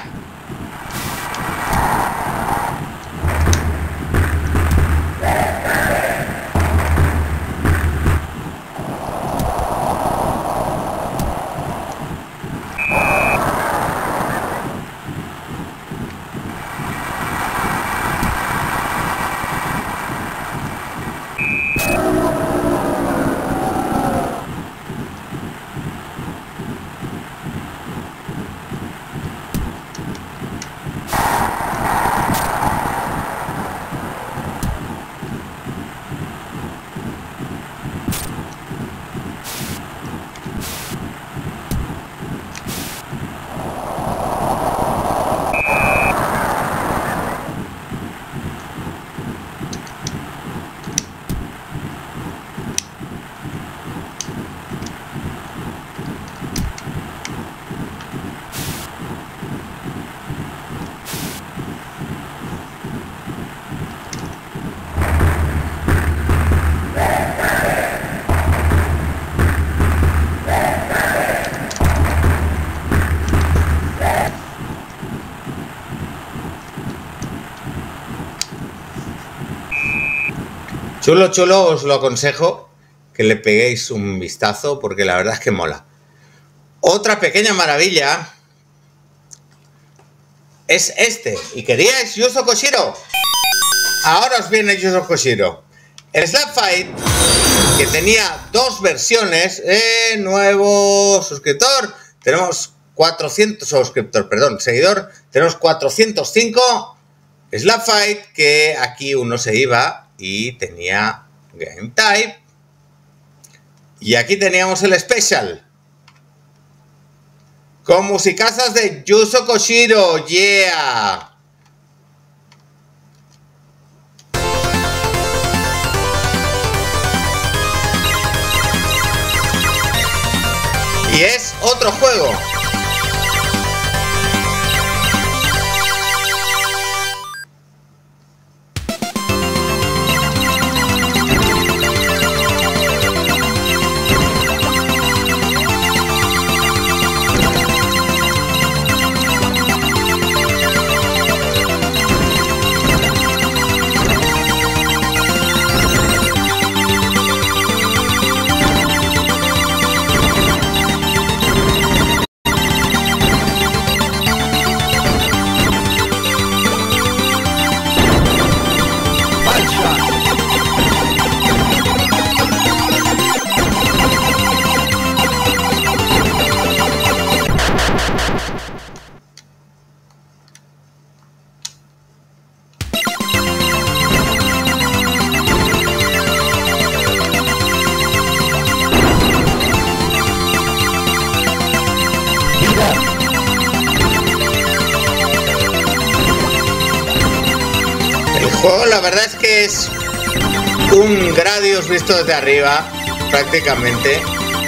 Chulo, chulo, os lo aconsejo que le peguéis un vistazo porque la verdad es que mola. Otra pequeña maravilla es este. ¿Y queríais Yuzo Koshiro? Ahora os viene Yuzo Koshiro. El Slap Fight, que tenía dos versiones. Nuevo suscriptor. Tenemos 400 suscriptor, perdón, seguidor. Tenemos 405. Slap Fight, que aquí uno se iba y tenía Game Type. Y aquí teníamos el Special. Con musicazas de Yuzo Koshiro, yeah. Y es otro juego. La verdad es que es un Gradius visto desde arriba, prácticamente.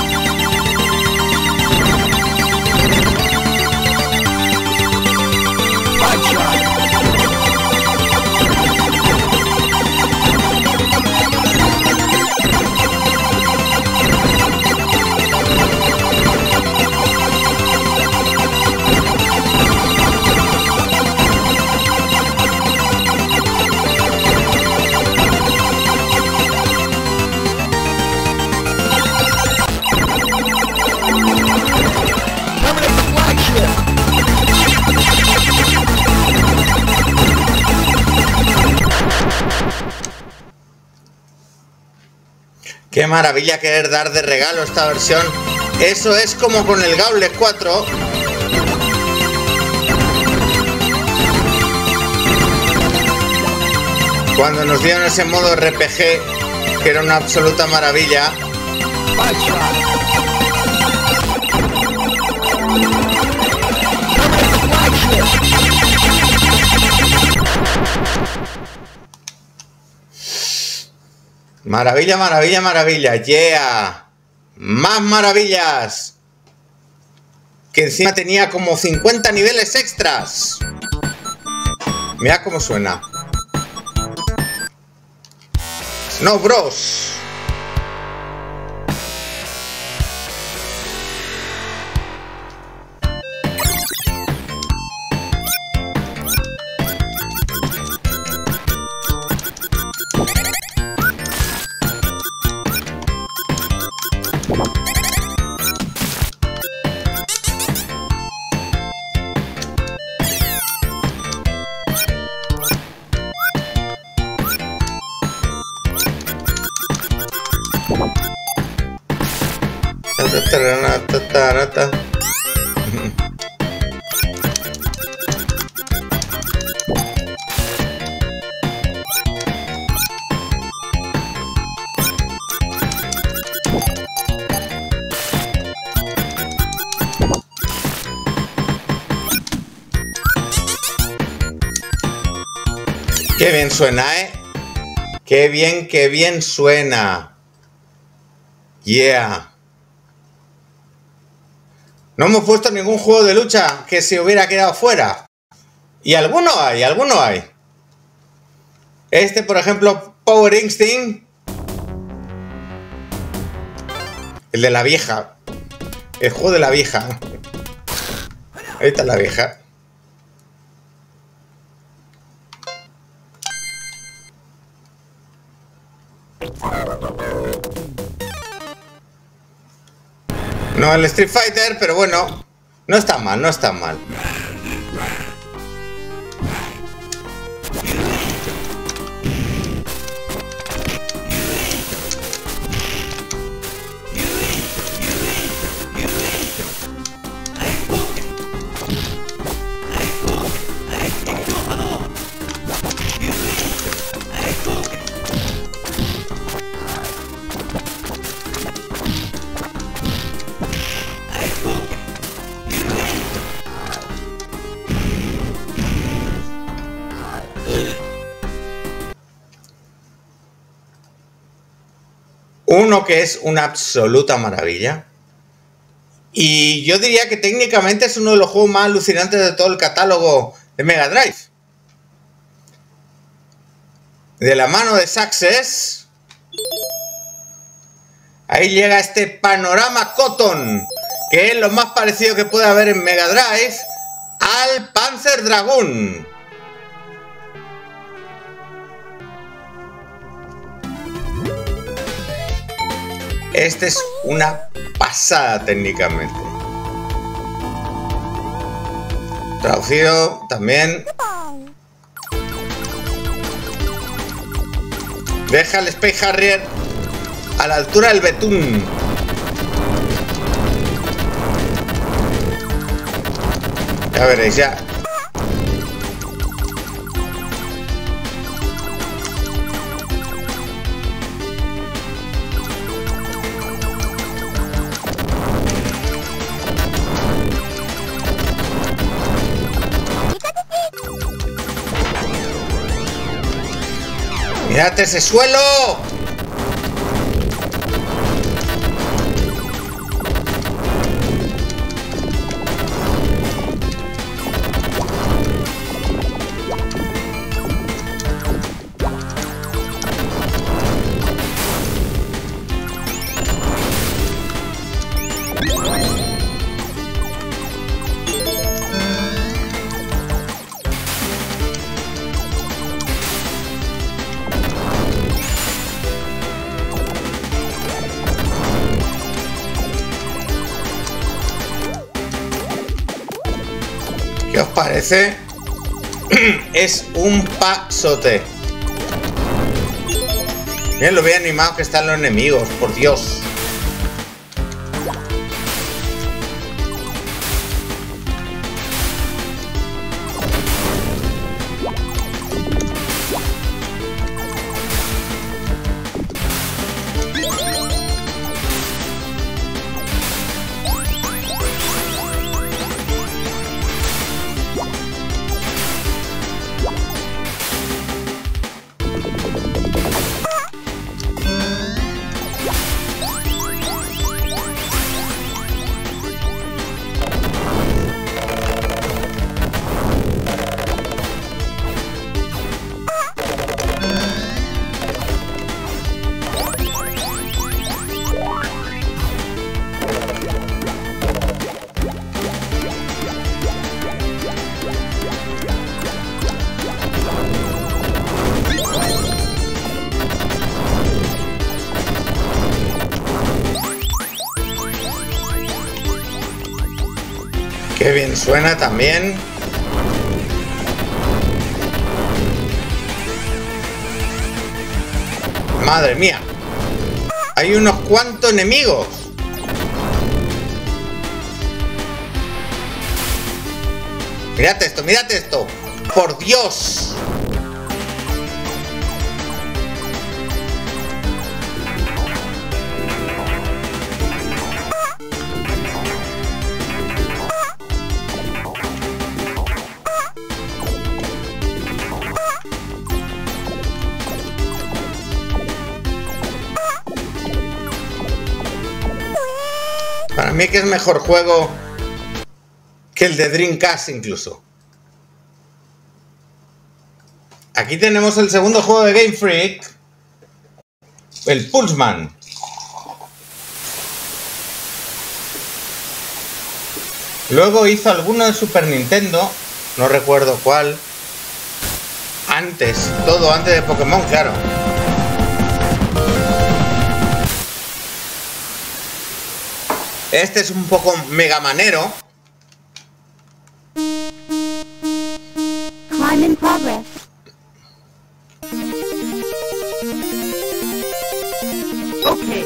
Qué maravilla querer dar de regalo esta versión. Eso es como con el Gauntlet 4. Cuando nos dieron ese modo RPG, que era una absoluta maravilla. Maravilla, maravilla, maravilla, yeah. Más maravillas. Que encima tenía como 50 niveles extras. Mira cómo suena. Snow Bros. Qué bien suena, ¿eh? Qué bien suena. Yeah. No hemos puesto ningún juego de lucha que se hubiera quedado fuera. Y alguno hay, alguno hay. Este, por ejemplo, Power Instinct. El de la vieja. El juego de la vieja. Ahí está la vieja. No el Street Fighter, pero bueno, no está mal, no está mal. Uno que es una absoluta maravilla. Y yo diría que técnicamente es uno de los juegos más alucinantes de todo el catálogo de Mega Drive. De la mano de Success. Ahí llega este Panorama Cotton, que es lo más parecido que puede haber en Mega Drive al Panzer Dragoon. Este es una pasada técnicamente. Traducido también. Deja el Space Harrier a la altura del betún. Ya veréis, ya. ¡Mirad ese suelo! ¿Qué os parece? Es un pasote. Miren lo bien animados que están los enemigos, por Dios. Qué bien suena también. Madre mía. Hay unos cuantos enemigos. Mirad esto, mirad esto. Por Dios. Para mí que es mejor juego que el de Dreamcast incluso. Aquí tenemos el segundo juego de Game Freak, el Pulseman. Luego hizo alguno de Super Nintendo, no recuerdo cuál. Antes, todo antes de Pokémon, claro. Este es un poco megamanero. Climb in progress. Okay.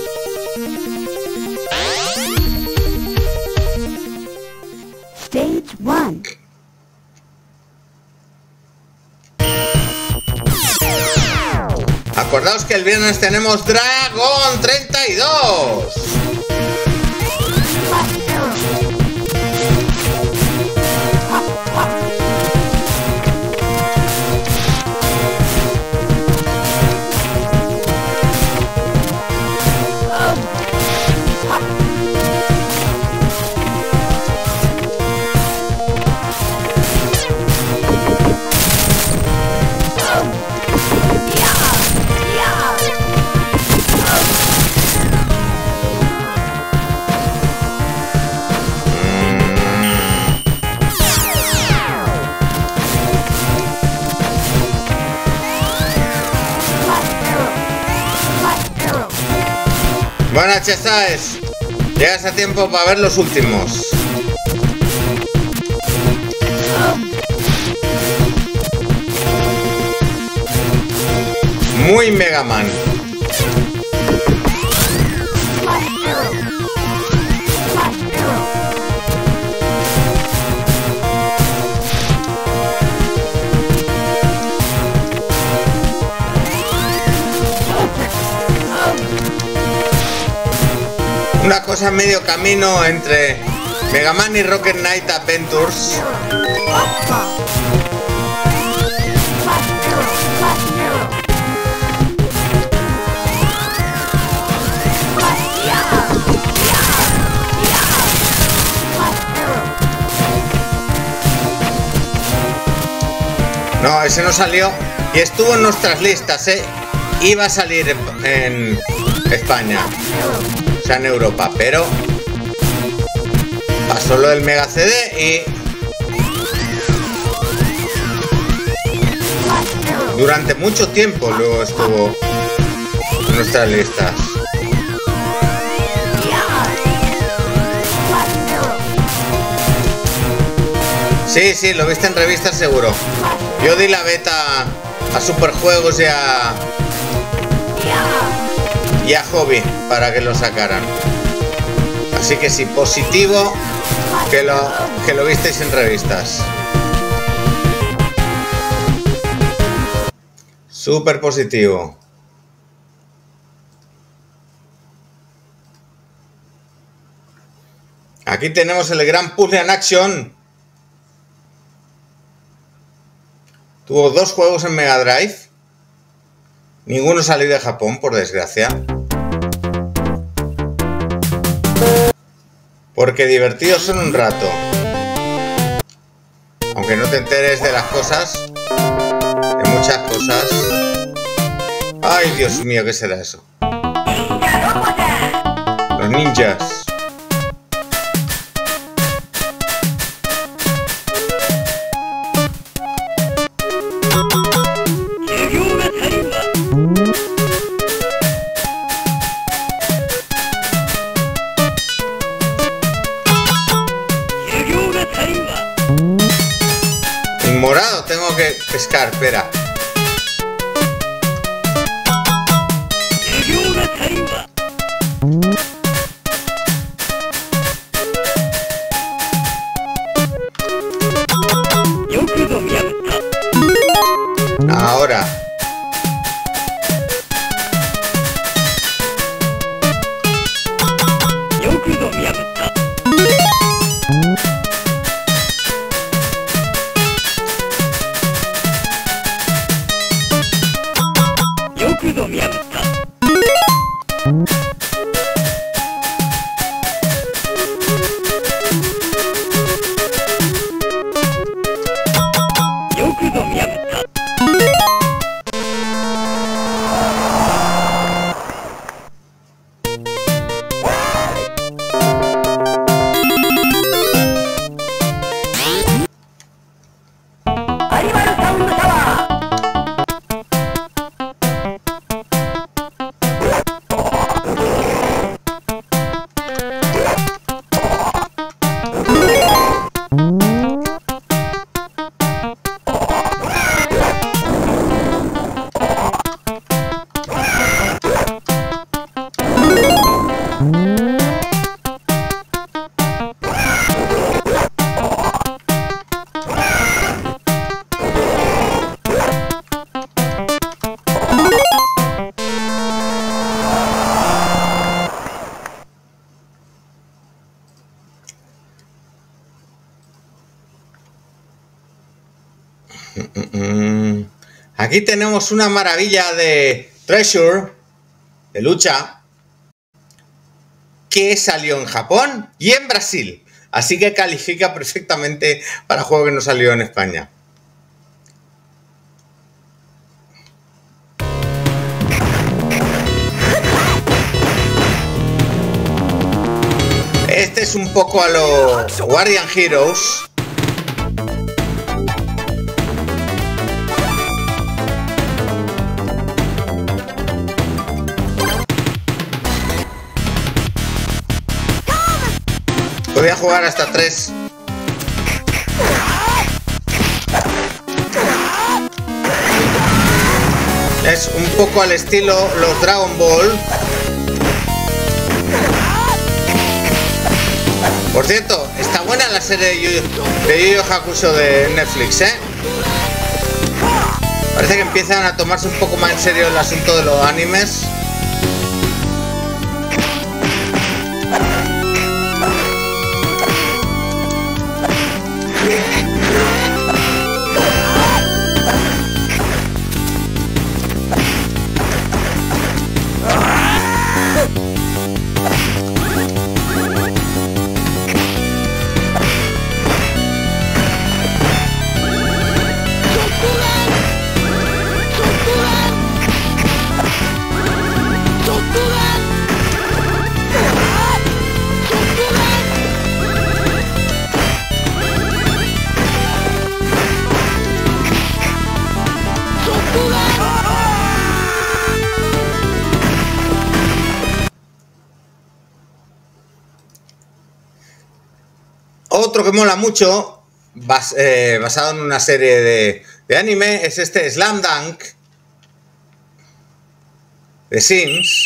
Stage 1. Acordaos que el viernes tenemos Dragon 32. Buenas noches, llegas a tiempo para ver los últimos. Muy Mega Man. Una cosa medio camino entre Mega Man y Rocket Knight Adventures. No, ese no salió y estuvo en nuestras listas, iba a salir en España. O sea, en Europa, pero pasó lo del Mega CD y durante mucho tiempo luego estuvo en nuestras listas. Sí, sí, lo viste en revistas seguro. Yo di la beta a Superjuegos y a Hobby para que lo sacaran. Así que sí, positivo que lo visteis en revistas. Súper positivo. Aquí tenemos el gran Puzzle and Action. Tuvo 2 juegos en Mega Drive. Ninguno salió de Japón, por desgracia. Porque divertidos son un rato. Aunque no te enteres de las cosas. De muchas cosas. Ay, Dios mío, ¿qué será eso? Los ninjas. Morado tengo que pescar, espera. Ahora. Aquí tenemos una maravilla de Treasure, de lucha, que salió en Japón y en Brasil. Así que califica perfectamente para juego que no salió en España. Este es un poco a los Guardian Heroes. Podía jugar hasta 3. Es un poco al estilo los Dragon Ball. Por cierto, está buena la serie de Yu Yu Hakusho de Netflix, ¿eh? Parece que empiezan a tomarse un poco más en serio el asunto de los animes. Otro que mola mucho, basado en una serie de anime, es este Slam Dunk de Sims.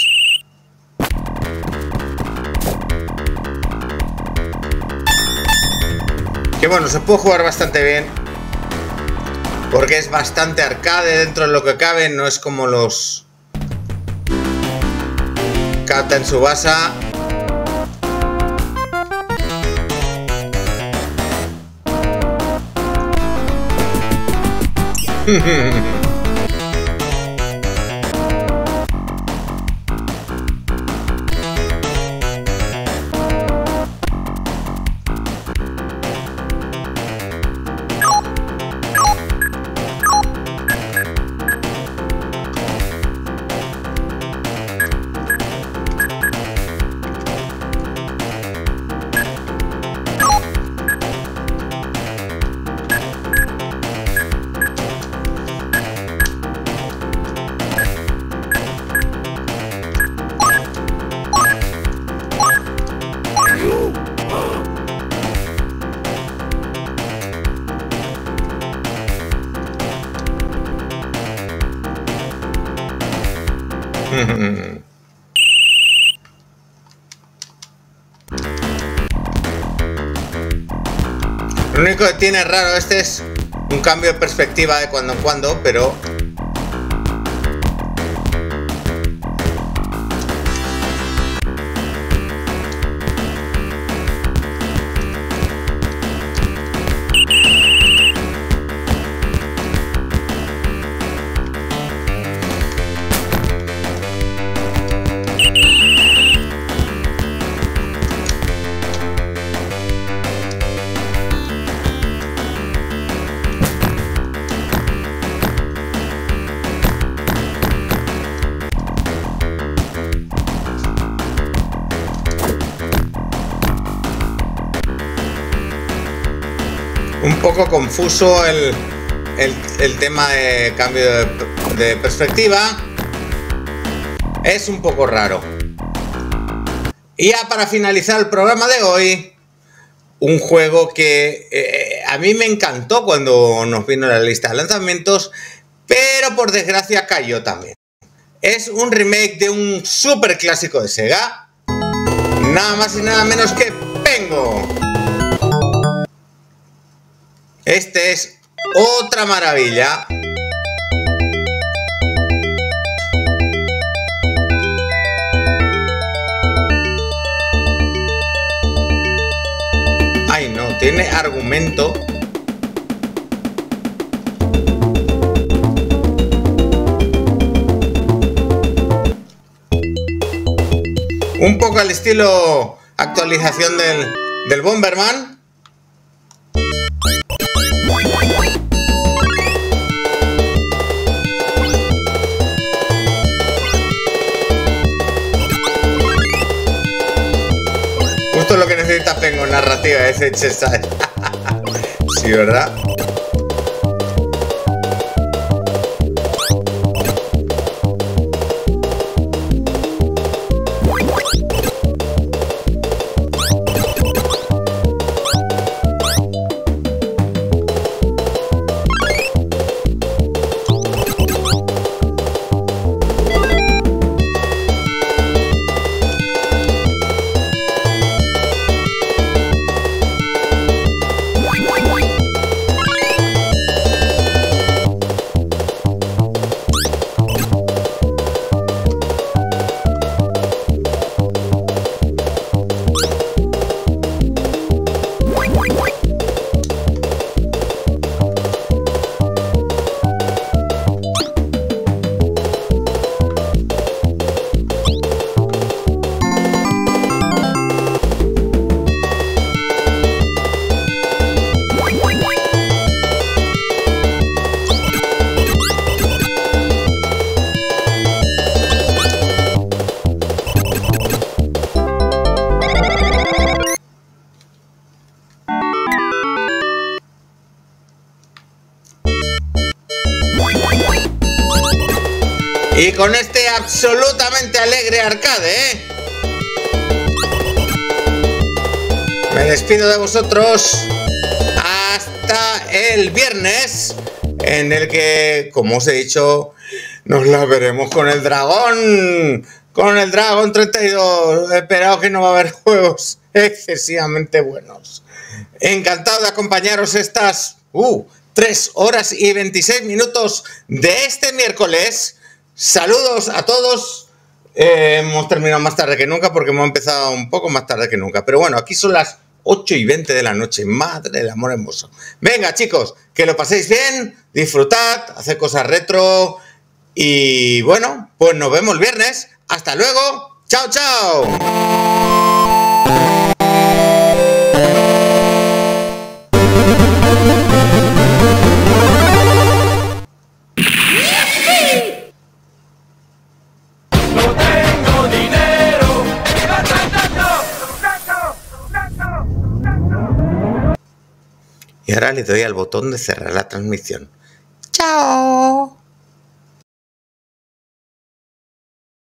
Que bueno, se puede jugar bastante bien, porque es bastante arcade dentro de lo que cabe, no es como los Captain Tsubasa. Lo único que tiene raro este es un cambio de perspectiva de cuando en cuando, pero un poco confuso el tema de cambio de perspectiva. Es un poco raro. Y ya para finalizar el programa de hoy, un juego que a mí me encantó cuando nos vino la lista de lanzamientos, pero por desgracia cayó también. Es un remake de un super clásico de Sega, nada más y nada menos que Pengo. Este es otra maravilla. Ay, no, tiene argumento. Un poco al estilo actualización del Bomberman. Justo lo que necesita Pengo, narrativa, ese Cheshire. Sí, ¿verdad? Y con este absolutamente alegre arcade, me despido de vosotros hasta el viernes, en el que, como os he dicho, nos la veremos con el dragón. Con el Dragon 32. Esperaos que no va a haber juegos excesivamente buenos. Encantado de acompañaros estas 3 horas y 26 minutos de este miércoles. Saludos a todos. Hemos terminado más tarde que nunca porque hemos empezado un poco más tarde que nunca. Pero bueno, aquí son las 8:20 de la noche. Madre del amor hermoso. Venga, chicos, que lo paséis bien, disfrutad, haced cosas retro. Y bueno, pues nos vemos el viernes. Hasta luego. Chao, chao. Y ahora le doy al botón de cerrar la transmisión. ¡Chao!